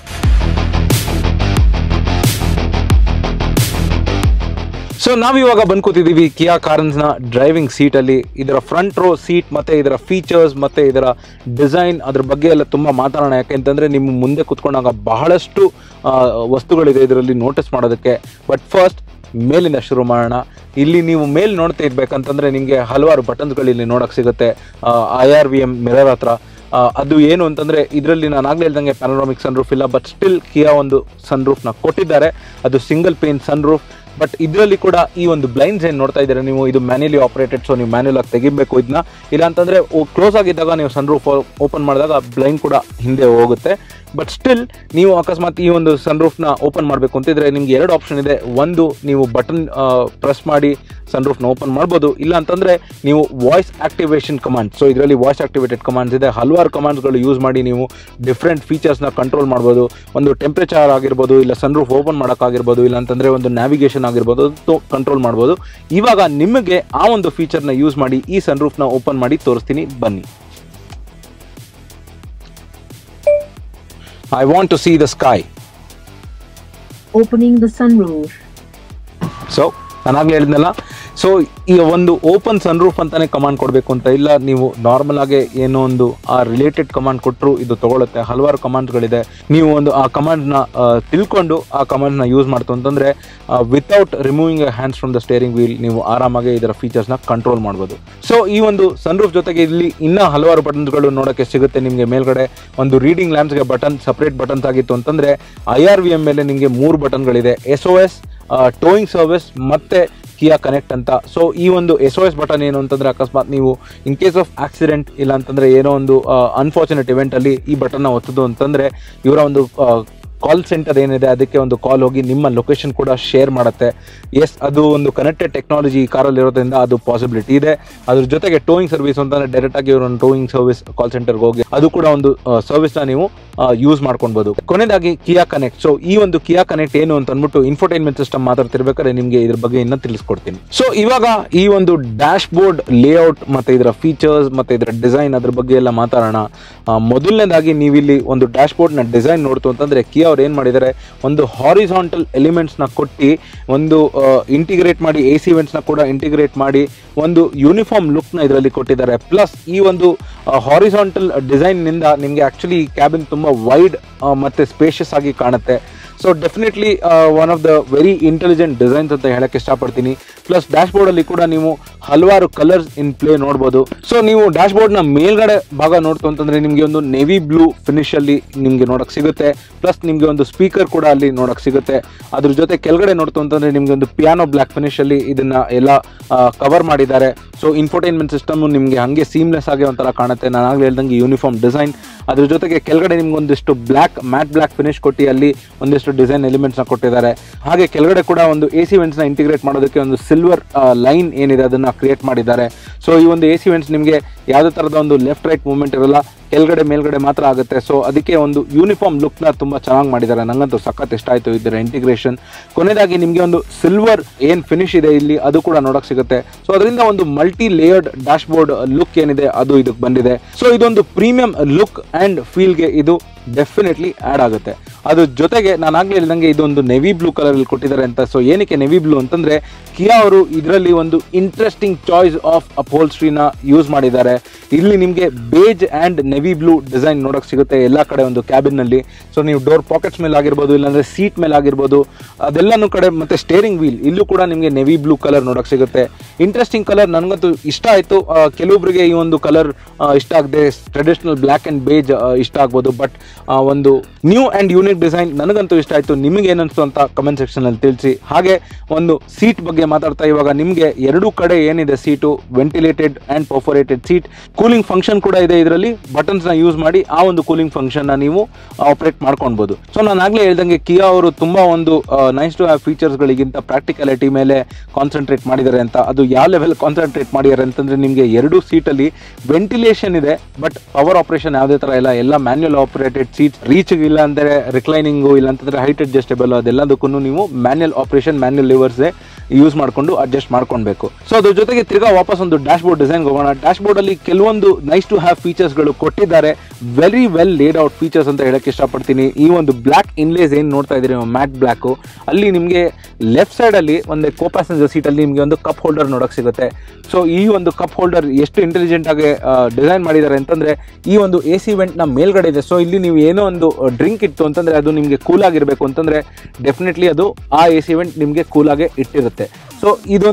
ಸೊ ನಾವಿವಾಗ ಬಂದ್ ಕೂತಿದ್ದೀವಿ ಕಿಯಾ ಕಾರನ್ಸ್ ನ ಡ್ರೈವಿಂಗ್ ಸೀಟ್ ಅಲ್ಲಿ. ಇದರ ಫ್ರಂಟ್ ರೋ ಸೀಟ್ ಮತ್ತೆ ಇದರ ಫೀಚರ್ಸ್ ಮತ್ತೆ ಇದರ ಡಿಸೈನ್ ಅದ್ರ ಬಗ್ಗೆ ಎಲ್ಲ ತುಂಬಾ ಮಾತಾಡೋಣ. ಯಾಕೆಂತಂದ್ರೆ ನಿಮ್ಮ ಮುಂದೆ ಕುತ್ಕೊಂಡಾಗ ಬಹಳಷ್ಟು ವಸ್ತುಗಳಿದೆ ಇದರಲ್ಲಿ ನೋಟಿಸ್ ಮಾಡೋದಕ್ಕೆ. ಬಟ್ ಫಸ್ಟ್ ಮೇಲಿಂದ ಶುರು ಮಾಡೋಣ. ಇಲ್ಲಿ ನೀವು ಮೇಲ್ ನೋಡ್ತಾ ಇರ್ಬೇಕಂತಂದ್ರೆ ನಿಮಗೆ ಹಲವಾರು ಬಟನ್ಸ್ಗಳು ಇಲ್ಲಿ ನೋಡಕ್ ಸಿಗುತ್ತೆ. IRVM ಮಿರರ್ ಹತ್ರ ಅದು ಏನು ಅಂತಂದ್ರೆ ಇದರಲ್ಲಿ ನಾನು ಆಗ್ಲೇ ಹೇಳ್ದಂಗೆ ಪ್ಯಾನೋರಾಮಿಕ್ ಸನ್ ರೂಫ್ ಇಲ್ಲ. ಬಟ್ ಸ್ಟಿಲ್ ಕಿಯಾ ಒಂದು ಸನ್ ರೂಫ್ ನ ಕೊಟ್ಟಿದ್ದಾರೆ. ಅದು single pane sunroof. But ಇದರಲ್ಲಿ ಕೂಡ ಈ ಒಂದು ಬ್ಲೈಂಡ್ಸ್ ಏನು ನೋಡ್ತಾ ಇದ್ದೀರಾ ನೀವು, ಇದು ಮ್ಯಾನ್ಯಲಿ ಆಪರೇಟೆಡ್. ಸೊ ನೀವು ಮ್ಯಾನ್ಯಲ್ ಆಗಿ ತೆಗಿಬೇಕು ಇದನ್ನ, ಇಲ್ಲ ಅಂತಂದರೆ ಕ್ಲೋಸ್ ಆಗಿದ್ದಾಗ ನೀವು ಸನ್ ರೂಫ್ ಓಪನ್ ಮಾಡಿದಾಗ ಬ್ಲೈಂಡ್ ಕೂಡ ಹಿಂದೆ ಹೋಗುತ್ತೆ. ಬಟ್ ಸ್ಟಿಲ್ ನೀವು ಅಕಸ್ಮಾತ್ ಈ ಒಂದು ಸನ್ ರೂಫ್ನ ಓಪನ್ ಮಾಡಬೇಕು ಅಂತಿದ್ರೆ ನಿಮ್ಗೆ 2 ಆಪ್ಷನ್ ಇದೆ. ಒಂದು, ನೀವು ಬಟನ್ ಪ್ರೆಸ್ ಮಾಡಿ ಸನ್ ರೂಫ್ನ ಓಪನ್ ಮಾಡ್ಬೋದು, ಇಲ್ಲ ಅಂತಂದರೆ ನೀವು ವಾಯ್ಸ್ ಆಕ್ಟಿವೇಷನ್ ಕಮಾಂಡ್. ಸೊ ಇದರಲ್ಲಿ ವಾಯ್ಸ್ ಆಕ್ಟಿವೇಟೆಡ್ ಕಮಾಂಡ್ಸ್ ಇದೆ. ಹಲವಾರು ಕಮಾಂಡ್ಸ್ಗಳು ಯೂಸ್ ಮಾಡಿ ನೀವು ಡಿಫ್ರೆಂಟ್ ಫೀಚರ್ಸ್ನ ಕಂಟ್ರೋಲ್ ಮಾಡ್ಬೋದು. ಒಂದು ಟೆಂಪ್ರೇಚರ್ ಆಗಿರ್ಬೋದು, ಇಲ್ಲ ಸನ್ ರೂಫ್ ಓಪನ್ ಮಾಡೋಕ್ಕಾಗಿರ್ಬೋದು, ಇಲ್ಲ ಅಂತಂದರೆ ಒಂದು ನ್ಯಾವಿಗೇಷನ್ ಆಗಿರ್ಬೋದು, ಕಂಟ್ರೋಲ್ ಮಾಡ್ಬೋದು. ಇವಾಗ ನಿಮಗೆ ಆ ಒಂದು ಫೀಚರ್ನ ಯೂಸ್ ಮಾಡಿ ಈ ಸನ್ ರೂಫ್ನ ಓಪನ್ ಮಾಡಿ ತೋರಿಸ್ತೀನಿ, ಬನ್ನಿ. I want to see the sky. Opening the sunroof. So, ನಾನಾಗಲೇ ಹೇಳಿದ್ನಲ್ಲ, ಸೊ ಈ ಒಂದು ಓಪನ್ ಸನ್ ರೂಫ್ ಅಂತಾನೆ ಕಮಾಂಡ್ ಕೊಡಬೇಕು ಅಂತ ಇಲ್ಲ. ನೀವು ನಾರ್ಮಲ್ ಆಗಿ ಏನೋ ಒಂದು ಆ ರಿಲೇಟೆಡ್ ಕಮಾಂಡ್ ಕೊಟ್ಟರು ಇದು ತಗೊಳುತ್ತೆ. ಹಲವಾರು ಕಮಾಂಡ್ಸ್ಗಳಿದೆ. ನೀವು ಒಂದು ಆ ಕಮಾಂಡ್ನ ತಿಳ್ಕೊಂಡು ಆ ಕಮಾಂಡ್ನ ಯೂಸ್ ಮಾಡ್ತು ಅಂತಂದರೆ without removing hands from the steering wheel ನೀವು ಆರಾಮಾಗಿ ಇದರ ಫೀಚರ್ಸ್ನ ಕಂಟ್ರೋಲ್ ಮಾಡ್ಬೋದು. ಸೊ ಈ ಒಂದು ಸನ್ ರೂಫ್ ಜೊತೆಗೆ ಇಲ್ಲಿ ಇನ್ನೂ ಹಲವಾರು ಬಟನ್ಸ್ಗಳು ನೋಡೋಕ್ಕೆ ಸಿಗುತ್ತೆ ನಿಮಗೆ. ಮೇಲ್ಗಡೆ ಒಂದು ರೀಡಿಂಗ್ ಲ್ಯಾಂಪ್ಸ್ಗೆ ಬಟನ್, ಸಪ್ರೇಟ್ ಬಟನ್ಸ್ ಆಗಿತ್ತು ಅಂತಂದರೆ IRVM ಮೇಲೆ ನಿಮಗೆ 3 ಬಟನ್ಗಳಿದೆ. SOS, ಟೋಯಿಂಗ್ ಸರ್ವಿಸ್ ಮತ್ತು ಕಿಯಾ ಕನೆಕ್ಟ್ ಅಂತ. ಸೊ ಈ ಒಂದು SOS ಬಟನ್ ಏನು ಅಂತಂದರೆ ಅಕಸ್ಮಾತ್ ನೀವು ಇನ್ ಕೇಸ್ ಆಫ್ ಆಕ್ಸಿಡೆಂಟ್ ಇಲ್ಲ ಅಂತಂದರೆ ಏನೋ ಒಂದು ಅನ್ಫಾರ್ಚುನೇಟ್ ಇವೆಂಟಲ್ಲಿ ಈ ಬಟನ್ನ ಒತ್ತದು ಅಂತಂದರೆ ಇವರ ಒಂದು ಕಾಲ್ ಸೆಂಟರ್ ಏನಿದೆ ಅದಕ್ಕೆ ಒಂದು ಕಾಲ್ ಹೋಗಿ ನಿಮ್ಮ ಲೊಕೇಶನ್ ಕೂಡ ಶೇರ್ ಮಾಡುತ್ತೆ. ಎಸ್, ಅದು ಒಂದು ಕನೆಕ್ಟೆಡ್ ಟೆಕ್ನಾಲಜಿ ಈ ಕಾರಲ್ಲಿ ಇರೋದ್ರಿಂದ ಅದು ಪಾಸಿಬಿಲಿಟಿ ಇದೆ. ಅದ್ರ ಜೊತೆಗೆ ಟೋಯಿಂಗ್ ಸರ್ವಿಸ್ ಅಂತಂದರೆ ಡೈರೆಕ್ಟಾಗಿ ಇವರು ಒಂದು ಟೋಯಿಂಗ್ ಸರ್ವಿಸ್ ಕಾಲ್ ಸೆಂಟರ್ಗೆ ಹೋಗಿ ಅದು ಕೂಡ ಒಂದು ಸರ್ವಿಸ್ನ ನೀವು ಯೂಸ್ ಮಾಡ್ಕೊಳ್ಬೋದು. ಕೊನೆಯದಾಗಿ ಕಿಯಾ ಕನೆಕ್ಟ್. ಸೊ ಈ ಒಂದು ಕಿಯಾ ಕನೆಕ್ಟ್ ಏನು ಅಂತ ಅಂದ್ಬಿಟ್ಟು ಇನ್ಫೋಟೈನ್ಮೆಂಟ್ ಸಿಸ್ಟಮ್ ಮಾತಾಡ್ತಿರ್ಬೇಕಾದ್ರೆ ನಿಮಗೆ ಇದ್ರ ಬಗ್ಗೆ ಇನ್ನೂ ತಿಳಿಸ್ಕೊಡ್ತೀನಿ. ಸೊ ಇವಾಗ ಈ ಒಂದು ಡ್ಯಾಶ್ ಬೋರ್ಡ್ ಲೇಔಟ್ ಮತ್ತು ಇದರ ಫೀಚರ್ಸ್ ಮತ್ತು ಇದರ ಡಿಸೈನ್ ಅದ್ರ ಬಗ್ಗೆ ಎಲ್ಲ ಮಾತಾಡೋಣ. ಮೊದಲನೇದಾಗಿ ನೀವಿಲ್ಲಿ ಒಂದು ಡ್ಯಾಶ್ ಬೋರ್ಡ್ನ ಡಿಸೈನ್ ನೋಡ್ತು ಅಂತಂದರೆ ಕಿಯಾ ಅವ್ರು ಏನು ಮಾಡಿದ್ದಾರೆ, ಒಂದು ಹಾರಿಸಾಂಟಲ್ ಎಲಿಮೆಂಟ್ಸ್ನ ಕೊಟ್ಟು ಒಂದು ಇಂಟಿಗ್ರೇಟ್ ಮಾಡಿ AC ವೆಂಟ್ಸ್ನ ಕೂಡ ಇಂಟಿಗ್ರೇಟ್ ಮಾಡಿ ಒಂದು ಯೂನಿಫಾರ್ಮ್ ಲುಕ್ನ ಇದರಲ್ಲಿ ಕೊಟ್ಟಿದ್ದಾರೆ. ಪ್ಲಸ್ ಈ ಒಂದು ಹಾರಿಸಾಂಟಲ್ ಡಿಸೈನ್ನಿಂದ ನಿಮಗೆ ಆ್ಯಕ್ಚುಲಿ ಕ್ಯಾಬಿನ್ ತುಂಬ ವೈಡ್ ಮತ್ತು ಸ್ಪೇಷಿಯಸ್ ಆಗಿ ಕಾಣುತ್ತೆ. So definitely one of the very intelligent designs ಅಂತ ಹೇಳಕ್ಕೆ ಇಷ್ಟಪಡ್ತೀನಿ. ಪ್ಲಸ್ ಡ್ಯಾಶ್ ಬೋರ್ಡಲ್ಲಿ ಕೂಡ ನೀವು ಹಲವಾರು ಕಲರ್ಸ್ ಇನ್ ಪ್ಲೇ ನೋಡ್ಬೋದು. ಸೊ ನೀವು ಡ್ಯಾಶ್ ಬೋರ್ಡ್ನ ಮೇಲ್ಗಡೆ ಭಾಗ ನೋಡ್ತು ಅಂತಂದರೆ ನಿಮಗೆ ಒಂದು ನೇವಿ ಬ್ಲೂ ಫಿನಿಶಲ್ಲಿ ನಿಮಗೆ ನೋಡೋಕ್ಕೆ ಸಿಗುತ್ತೆ. ಪ್ಲಸ್ ನಿಮಗೆ ಒಂದು ಸ್ಪೀಕರ್ ಕೂಡ ಅಲ್ಲಿ ನೋಡೋಕ್ಕೆ ಸಿಗುತ್ತೆ. ಅದ್ರ ಜೊತೆ ಕೆಳಗಡೆ ನೋಡ್ತು ಅಂತಂದರೆ ನಿಮಗೆ ಒಂದು ಪಿಯಾನೋ ಬ್ಲ್ಯಾಕ್ ಫಿನಿಶಲ್ಲಿ ಇದನ್ನು ಎಲ್ಲ ಕವರ್ ಮಾಡಿದ್ದಾರೆ. ಸೊ ಇನ್ಫೋಟೈನ್ಮೆಂಟ್ ಸಿಸ್ಟಮು ನಿಮಗೆ ಹಾಗೆ ಸೀಮ್ಲೆಸ್ ಆಗಿ ಒಂಥರ ಕಾಣುತ್ತೆ. ನಾನು ಆಗಲೇ ಹೇಳ್ದಂಗೆ ಯೂನಿಫಾರ್ಮ್ ಡಿಸೈನ್. ಅದ್ರ ಜೊತೆಗೆ ಕೆಳಗಡೆ ನಿಮ್ಗೆ ಒಂದಿಷ್ಟು ಮ್ಯಾಟ್ ಬ್ಲ್ಯಾಕ್ ಫಿನಿಶ್ ಕೊಟ್ಟು ಅಲ್ಲಿ ಒಂದಿಷ್ಟು ಡಿಸೈನ್ ಎಲಿಮೆಂಟ್ಸ್ನ ಕೊಟ್ಟಿದ್ದಾರೆ. ಹಾಗೆ ಕೆಳಗಡೆ ಕೂಡ ಒಂದು AC ವೆಂಟ್ಸ್ನ ಇಂಟಿಗ್ರೇಟ್ ಮಾಡೋದಕ್ಕೆ ಒಂದು ಸಿಲ್ವರ್ ಲೈನ್ ಏನಿದೆ ಅದನ್ನು ಕ್ರಿಯೇಟ್ ಮಾಡಿದ್ದಾರೆ. ಸೊ ಈ ಒಂದು AC ವೆಂಟ್ಸ್ ನಿಮಗೆ ಯಾವುದೇ ಥರದ ಒಂದು ಲೆಫ್ಟ್ ರೈಟ್ ಮೂವ್ಮೆಂಟ್ ಇರಲ್ಲ, ಕೆಳಗಡೆ ಮೇಲ್ಗಡೆ ಮಾತ್ರ ಆಗುತ್ತೆ. ಸೊ ಅದಕ್ಕೆ ಒಂದು ಯೂನಿಫಾರ್ಮ್ ಲುಕ್ನ ತುಂಬ ಚೆನ್ನಾಗಿ ಮಾಡಿದ್ದಾರೆ. ನನಗಂತೂ ಸಖತ್ ಇಷ್ಟ ಆಯಿತು ಇದರ ಇಂಟಿಗ್ರೇಷನ್. ಕೊನೆಯದಾಗಿ ನಿಮಗೆ ಒಂದು ಸಿಲ್ವರ್ ಏನು ಫಿನಿಶ್ ಇದೆ ಇಲ್ಲಿ ಅದು ಕೂಡ ನೋಡೋಕೆ ಸಿಗುತ್ತೆ. ಸೊ ಅದರಿಂದ ಒಂದು multi layered dashboard look ಏನಿದೆ ಅದು ಇದಕ್ಕೆ ಬಂದಿದೆ. ಸೊ ಇದೊಂದು ಪ್ರೀಮಿಯಂ ಲುಕ್ ಆ್ಯಂಡ್ ಫೀಲ್ಗೆ ಇದು ಡೆಫಿನೆಟ್ಲಿ ಆ್ಯಡ್ ಆಗುತ್ತೆ. ಅದ್ರ ಜೊತೆಗೆ ನಾನು ಆಗಲೇ ಹೇಳಿದಂಗೆ ಇದೊಂದು ನೆವಿ ಬ್ಲೂ ಕಲರಲ್ಲಿ ಕೊಟ್ಟಿದ್ದಾರೆ ಅಂತ. ಸೊ ಏನಕ್ಕೆ ನೆವಿ ಬ್ಲೂ ಅಂತಂದರೆ ಕಿಯಾ ಅವರು ಇದರಲ್ಲಿ ಒಂದು ಇಂಟ್ರೆಸ್ಟಿಂಗ್ ಚಾಯ್ಸ್ ಆಫ್ ಅಪೋಲ್ಸ್ಟ್ರಿನ ಯೂಸ್ ಮಾಡಿದ್ದಾರೆ. ಇಲ್ಲಿ ನಿಮಗೆ beige and navy blue design ನೋಡೋಕೆ ಸಿಗುತ್ತೆ ಎಲ್ಲ ಕಡೆ ಒಂದು ಕ್ಯಾಬಿನಲ್ಲಿ. ಸೊ ನೀವು ಡೋರ್ ಪಾಕೆಟ್ಸ್ ಮೇಲೆ ಆಗಿರ್ಬೋದು, ಇಲ್ಲಾಂದರೆ ಸೀಟ್ ಮೇಲೆ ಆಗಿರ್ಬೋದು, ಅದೆಲ್ಲನೂ ಕಡೆ ಮತ್ತು ಸ್ಟೇರಿಂಗ್ ವೀಲ್ ಇಲ್ಲೂ ಕೂಡ ನಿಮಗೆ ನೆವಿ ಬ್ಲೂ ಕಲರ್ ನೋಡೋಕೆ ಸಿಗುತ್ತೆ. ಇಂಟ್ರೆಸ್ಟಿಂಗ್ ಕಲರ್, ನನಗಂತೂ ಇಷ್ಟ ಆಯಿತು. ಕೆಲವೊಬ್ಬರಿಗೆ ಈ ಒಂದು ಕಲರ್ ಇಷ್ಟ ಆಗದೆ ಟ್ರೆಡಿಷನಲ್ ಬ್ಲ್ಯಾಕ್ ಆ್ಯಂಡ್ ಬೇಜ್ ಇಷ್ಟ ಆಗ್ಬೋದು. ಬಟ್ ಒಂದು ನ್ಯೂ ಆ್ಯಂಡ್ ಯೂನಿಕ್ ಡಿಸೈನ್ ನನಗಂತೂ ಇಷ್ಟ ಆಯಿತು. ನಿಮಗೆ ಏನನ್ನಿಸ್ತು ಅಂತ ಕಮೆಂಟ್ ಸೆಕ್ಷನಲ್ಲಿ ತಿಳಿಸಿ. ಹಾಗೆ ಒಂದು ಸೀಟ್ ಬಗ್ಗೆ ಮಾತಾಡ್ತಾ ಇವಾಗ ನಿಮಗೆ ಎರಡೂ ಕಡೆ ಏನಿದೆ seat ventilated and perforated seat. Cooling function ಕೂಡ ಇದೆ ಇದರಲ್ಲಿ. ಬಟನ್ಸ್ನ ಯೂಸ್ ಮಾಡಿ ಆ ಒಂದು ಕೂಲಿಂಗ್ ಫಂಕ್ಷನ್ನ ನೀವು ಆಪರೇಟ್ ಮಾಡ್ಕೊಳ್ಬೋದು. ಸೊ ನಾನು ಆಗಲೇ ಹೇಳ್ದಂಗೆ ಕಿಯಾ ಅವರು ತುಂಬ ಒಂದು ನೈಸ್ ಟು ಹ್ಯಾವ್ ಫೀಚರ್ಸ್ಗಳಿಗಿಂತ ಪ್ರಾಕ್ಟಿಕಲಿಟಿ ಮೇಲೆ ಕಾನ್ಸಂಟ್ರೇಟ್ ಮಾಡಿದ್ದಾರೆ ಅಂತ. ಅದು ಯಾವ ಲೆವೆಲ್ ಕಾನ್ಸಂಟ್ರೇಟ್ ಮಾಡಿದ್ದಾರೆ ಅಂತಂದರೆ ನಿಮಗೆ ಎರಡೂ ಸೀಟಲ್ಲಿ ವೆಂಟಿಲೇಷನ್ ಇದೆ, ಬಟ್ ಪವರ್ ಆಪರೇಷನ್ ಯಾವುದೇ ಥರ ಇಲ್ಲ. ಎಲ್ಲ ಮ್ಯಾನ್ಯುಯಲ್ ಆಪರೇಟೆಡ್ ಸೀಟ್. ರೀಚ್ ಇಲ್ಲ ಅಂದರೆ ರಿಕ್ಲೈನಿಂಗು, ಇಲ್ಲ ಅಂತಂದರೆ ಹೈಟ್ ಅಡ್ಜಸ್ಟೇಬಲ್, ಅದೆಲ್ಲದಕ್ಕೂ ನೀವು ಮ್ಯಾನ್ಯುಯಲ್ ಆಪರೇಷನ್, ಮ್ಯಾನ್ಯುಯಲ್ ಲಿವರ್ಸೇ ಯೂಸ್ ಮಾಡಿಕೊಂಡು ಅಡ್ಜಸ್ಟ್ ಮಾಡ್ಕೊಳ್ಬೇಕು. ಸೊ ಅದ್ರ ಜೊತೆಗೆ ತಿರ್ಗಾ ವಾಪಸ್ ಒಂದು ಡ್ಯಾಶ್ ಬೋರ್ಡ್ ಡಿಸೈನ್ಗೆ ಹೋಗೋಣ. ಡ್ಯಾಶ್ ಬೋರ್ಡಲ್ಲಿ ಕೆಲವೊಂದು ನೈಸ್ ಟು ಹ್ಯಾವ್ ಫೀಚರ್ಸ್ಗಳು ಕೊಟ್ಟಿದ್ದಾರೆ. Very well laid out features ಅಂತ ಹೇಳಕ್ಕೆ ಇಷ್ಟಪಡ್ತೀನಿ. ಈ ಒಂದು ಬ್ಲ್ಯಾಕ್ ಇನ್ಲೇಸ್ ಏನು ನೋಡ್ತಾ ಇದ್ದೀರಿ ಮ್ಯಾಟ್ ಬ್ಲ್ಯಾಕು, ಅಲ್ಲಿ ನಿಮಗೆ ಲೆಫ್ಟ್ ಸೈಡಲ್ಲಿ ಒಂದು ಕೋ ಪ್ಯಾಸೆಂಜರ್ ಸೀಟಲ್ಲಿ ನಿಮಗೆ ಒಂದು ಕಪ್ ಹೋಲ್ಡರ್ ನೋಡೋಕೆ ಸಿಗುತ್ತೆ. ಸೊ ಈ ಒಂದು ಕಪ್ ಹೋಲ್ಡರ್ ಎಷ್ಟು ಇಂಟೆಲಿಜೆಂಟ್ ಆಗಿ ಡಿಸೈನ್ ಮಾಡಿದ್ದಾರೆ ಅಂತಂದರೆ ಈ ಒಂದು AC ವೆಂಟ್ನ ಮೇಲ್ಗಡೆ ಇದೆ. ಸೊ ಇಲ್ಲಿ ನೀವು ಏನೋ ಒಂದು ಡ್ರಿಂಕ್ ಇತ್ತು ಅಂತಂದರೆ ಅದು ನಿಮಗೆ ಕೂಲಾಗಿರಬೇಕು ಅಂತಂದರೆ ಡೆಫಿನೆಟ್ಲಿ ಅದು ಆ AC ವೆಂಟ್ ನಿಮಗೆ ಕೂಲಾಗೆ ಇಟ್ಟಿರುತ್ತೆ. ಸೊ ಇದೊಂದು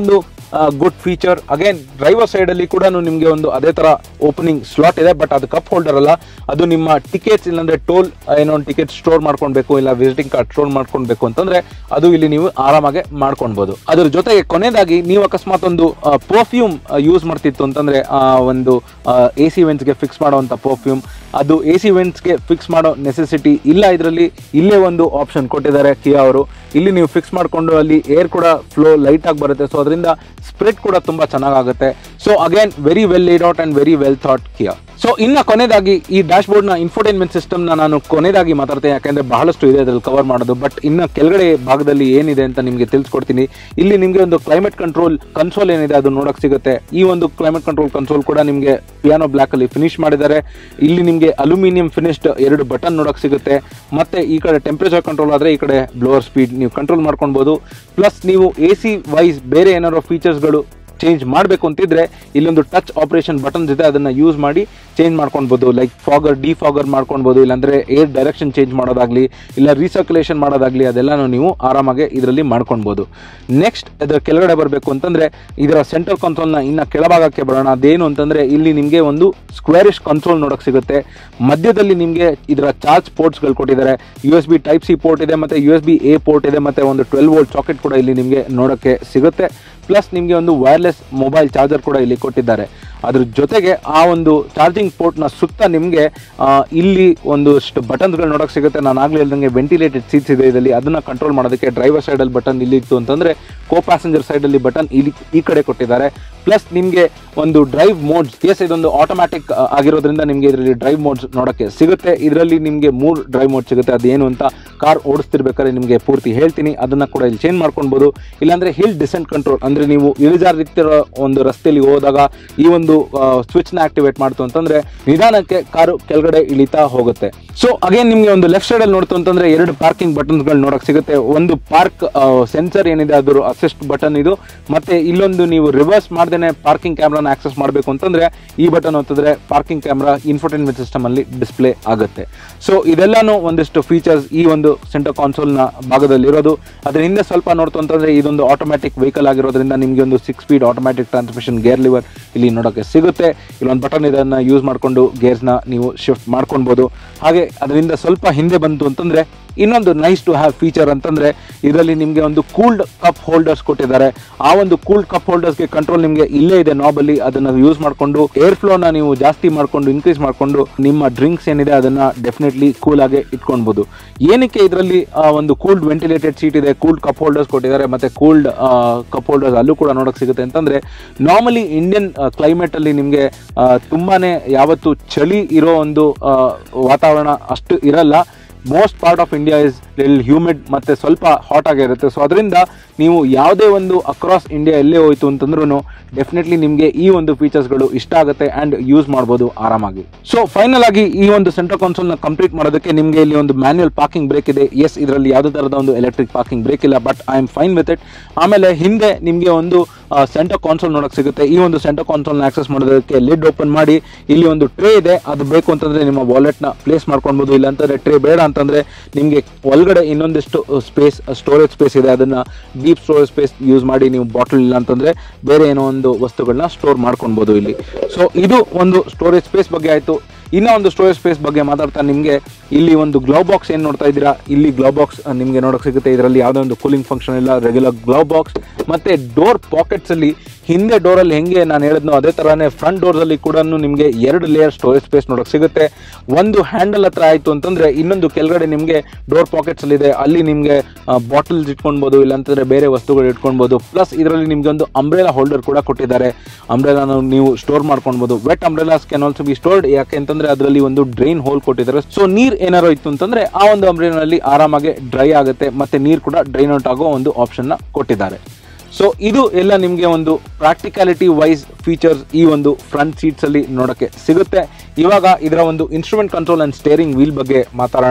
good feature. Again driver side ಅಲ್ಲಿ ಕೂಡ ನಿಮಗೆ ಒಂದು ಅದೇ ತರ ಓಪನಿಂಗ್ ಸ್ಲಾಟ್ ಇದೆ, ಬಟ್ ಅದು ಕಪ್ ಹೋಲ್ಡರ್ ಅಲ್ಲ, ಅದು ನಿಮ್ಮ ಟಿಕೆಟ್ಸ್ ಇಲ್ಲಾಂದ್ರೆ ಟೋಲ್ ಏನೋ ಒಂದು ಟಿಕೆಟ್ ಸ್ಟೋರ್ ಮಾಡ್ಕೊಳ್ಬೇಕು ಇಲ್ಲ ವಿಸಿಟಿಂಗ್ ಕಾರ್ಡ್ ಸ್ಟೋರ್ ಮಾಡ್ಕೊಳ್ಬೇಕು ಅಂತಂದ್ರೆ ಅದು ಇಲ್ಲಿ ನೀವು ಆರಾಮಾಗಿ ಮಾಡ್ಕೊಳ್ಬಹುದು. ಅದ್ರ ಜೊತೆಗೆ ಕೊನೆಯದಾಗಿ ನೀವು ಅಕಸ್ಮಾತ್ ಒಂದು ಪರ್ಫ್ಯೂಮ್ ಯೂಸ್ ಮಾಡ್ತಿತ್ತು ಅಂತಂದ್ರೆ ಒಂದು AC ವೆಂಟ್ಸ್ಗೆ ಫಿಕ್ಸ್ ಮಾಡುವಂತ ಪರ್ಫ್ಯೂಮ್, ಅದು AC ವೆಂಟ್ಸ್ಗೆ ಫಿಕ್ಸ್ ಮಾಡೋ ನೆಸೆಸಿಟಿ ಇಲ್ಲ ಇದರಲ್ಲಿ. ಇಲ್ಲೇ ಒಂದು ಆಪ್ಷನ್ ಕೊಟ್ಟಿದ್ದಾರೆ ಕಿಯಾ ಅವರು, ಇಲ್ಲಿ ನೀವು ಫಿಕ್ಸ್ ಮಾಡ್ಕೊಂಡು ಅಲ್ಲಿ ಏರ್ ಕೂಡ ಫ್ಲೋ ಲೈಟ್ ಆಗಿ ಬರುತ್ತೆ. ಸೊ ಅದರಿಂದ ಸ್ಪ್ರೆಡ್ ಕೂಡ ತುಂಬಾ ಚೆನ್ನಾಗುತ್ತೆ. So again very well laid out and very well thought Kia. So ಇನ್ನ ಕೊನೆಯದಾಗಿ ಈ ಡ್ಯಾಶ್ ಬೋರ್ಡ್ ನ ಇನ್ಫೋಟೈನ್ಮೆಂಟ್ ಸಿಸ್ಟಮ್ ನಾನು ಕೊನೆಯದಾಗಿ ಮಾತಾಡ್ತೇನೆ, ಯಾಕಂದ್ರೆ ಬಹಳಷ್ಟು ಇದೆ ಅದ್ರಲ್ಲಿ ಕವರ್ ಮಾಡೋದು. ಬಟ್ ಇನ್ನ ಕೆಳಗಡೆ ಭಾಗದಲ್ಲಿ ಏನಿದೆ ಅಂತ ನಿಮಗೆ ತಿಳಿಸ್ಕೊಡ್ತೀನಿ. ಇಲ್ಲಿ ನಿಮಗೆ ಒಂದು ಕ್ಲೈಮೇಟ್ ಕಂಟ್ರೋಲ್ ಕನ್ಸೋಲ್ ಏನಿದೆ ಅದು ನೋಡಕ್ ಸಿಗುತ್ತೆ. ಈ ಒಂದು ಕ್ಲೈಮೇಟ್ ಕಂಟ್ರೋಲ್ ಕನ್ಸೋಲ್ ಕೂಡ ನಿಮಗೆ ಪಿಯಾನೋ ಬ್ಲಾಕ್ ಅಲ್ಲಿ ಫಿನಿಶ್ ಮಾಡಿದ್ದಾರೆ. ಇಲ್ಲಿ ನಿಮಗೆ ಅಲ್ಯೂಮಿನಿಯಂ ಫಿನಿಶ್ಡ್ 2 ಬಟನ್ ನೋಡಕ್ ಸಿಗುತ್ತೆ. ಮತ್ತೆ ಈ ಕಡೆ ಟೆಂಪರೇಚರ್ ಕಂಟ್ರೋಲ್ ಆದ್ರೆ ಈ ಕಡೆ ಬ್ಲೋವರ್ ಸ್ಪೀಡ್ ನೀವು ಕಂಟ್ರೋಲ್ ಮಾಡ್ಕೊಳ್ಬಹುದು. ಪ್ಲಸ್ ನೀವು AC ವೈಸ್ ಬೇರೆ ಏನಾದ್ರು ಫೀಚರ್ಸ್ಗಳು ಚೇಂಜ್ ಮಾಡಬೇಕು ಅಂತಿದ್ರೆ ಇಲ್ಲೊಂದು ಟಚ್ ಆಪರೇಷನ್ ಬಟನ್ಸ್ ಇದೆ, ಅದನ್ನ ಯೂಸ್ ಮಾಡಿ ಚೇಂಜ್ ಮಾಡ್ಕೊಳ್ಬಹುದು. ಲೈಕ್ ಫಾಗರ್ ಡಿಫಾಗರ್ ಮಾಡ್ಕೊಳ್ಬಹುದು, ಇಲ್ಲಾಂದ್ರೆ ಏರ್ ಡೈರೆಕ್ಷನ್ ಚೇಂಜ್ ಮಾಡೋದಾಗ್ಲಿ ಇಲ್ಲ ರೀಸರ್ಕ್ಯುಲೇಷನ್ ಮಾಡೋದಾಗ್ಲಿ ಅದೆಲ್ಲಾನು ನೀವು ಆರಾಮಾಗಿ ಇದರಲ್ಲಿ ಮಾಡ್ಕೊಳ್ಬಹುದು. ನೆಕ್ಸ್ಟ್ ಇದರ ಕೆಳಗಡೆ ಬರಬೇಕು ಅಂತಂದ್ರೆ ಇದರ ಸೆಂಟರ್ ಕನ್ಸೋಲ್ ನ ಇನ್ನ ಕೆಳಭಾಗಕ್ಕೆ ಬರೋಣ. ಅದೇನು ಅಂತಂದ್ರೆ ಇಲ್ಲಿ ನಿಮಗೆ ಒಂದು ಸ್ಕ್ವೇರಿಶ್ ಕನ್ಸೋಲ್ ನೋಡಕ್ ಸಿಗುತ್ತೆ. ಮಧ್ಯದಲ್ಲಿ ನಿಮಗೆ ಇದರ ಚಾರ್ಜ್ ಪೋರ್ಟ್ಸ್ ಗಳು ಕೊಟ್ಟಿದ್ದಾರೆ. USB Type C ಪೋರ್ಟ್ ಇದೆ, ಮತ್ತೆ USB A ಪೋರ್ಟ್ ಇದೆ, ಮತ್ತೆ ಒಂದು 12 ವೋಲ್ಟ್ ಸಾಕೆಟ್ ಕೂಡ ಇಲ್ಲಿ ನಿಮಗೆ ನೋಡಕ್ಕೆ ಸಿಗುತ್ತೆ. ಪ್ಲಸ್ ನಿಮಗೆ ಒಂದು ವೈರ್ಲೆಸ್ ಮೊಬೈಲ್ ಚಾರ್ಜರ್ ಕೂಡ ಇಲ್ಲಿ ಕೊಟ್ಟಿದ್ದಾರೆ. ಅದ್ರ ಜೊತೆಗೆ ಆ ಒಂದು ಚಾರ್ಜಿಂಗ್ ಪೋರ್ಟ್ ನ ಸುತ್ತ ನಿಮಗೆ ಇಲ್ಲಿ ಒಂದಷ್ಟು ಬಟನ್ಸ್ ಗಳು ನೋಡಕ್ ಸಿಗುತ್ತೆ. ನಾನು ಆಗ್ಲೇ ಹೇಳ್ದಂಗೆ ವೆಂಟಿಲೇಟೆಡ್ ಸೀಟ್ಸ್ ಇದೆ ಇದರಲ್ಲಿ, ಅದನ್ನ ಕಂಟ್ರೋಲ್ ಮಾಡೋದಕ್ಕೆ ಡ್ರೈವರ್ ಸೈಡ್ ಅಲ್ಲಿ ಬಟನ್ ಇಲ್ಲಿ ಇತ್ತು ಅಂತಂದ್ರೆ ಕೋ ಪ್ಯಾಸೆಂಜರ್ ಸೈಡ್ ಅಲ್ಲಿ ಬಟನ್ ಇಲ್ಲಿ ಈ ಕಡೆ ಕೊಟ್ಟಿದ್ದಾರೆ. ಪ್ಲಸ್ ನಿಮಗೆ ಒಂದು ಡ್ರೈವ್ ಮೋಡ್ಸ್, ಇದೊಂದು ಆಟೋಮ್ಯಾಟಿಕ್ ಆಗಿರೋದ್ರಿಂದ ನಿಮಗೆ ಇದರಲ್ಲಿ ಡ್ರೈವ್ ಮೋಡ್ಸ್ ನೋಡಕ್ಕೆ ಸಿಗುತ್ತೆ. ಇದರಲ್ಲಿ ನಿಮಗೆ 3 ಡ್ರೈವ್ ಮೋಡ್ ಸಿಗುತ್ತೆ. ಅದೇನು ಅಂತ ಕಾರ್ ಓಡಿಸ್ತಿರ್ಬೇಕಾದ್ರೆ ನಿಮಗೆ ಪೂರ್ತಿ ಹೇಳ್ತೀನಿ, ಅದನ್ನ ಕೂಡ ಇಲ್ಲಿ ಚೇಂಜ್ ಮಾಡ್ಕೊಳ್ಬಹುದು. ಇಲ್ಲಾಂದ್ರೆ ಹಿಲ್ ಡಿಸೆಂಟ್ ಕಂಟ್ರೋಲ್, ಅಂದ್ರೆ ನೀವು ಇಳಿಜಾರಿತ್ತಿರೋ ಒಂದು ರಸ್ತೆಯಲ್ಲಿ ಹೋದಾಗ ಈ ಒಂದು ಸ್ವಿಚ್ ನ ಆಕ್ಟಿವೇಟ್ ಮಾಡ್ತು ಅಂತಂದ್ರೆ ನಿಧಾನಕ್ಕೆ ಕಾರು ಕೆಳಗಡೆ ಇಳಿತಾ ಹೋಗುತ್ತೆ. ಸೊ ಅಗೇನ್ ನಿಮ್ಗೆ ಒಂದು ಲೆಫ್ಟ್ ಸೈಡ್ ಅಲ್ಲಿ ನೋಡ್ತು ಅಂತಂದ್ರೆ 2 ಪಾರ್ಕಿಂಗ್ ಬಟನ್ಸ್ ಗಳು ನೋಡಕ್ ಸಿಗುತ್ತೆ. ಒಂದು ಪಾರ್ಕ್ ಸೆನ್ಸರ್ ಏನಿದೆ ಅದ್ರ ಅಸಿಸ್ಟ್ ಬಟನ್ ಇದು, ಮತ್ತೆ ಇಲ್ಲೊಂದು ನೀವು ರಿವರ್ಸ್ ಮಾಡ್ದೇನೆ ಪಾರ್ಕಿಂಗ್ ಕ್ಯಾಮ್ರಾನ ಆಕ್ಸೆಸ್ ಮಾಡಬೇಕು ಅಂತಂದ್ರೆ ಈ ಬಟನ್ ಒತ್ತಿದ್ರೆ ಪಾರ್ಕಿಂಗ್ ಕ್ಯಾಮ್ರಾ ಇನ್ಫೋಟೈನ್ಮೆಂಟ್ ಸಿಸ್ಟಮ್ ಅಲ್ಲಿ ಡಿಸ್ಪ್ಲೇ ಆಗುತ್ತೆ. ಸೊ ಇದೆಲ್ಲಾನು ಒಂದಿಷ್ಟು ಫೀಚರ್ಸ್ ಈ ಒಂದು ಸೆಂಟರ್ ಕಾನ್ಸೋಲ್ ನ ಭಾಗದಲ್ಲಿ ಇರೋದು. ಅದ್ರ ಹಿಂದೆ ಸ್ವಲ್ಪ ನೋಡ್ತು ಅಂತಂದ್ರೆ ಇದೊಂದು ಆಟೋಮ್ಯಾಟಿಕ್ ವೆಹಿಕಲ್ ಆಗಿರೋದ್ರಿಂದ ನಿಮ್ಗೆ ಒಂದು 6 speed automatic transmission gear lever ಇಲ್ಲಿ ನೋಡಕ್ಕೆ ಸಿಗುತ್ತೆ. ಇಲ್ಲೊಂದು ಬಟನ್ ಇದನ್ನ ಯೂಸ್ ಮಾಡಿಕೊಂಡು ಗೇರ್ಸ್ ನ ನೀವು ಶಿಫ್ಟ್ ಮಾಡ್ಕೊಳ್ಬಹುದು. ಹಾಗೆ ಅದರಿಂದ ಸ್ವಲ್ಪ ಹಿಂದೆ ಬಂತು ಅಂತಂದ್ರೆ ಇನ್ನೊಂದು ನೈಸ್ ಟು ಹ್ಯಾವ್ ಫೀಚರ್ ಅಂತಂದ್ರೆ ಇದರಲ್ಲಿ ನಿಮಗೆ ಒಂದು ಕೂಲ್ಡ್ ಕಪ್ ಹೋಲ್ಡರ್ಸ್ ಕೊಟ್ಟಿದ್ದಾರೆ. ಆ ಒಂದು ಕೂಲ್ಡ್ ಕಪ್ ಹೋಲ್ಡರ್ಸ್ಗೆ ಕಂಟ್ರೋಲ್ ನಿಮಗೆ ಇಲ್ಲೇ ಇದೆ ನಾಬ್ ಅಲ್ಲಿ, ಅದನ್ನ ಯೂಸ್ ಮಾಡಿಕೊಂಡು ಏರ್ ಫ್ಲೋ ನ ನೀವು ಜಾಸ್ತಿ ಮಾಡ್ಕೊಂಡು ಇನ್ಕ್ರೀಸ್ ಮಾಡ್ಕೊಂಡು ನಿಮ್ಮ ಡ್ರಿಂಕ್ಸ್ ಏನಿದೆ ಅದನ್ನ ಡೆಫಿನೆಟ್ಲಿ ಕೂಲ್ ಆಗಿ ಇಟ್ಕೊಳ್ಬಹುದು. ಏನಕ್ಕೆ ಇದರಲ್ಲಿ ಒಂದು ಕೂಲ್ಡ್ ವೆಂಟಿಲೇಟೆಡ್ ಸೀಟ್ ಇದೆ, ಕೂಲ್ಡ್ ಕಪ್ ಹೋಲ್ಡರ್ಸ್ ಕೊಟ್ಟಿದ್ದಾರೆ, ಮತ್ತೆ ಕೂಲ್ಡ್ ಕಪ್ ಹೋಲ್ಡರ್ಸ್ ಅಲ್ಲೂ ಕೂಡ ನೋಡಕ್ ಸಿಗುತ್ತೆ ಅಂತಂದ್ರೆ ನಾರ್ಮಲಿ ಇಂಡಿಯನ್ ಕ್ಲೈಮೇಟ್ ಅಲ್ಲಿ ನಿಮಗೆ ತುಂಬಾನೇ ಯಾವತ್ತು ಚಳಿ ಇರೋ ಒಂದು ವಾತಾವರಣ ಅಷ್ಟು ಇರಲ್ಲ. Most part of India is little humid ಮತ್ತೆ ಸ್ವಲ್ಪ ಹಾಟ್ ಆಗಿರುತ್ತೆ. ಸೊ ಅದರಿಂದ ನೀವು ಯಾವುದೇ ಒಂದು ಅಕ್ರಾಸ್ ಇಂಡಿಯಾ ಎಲ್ಲೇ ಹೋಯ್ತು ಅಂತಂದ್ರೂ ಡೆಫಿನೆಟ್ಲಿ ನಿಮಗೆ ಈ ಒಂದು ಫೀಚರ್ಸ್ಗಳು ಇಷ್ಟ ಆಗುತ್ತೆ ಅಂಡ್ ಯೂಸ್ ಮಾಡ್ಬೋದು ಆರಾಮಾಗಿ. ಸೊ ಫೈನಲ್ ಆಗಿ ಈ ಒಂದು ಸೆಂಟರ್ ಕನ್ಸೋಲ್ ನ ಕಂಪ್ಲೀಟ್ ಮಾಡೋದಕ್ಕೆ ನಿಮಗೆ ಇಲ್ಲಿ ಒಂದು ಮ್ಯಾನ್ಯುಯಲ್ ಪಾರ್ಕಿಂಗ್ ಬ್ರೇಕ್ ಇದೆ. ಎಸ್, ಇದರಲ್ಲಿ ಯಾವುದೇ ತರಹದ ಒಂದು ಎಲೆಕ್ಟ್ರಿಕ್ ಪಾರ್ಕಿಂಗ್ ಬ್ರೇಕ್ ಇಲ್ಲ, but I am fine with it. ಆಮೇಲೆ ಹಿಂದೆ ನಿಮಗೆ ಒಂದು ಸೆಂಟರ್ ಕಾನ್ಸೋಲ್ ನೋಡಕ್ ಸಿಗುತ್ತೆ. ಈ ಒಂದು ಸೆಂಟರ್ ಕಾನ್ಸೋಲ್ ನ ಆಕ್ಸೆಸ್ ಮಾಡೋದಕ್ಕೆ ಲಿಡ್ ಓಪನ್ ಮಾಡಿ ಇಲ್ಲಿ ಒಂದು ಟ್ರೇ ಇದೆ, ಅದು ಬೇಕು ಅಂತಂದ್ರೆ ನಿಮ್ಮ ವಾಲೆಟ್ ನ ಪ್ಲೇಸ್ ಮಾಡ್ಕೊಳ್ಬಹುದು. ಇಲ್ಲ ಅಂತಂದ್ರೆ ಟ್ರೇ ಬೇಡ ಅಂತಂದ್ರೆ ನಿಮಗೆ ಒಳಗಡೆ ಇನ್ನೊಂದಿಷ್ಟು ಸ್ಪೇಸ್ ಸ್ಟೋರೇಜ್ ಸ್ಪೇಸ್ ಇದೆ, ಅದನ್ನ ಡೀಪ್ ಸ್ಟೋರೇಜ್ ಸ್ಪೇಸ್ ಯೂಸ್ ಮಾಡಿ ನೀವು ಬಾಟಲ್ ಇಲ್ಲ ಅಂತಂದ್ರೆ ಬೇರೆ ಏನೋ ಒಂದು ವಸ್ತುಗಳನ್ನ ಸ್ಟೋರ್ ಮಾಡ್ಕೊಳ್ಬಹುದು ಇಲ್ಲಿ. ಸೊ ಇದು ಒಂದು ಸ್ಟೋರೇಜ್ ಸ್ಪೇಸ್ ಬಗ್ಗೆ ಆಯ್ತು. ಇನ್ನ ಒಂದು ಸ್ಟೋರೇಜ್ ಸ್ಪೇಸ್ ಬಗ್ಗೆ ಮಾತಾಡ್ತಾ ನಿಮಗೆ ಇಲ್ಲಿ ಒಂದು ಗ್ಲೌ ಬಾಕ್ಸ್ ಏನ್ ನೋಡ್ತಾ ಇದ್ದೀರಾ, ಇಲ್ಲಿ ಗ್ಲೌ ಬಾಕ್ಸ್ ನಿಮಗೆ ನೋಡಕ್ ಸಿಗುತ್ತೆ. ಇದರಲ್ಲಿ ಯಾವುದೇ ಒಂದು ಕೂಲಿಂಗ್ ಫಂಕ್ಷನ್ ಇಲ್ಲ, ರೆಗ್ಯುಲರ್ ಗ್ಲೌ ಬಾಕ್ಸ್. ಮತ್ತೆ ಡೋರ್ ಪಾಕೆಟ್ಸ್ ಅಲ್ಲಿ ಹಿಂದೆ ಡೋರ್ ಅಲ್ಲಿ ಹೆಂಗೆ ನಾನು ಹೇಳಿದ್ನೋ ಅದೇ ತರಾನೇ ಫ್ರಂಟ್ ಡೋರ್ಸ್ ಅಲ್ಲಿ ಕೂಡ ನಿಮಗೆ 2 ಲೇಯರ್ ಸ್ಟೋರೇಜ್ ಸ್ಪೇಸ್ ನೋಡಕ್ ಸಿಗುತ್ತೆ. ಒಂದು ಹ್ಯಾಂಡಲ್ ಹತ್ರ ಆಯ್ತು ಅಂತಂದ್ರೆ ಇನ್ನೊಂದು ಕೆಳಗಡೆ ನಿಮಗೆ ಡೋರ್ ಪಾಕೆಟ್ಸ್ ಅಲ್ಲಿ ಇದೆ, ಅಲ್ಲಿ ನಿಮಗೆ ಬಾಟಲ್ಸ್ ಇಟ್ಕೊಳ್ಬಹುದು, ಇಲ್ಲಾಂತಂದ್ರೆ ಬೇರೆ ವಸ್ತುಗಳು ಇಟ್ಕೊಳ್ಬಹುದು. ಪ್ಲಸ್ ಇದರಲ್ಲಿ ನಿಮ್ಗೆ ಒಂದು ಅಂಬ್ರೆಲಾ ಹೋಲ್ಡರ್ ಕೂಡ ಕೊಟ್ಟಿದ್ದಾರೆ. ಅಂಬ್ರೆಲಾನ ನೀವು ಸ್ಟೋರ್ ಮಾಡ್ಕೊಳ್ಬಹುದು. Wet umbrellas can also be stored, ಯಾಕೆ ಅಂತಂದ್ರೆ ಅದರಲ್ಲಿ ಒಂದು ಡ್ರೈನ್ ಹೋಲ್ ಕೊಟ್ಟಿದ್ದಾರೆ. ಸೊ ನೀರ್ ಏನಾರು ಇತ್ತು ಅಂತಂದ್ರೆ ಆ ಒಂದು ಅಂಬ್ರೆಲಾನಲ್ಲಿ ಆರಾಮಾಗಿ ಡ್ರೈ ಆಗುತ್ತೆ, ಮತ್ತೆ ನೀರು ಕೂಡ ಡ್ರೈನ್ ಔಟ್ ಆಗೋ ಒಂದು ಆಪ್ಷನ್ ನ ಕೊಟ್ಟಿದ್ದಾರೆ. ಸೊ ಇದು ಎಲ್ಲ ನಿಮಗೆ ಒಂದು ಪ್ರಾಕ್ಟಿಕಾಲಿಟಿ ವೈಸ್ ಫೀಚರ್ಸ್ ಈ ಒಂದು ಫ್ರಂಟ್ ಸೀಟ್ಸ್ ಅಲ್ಲಿ ನೋಡಕ್ಕೆ ಸಿಗುತ್ತೆ. ಇವಾಗ ಇದರ ಒಂದು instrument control and steering wheel ಬಗ್ಗೆ ಮಾತಾಡೋಣ.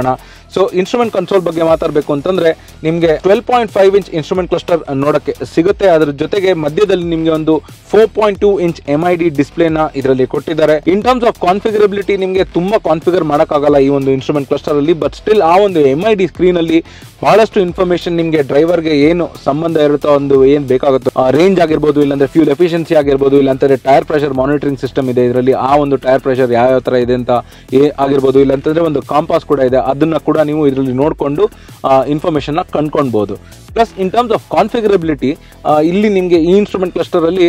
ಸೊ ಇನ್ಸ್ಟ್ರೂಮೆಂಟ್ ಕನ್ಸೋಲ್ ಬಗ್ಗೆ ಮಾತಾಡಬೇಕು ಅಂತಂದ್ರೆ ನಿಮಗೆ 12.5 ಇಂಚ್ ಇನ್ಸ್ಟ್ರೂಮೆಂಟ್ ಕ್ಲಸ್ಟರ್ ನೋಡಕ್ಕೆ ಸಿಗುತ್ತೆ. ಅದರ ಜೊತೆಗೆ ಮಧ್ಯದಲ್ಲಿ ನಿಮಗೆ ಒಂದು 4.2 ಇಂಚ್ MID ಡಿಸ್ಪ್ಲೇನ ಇದರಲ್ಲಿ ಕೊಟ್ಟಿದ್ದಾರೆ. ಇನ್ ಟರ್ಮ್ಸ್ ಆಫ್ ಕಾನ್ಫಿಗರಬಿಲಿಟಿ ನಿಮಗೆ ತುಂಬಾ ಕಾನ್ಫಿಗರ್ ಮಾಡೋಕ್ಕಾಗಲ್ಲ ಈ ಒಂದು ಇನ್ಸ್ಟ್ರೂಮೆಂಟ್ ಕ್ಲಸ್ಟರ್ ಅಲ್ಲಿ, ಬಟ್ ಸ್ಟಿಲ್ ಆ ಒಂದು MID ಸ್ಕ್ರೀನ್ ಅಲ್ಲಿ ಬಹಳಷ್ಟು ಇನ್ಫಾರ್ಮೇಶನ್ ನಿಮಗೆ ಡ್ರೈವರ್ಗೆ ಏನು ಸಂಬಂಧ ಇರುತ್ತೋ, ಒಂದು ಏನು ಬೇಕಾಗುತ್ತೋ ರೇಂಜ್ ಆಗಿರ್ಬೋದು, ಇಲ್ಲಾಂದ್ರೆ ಫ್ಯೂಲ್ ಎಫಿಷಿಯನ್ಸಿ ಆಗಿರ್ಬೋದು, ಇಲ್ಲಾಂತಂದ್ರೆ ಟೈರ್ ಪ್ರೆಷರ್ ಮಾನಿಟರಿಂಗ್ ಸಿಸ್ಟಮ್ ಇದೆ ಇದರಲ್ಲಿ, ಆ ಒಂದು ಟೈರ್ ಪ್ರೆಷರ್ ಯಾವ ತರ ಇದೆ ಅಂತ ಆಗಿರ್ಬೋದು, ಇಲ್ಲಾಂತಂದ್ರೆ ಒಂದು ಕಾಂಪಾಸ್ ಕೂಡ ಇದೆ, ಅದನ್ನ ಕೂಡ ನೀವು ಇದರಲ್ಲಿ ನೋಡಿಕೊಂಡು ಇನ್ಫಾರ್ಮೇಶನ್ ನ ಕಂಡ್ಕೊಳ್ಬಹುದು. Plus in terms of configurability ಇಲ್ಲಿ ನಿಮಗೆ ಈ ಇನ್ಸ್ಟ್ರೂಮೆಂಟ್ ಕ್ಲಸ್ಟರ್ ಅಲ್ಲಿ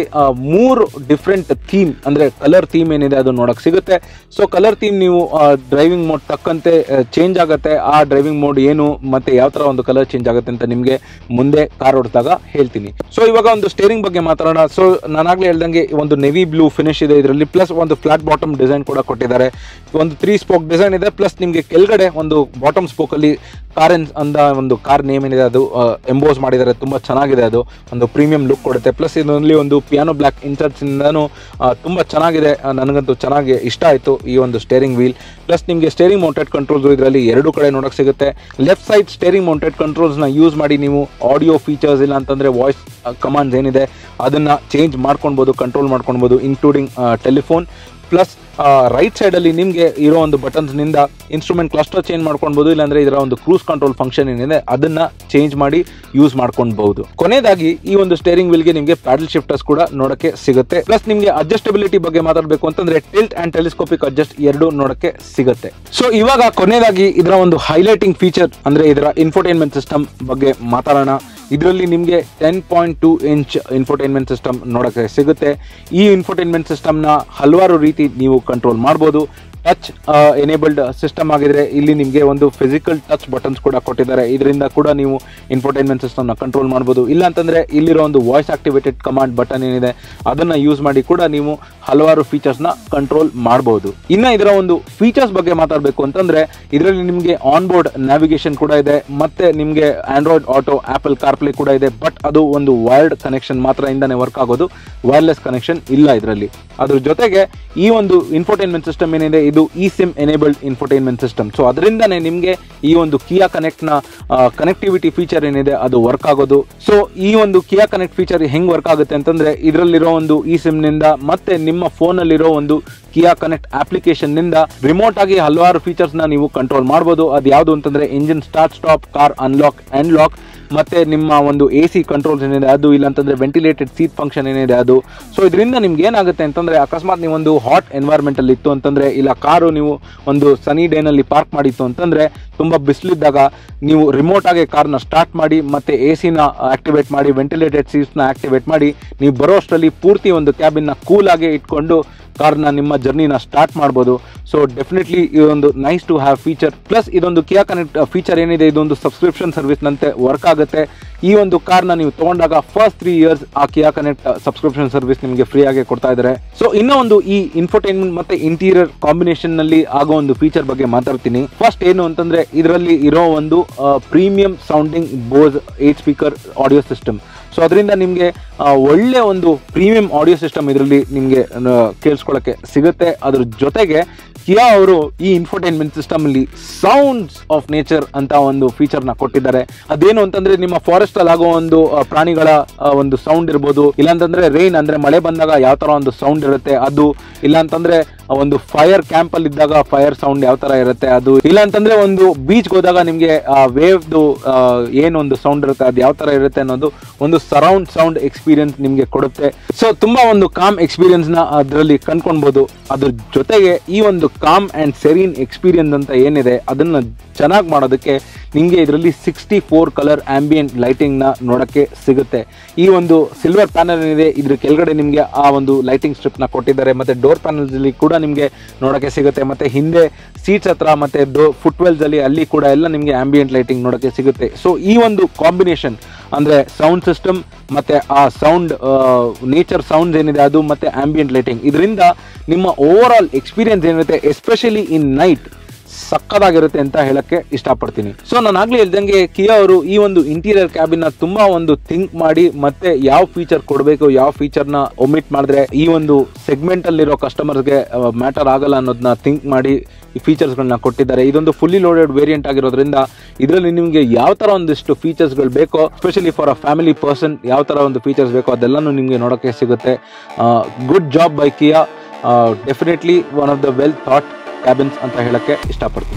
3 ಡಿಫ್ರೆಂಟ್ ಥೀಮ್ ಅಂದ್ರೆ ಕಲರ್ ಥೀಮ್ ಏನಿದೆ ಅದು ನೋಡಕ್ ಸಿಗುತ್ತೆ. ಸೊ ಕಲರ್ ಥೀಮ್ ನೀವು ಡ್ರೈವಿಂಗ್ ಮೋಡ್ ತಕ್ಕಂತೆ ಚೇಂಜ್ ಆಗುತ್ತೆ. ಆ ಡ್ರೈವಿಂಗ್ ಮೋಡ್ ಏನು ಮತ್ತೆ ಯಾವ ತರ ಒಂದು ಕಲರ್ ಚೇಂಜ್ ಆಗುತ್ತೆ ಅಂತ ನಿಮಗೆ ಮುಂದೆ ಕಾರ್ ಓಡಿಸಿದಾಗ ಹೇಳ್ತೀನಿ. ಸೊ ಇವಾಗ ಒಂದು ಸ್ಟೇರಿಂಗ್ ಬಗ್ಗೆ ಮಾತಾಡೋಣ. ಸೊ ನಾನಾಗ್ಲೇ ಹೇಳ್ದಂಗೆ ಒಂದು ನೆವಿ ಬ್ಲೂ ಫಿನಿಶ್ ಇದೆ ಇದರಲ್ಲಿ, ಪ್ಲಸ್ ಒಂದು ಫ್ಲಾಟ್ ಬಾಟಮ್ ಡಿಸೈನ್ ಕೂಡ ಕೊಟ್ಟಿದ್ದಾರೆ. ಒಂದು 3 ಸ್ಪೋಕ್ ಡಿಸೈನ್ ಇದೆ, ಪ್ಲಸ್ ನಿಮಗೆ ಕೆಳಗಡೆ ಒಂದು ಬಾಟಮ್ ಸ್ಪೋಕ್ ಅಲ್ಲಿ ಕಾರೆನ್ಸ್ ಅಂತ ಒಂದು ಕಾರ್ ನೇಮ್ ಏನಿದೆ ಅದು ಎಂಬೋಸ್ ಮಾಡಿದ್ದಾರೆ. ತುಂಬಾ ಚೆನ್ನಾಗಿದೆ, ಅದು ಒಂದು ಪ್ರೀಮಿಯಂ ಲುಕ್ ಕೊಡುತ್ತೆ. ಪ್ಲಸ್ ಇದರಲ್ಲಿ ಒಂದು ಪಿಯಾನೋ ಬ್ಲಾಕ್ ಇನ್ಸರ್ಟ್ಸ್ ಇಂದಾನು ತುಂಬಾ ಚೆನ್ನಾಗಿದೆ, ನನಗಂತೂ ಚೆನ್ನಾಗಿ ಇಷ್ಟ ಆಯ್ತು ಈ ಒಂದು ಸ್ಟೇರಿಂಗ್ ವೀಲ್. ಪ್ಲಸ್ ನಿಮಗೆ ಸ್ಟೇರಿಂಗ್ ಮೌಂಟೆಡ್ ಕಂಟ್ರೋಲ್ಸ್ ಇದರಲ್ಲಿ 2 ಕಡೆ ನೋಡಕ್ ಸಿಗುತ್ತೆ. Left side steering mounted controls ನ ಯೂಸ್ ಮಾಡಿ ನೀವು ಆಡಿಯೋ ಫೀಚರ್ಸ್ ಇಲ್ಲ ಅಂತಂದ್ರೆ ವಾಯ್ಸ್ ಕಮಾಂಡ್ಸ್ ಏನಿದೆ ಅದನ್ನ ಚೇಂಜ್ ಮಾಡ್ಕೊಳ್ಬಹುದು, ಕಂಟ್ರೋಲ್ ಮಾಡ್ಕೊಳ್ಬಹುದು, including telephone. Plus right side ಅಲ್ಲಿ ನಿಮಗೆ ಇರೋ ಒಂದು ಬಟನ್ಸ್ ನಿಂದ ಇನ್ಸ್ಟ್ರೂಮೆಂಟ್ ಕ್ಲಸ್ಟರ್ ಚೇಂಜ್ ಮಾಡ್ಕೊಳ್ಬಹುದು, ಇಲ್ಲಾಂದ್ರೆ ಇದರ ಒಂದು ಕ್ರೂಸ್ ಕಂಟ್ರೋಲ್ ಫಂಕ್ಷನ್ ಏನಿದೆ ಅದನ್ನ ಚೇಂಜ್ ಮಾಡಿ ಯೂಸ್ ಮಾಡ್ಕೊಳ್ಬಹುದು. ಕೊನೆಯದಾಗಿ ಈ ಒಂದು ಸ್ಟೇರಿಂಗ್ ವೀಲ್ ಗೆ ನಿಮಗೆ ಪ್ಯಾಡಲ್ ಶಿಫ್ಟರ್ಸ್ ಕೂಡ ನೋಡಕ್ಕೆ ಸಿಗುತ್ತೆ. ಪ್ಲಸ್ ನಿಮಗೆ ಅಡ್ಜಸ್ಟಬಿಲಿಟಿ ಬಗ್ಗೆ ಮಾತಾಡಬೇಕು ಅಂತಂದ್ರೆ ಟಿಲ್ಟ್ ಅಂಡ್ ಟೆಲಿಸ್ಕೋಪಿಕ್ ಅಡ್ಜಸ್ಟ್ 2 ನೋಡಕ್ಕೆ ಸಿಗುತ್ತೆ. ಸೊ ಇವಾಗ ಕೊನೆಯದಾಗಿ ಇದರ ಒಂದು ಹೈಲೈಟಿಂಗ್ ಫೀಚರ್ ಅಂದ್ರೆ ಇದರ ಇನ್ಫೋಟೈನ್ಮೆಂಟ್ ಸಿಸ್ಟಮ್ ಬಗ್ಗೆ ಮಾತಾಡೋಣ. ಇದರಲ್ಲಿ ನಿಮಗೆ 10.2 ಇಂಚ್ ಇನ್ಫೋಟೈನ್ಮೆಂಟ್ ಸಿಸ್ಟಮ್ ನೋಡಕ್ಕೆ ಸಿಗುತ್ತೆ. ಈ ಇನ್ಫೋಟೈನ್ಮೆಂಟ್ ಸಿಸ್ಟಮ್ನ ಹಲವಾರು ರೀತಿ ನೀವು ಕಂಟ್ರೋಲ್ ಮಾಡ್ಬೋದು. ಟಚ್ ಎನೇಬಲ್ಡ್ ಸಿಸ್ಟಮ್ ಆಗಿದ್ರೆ ಇಲ್ಲಿ ನಿಮಗೆ ಒಂದು ಫಿಸಿಕಲ್ ಟಚ್ ಬಟನ್ಸ್ ಕೂಡ ಕೊಟ್ಟಿದ್ದಾರೆ, ಇದರಿಂದ ಕೂಡ ನೀವು ಇನ್ಫೋಟೈನ್ಮೆಂಟ್ ಸಿಸ್ಟಮ್ನ ಕಂಟ್ರೋಲ್ ಮಾಡ್ಬೋದು. ಇಲ್ಲ ಅಂತಂದ್ರೆ ಇಲ್ಲಿರೋ ಒಂದು ವಾಯ್ಸ್ ಆಕ್ಟಿವೇಟೆಡ್ ಕಮಾಂಡ್ ಬಟನ್ ಏನಿದೆ ಅದನ್ನ ಯೂಸ್ ಮಾಡಿ ಕೂಡ ನೀವು ಹಲವಾರು ಫೀಚರ್ಸ್ನ ಕಂಟ್ರೋಲ್ ಮಾಡಬಹುದು. ಇನ್ನ ಇದರ ಒಂದು ಫೀಚರ್ಸ್ ಬಗ್ಗೆ ಮಾತಾಡಬೇಕು ಅಂತಂದ್ರೆ ಇದರಲ್ಲಿ ನಿಮಗೆ ಆನ್ ಬೋರ್ಡ್ ನ್ಯಾವಿಗೇಷನ್ ಕೂಡ ಇದೆ, ಮತ್ತೆ ನಿಮಗೆ ಆಂಡ್ರಾಯ್ಡ್ ಆಟೋ, ಆಪಲ್ ಕಾರ್ಪ್ಲೇ ಕೂಡ ಇದೆ. ಬಟ್ ಅದು ಒಂದು ವೈರ್ಡ್ ಕನೆಕ್ಷನ್ ಮಾತ್ರ ಇಂದಾನೆ ವರ್ಕ್ ಆಗೋದು, ವೈರ್ಲೆಸ್ ಕನೆಕ್ಷನ್ ಇಲ್ಲ ಇದರಲ್ಲಿ. ಅದ್ರ ಜೊತೆಗೆ ಈ ಒಂದು ಇನ್ಫೋಟೈನ್ಮೆಂಟ್ ಸಿಸ್ಟಮ್ ಏನಿದೆ ಇದು eSIM enabled infotainment system. So ಅದರಿಂದನೇ ನಿಮಗೆ ಈ ಒಂದು ಕಿಯಾ ಕನೆಕ್ಟ್ ನ ಕನೆಕ್ಟಿವಿಟಿ ಫೀಚರ್ ಏನಿದೆ ಅದು ವರ್ಕ್ ಆಗೋದು. ಸೊ ಈ ಒಂದು ಕಿಯಾ ಕನೆಕ್ಟ್ ಫೀಚರ್ ಹೆಂಗ್ ವರ್ಕ್ ಆಗುತ್ತೆ ಅಂತಂದ್ರೆ ಇದರಲ್ಲಿರೋ ಒಂದು eSIM ನಿಂದ ಮತ್ತೆ ನಿಮ್ಮ ಫೋನ್ ಅಲ್ಲಿರೋ ಒಂದು ಕಿಯಾ ಕನೆಕ್ಟ್ ಅಪ್ಲಿಕೇಶನ್ ನಿಂದ ರಿಮೋಟ್ ಆಗಿ ಹಲವಾರು ಫೀಚರ್ಸ್ ನ ನೀವು ಕಂಟ್ರೋಲ್ ಮಾಡಬಹುದು. ಅದು ಯಾವುದು ಅಂತಂದ್ರೆ engine start stop, car unlock and lock, ಮತ್ತೆ ನಿಮ್ಮ ಒಂದು AC ಕಂಟ್ರೋಲ್ಸ್ ಏನಿದೆ ಅದು, ಇಲ್ಲ ಅಂತಂದ್ರೆ ವೆಂಟಿಲೇಟೆಡ್ ಸೀಟ್ ಫಂಕ್ಷನ್ ಏನಿದೆ ಅದು. ಸೊ ಇದರಿಂದ ನಿಮ್ಗೆ ಏನಾಗುತ್ತೆ ಅಂತಂದ್ರೆ ಅಕಸ್ಮಾತ್ ನೀವು ಒಂದು ಹಾಟ್ ಎನ್ವೈರ್ಮೆಂಟ್ ಅಲ್ಲಿ ಇತ್ತು ಅಂತಂದ್ರೆ, ಇಲ್ಲ ಕಾರು ನೀವು ಒಂದು ಸನಿ ಡೇ ನಲ್ಲಿ ಪಾರ್ಕ್ ಮಾಡಿತ್ತು ಅಂತಂದ್ರೆ, ತುಂಬಾ ಬಿಸಿಲಿದ್ದಾಗ ನೀವು ರಿಮೋಟ್ ಆಗಿ ಕಾರ್ನ ಸ್ಟಾರ್ಟ್ ಮಾಡಿ ಮತ್ತೆ AC ನ ಆಕ್ಟಿವೇಟ್ ಮಾಡಿ, ವೆಂಟಿಲೇಟೆಡ್ ಸೀಟ್ಸ್ ನ ಆಕ್ಟಿವೇಟ್ ಮಾಡಿ ನೀವು ಬರೋ ಅಷ್ಟರಲ್ಲಿ ಪೂರ್ತಿ ಒಂದು ಕ್ಯಾಬಿನ್ ನ ಕೂಲ್ ಆಗಿ ಇಟ್ಕೊಂಡು ಕಾರ್ನ ನಿಮ್ಮ ಜರ್ನಿನ ಸ್ಟಾರ್ಟ್ ಮಾಡ್ಬೋದು. ಸೊ ಡೆಫಿನೆಟ್ಲಿ ಇದೊಂದು nice to have feature. Plus ಇದೊಂದು ಕಿಯಾ ಕನೆಕ್ಟ್ ಫೀಚರ್ ಏನಿದೆ ಇದೊಂದು ಸಬ್ಸ್ಕ್ರಿಪ್ಷನ್ ಸರ್ವಿಸ್ ನಂತೆ ವರ್ಕ್ ಆಗುತ್ತೆ. ಈ ಒಂದು ಕಾರ್ನ ನೀವು ತಗೊಂಡಾಗ ಫಸ್ಟ್ 3 ಇಯರ್ಸ್ ಆ ಕಿಯಾ ಕನೆಕ್ಟ್ ಸಬ್ಸ್ಕ್ರಿಪ್ಷನ್ ಸರ್ವಿಸ್ ನಿಮಗೆ ಫ್ರೀ ಆಗಿ ಕೊಡ್ತಾ ಇದ್ದಾರೆ. ಸೊ ಇನ್ನೂ ಒಂದು ಈ ಇನ್ಫೋಟೈನ್ಮೆಂಟ್ ಮತ್ತೆ ಇಂಟೀರಿಯರ್ ಕಾಂಬಿನೇಷನ್ ನಲ್ಲಿ ಆಗೋ ಒಂದು ಫೀಚರ್ ಬಗ್ಗೆ ಮಾತಾಡ್ತೀನಿ. ಫಸ್ಟ್ ಏನು ಅಂತಂದ್ರೆ ಇದರಲ್ಲಿ ಇರೋ ಒಂದು premium sounding Bose 8 speaker audio system. So ಅದರಿಂದ ನಿಮಗೆ ಒಳ್ಳೆ ಒಂದು ಪ್ರೀಮಿಯಂ ಆಡಿಯೋ ಸಿಸ್ಟಮ್ ಇದರಲ್ಲಿ ನಿಮಗೆ ಕೇಳಿಸ್ಕೊಳ್ಳಕ್ಕೆ ಸಿಗುತ್ತೆ. ಅದ್ರ ಜೊತೆಗೆ ಕಿಯಾ ಅವರು ಈ ಇನ್ಫೋಟೈನ್ಮೆಂಟ್ ಸಿಸ್ಟಮ್ ಅಲ್ಲಿ ಸೌಂಡ್ಸ್ ಆಫ್ ನೇಚರ್ ಅಂತ ಒಂದು ಫೀಚರ್ ನ ಕೊಟ್ಟಿದ್ದಾರೆ. ಅದೇನು ಅಂತಂದ್ರೆ ನಿಮ್ಮ ಫಾರೆಸ್ಟ್ ಅಲ್ಲಿ ಆಗೋ ಒಂದು ಪ್ರಾಣಿಗಳ ಒಂದು ಸೌಂಡ್ ಇರ್ಬೋದು, ಇಲ್ಲಾಂತಂದ್ರೆ ರೈನ್ ಅಂದ್ರೆ ಮಳೆ ಬಂದಾಗ ಯಾವ ತರ ಒಂದು ಸೌಂಡ್ ಇರುತ್ತೆ ಅದು, ಇಲ್ಲ ಅಂತಂದ್ರೆ ಒಂದು ಫೈರ್ ಕ್ಯಾಂಪ್ ಅಲ್ಲಿ ಇದ್ದಾಗ ಫೈರ್ ಸೌಂಡ್ ಯಾವ ತರ ಇರುತ್ತೆ ಅದು, ಇಲ್ಲ ಅಂತಂದ್ರೆ ಒಂದು ಬೀಚ್ ಹೋದಾಗ ನಿಮ್ಗೆ ವೇವ್ದು ಏನೊಂದು ಸೌಂಡ್ ಇರುತ್ತೆ ಅದು ಯಾವ ತರ ಇರುತ್ತೆ ಅನ್ನೋದು ಒಂದು ಸರೌಂಡ್ ಸೌಂಡ್ ಎಕ್ಸ್ಪೀರಿಯನ್ಸ್ ನಿಮ್ಗೆ ಕೊಡುತ್ತೆ. ಸೊ ತುಂಬಾ ಒಂದು ಕಾಮ್ ಎಕ್ಸ್ಪೀರಿಯನ್ಸ್ ನ ಅದರಲ್ಲಿ ಕಂಡ್ಕೊಳ್ಬಹುದು. ಅದ್ರ ಜೊತೆಗೆ ಈ ಒಂದು ಕಾಮ್ ಅಂಡ್ ಸೆರೀನ್ ಎಕ್ಸ್ಪೀರಿಯನ್ಸ್ ಅಂತ ಏನಿದೆ ಅದನ್ನ ಚೆನ್ನಾಗಿ ಮಾಡೋದಕ್ಕೆ ನಿಮಗೆ ಇದರಲ್ಲಿ 64 ಕಲರ್ ಆಂಬಿಯಂಟ್ ಲೈಟಿಂಗ್ ನ ನೋಡಕ್ಕೆ ಸಿಗುತ್ತೆ. ಈ ಒಂದು ಸಿಲ್ವರ್ ಪ್ಯಾನಲ್ ಏನಿದೆ ಇದ್ರ ಕೆಳಗಡೆ ನಿಮಗೆ ಆ ಒಂದು ಲೈಟಿಂಗ್ ಸ್ಟ್ರಿಪ್ ನ ಕೊಟ್ಟಿದ್ದಾರೆ. ಮತ್ತೆ ಡೋರ್ ಪ್ಯಾನಲ್ಸ್ ಅಲ್ಲಿ ಕೂಡ ನಿಮಗೆ ನೋಡಕ್ಕೆ ಸಿಗುತ್ತೆ. ಮತ್ತೆ ಹಿಂದೆ ಸೀಟ್ಸ್ ಹತ್ರ ಮತ್ತೆ ಫುಟ್ವೆಲ್ಸ್ ಅಲ್ಲಿ ಅಲ್ಲಿ ಕೂಡ ಎಲ್ಲ ನಿಮಗೆ ಆಂಬಿಯಂಟ್ ಲೈಟಿಂಗ್ ನೋಡಕ್ಕೆ ಸಿಗುತ್ತೆ. ಸೊ ಈ ಒಂದು ಕಾಂಬಿನೇಷನ್ ಅಂದ್ರೆ ಸೌಂಡ್ ಸಿಸ್ಟಮ್ ಮತ್ತೆ ಆ ಸೌಂಡ್ ನೇಚರ್ ಸೌಂಡ್ಸ್ ಏನಿದೆ ಅದು ಮತ್ತೆ ಆಂಬಿಯಂಟ್ ಲೈಟಿಂಗ್, ಇದರಿಂದ ನಿಮ್ಮ ಓವರ್ ಆಲ್ ಎಕ್ಸ್ಪೀರಿಯನ್ಸ್ ಏನಿರುತ್ತೆ ಎಸ್ಪೆಷಲಿ ಇನ್ ನೈಟ್ ಸಕ್ಕದಾಗಿರುತ್ತೆ ಅಂತ ಹೇಳಕ್ಕೆ ಇಷ್ಟಪಡ್ತೀನಿ. ಸೊ ನಾನು ಆಗ್ಲೇ ಹೇಳ್ದಂಗೆ ಕಿಯಾ ಅವರು ಈ ಒಂದು ಇಂಟೀರಿಯರ್ ಕ್ಯಾಬಿನ್ ನ ತುಂಬಾ ಒಂದು ಥಿಂಕ್ ಮಾಡಿ ಮತ್ತೆ ಯಾವ ಫೀಚರ್ ಕೊಡಬೇಕು, ಯಾವ ಫೀಚರ್ ನ ಒಮಿಟ್ ಮಾಡಿದ್ರೆ ಈ ಒಂದು ಸೆಗ್ಮೆಂಟ್ ಅಲ್ಲಿರೋ ಕಸ್ಟಮರ್ಸ್ಗೆ ಮ್ಯಾಟರ್ ಆಗಲ್ಲ ಅನ್ನೋದನ್ನ ಥಿಂಕ್ ಮಾಡಿ ಈ ಫೀಚರ್ಸ್ಗಳನ್ನ ಕೊಟ್ಟಿದ್ದಾರೆ. ಇದೊಂದು ಫುಲ್ಲಿ ಲೋಡೆಡ್ ವೇರಿಯಂಟ್ ಆಗಿರೋದ್ರಿಂದ ಇದರಲ್ಲಿ ನಿಮಗೆ ಯಾವ ಥರ ಒಂದಿಷ್ಟು ಫೀಚರ್ಸ್ಗಳು ಬೇಕೋ, especially for a family person ಯಾವ ಥರ ಒಂದು ಫೀಚರ್ಸ್ ಬೇಕೋ ಅದೆಲ್ಲನೂ ನಿಮಗೆ ನೋಡೋಕ್ಕೆ ಸಿಗುತ್ತೆ. Good job by Kia. Definitely one of the well thought cabins ಅಂತ ಹೇಳಕ್ಕೆ ಇಷ್ಟಪಡ್ತೀನಿ.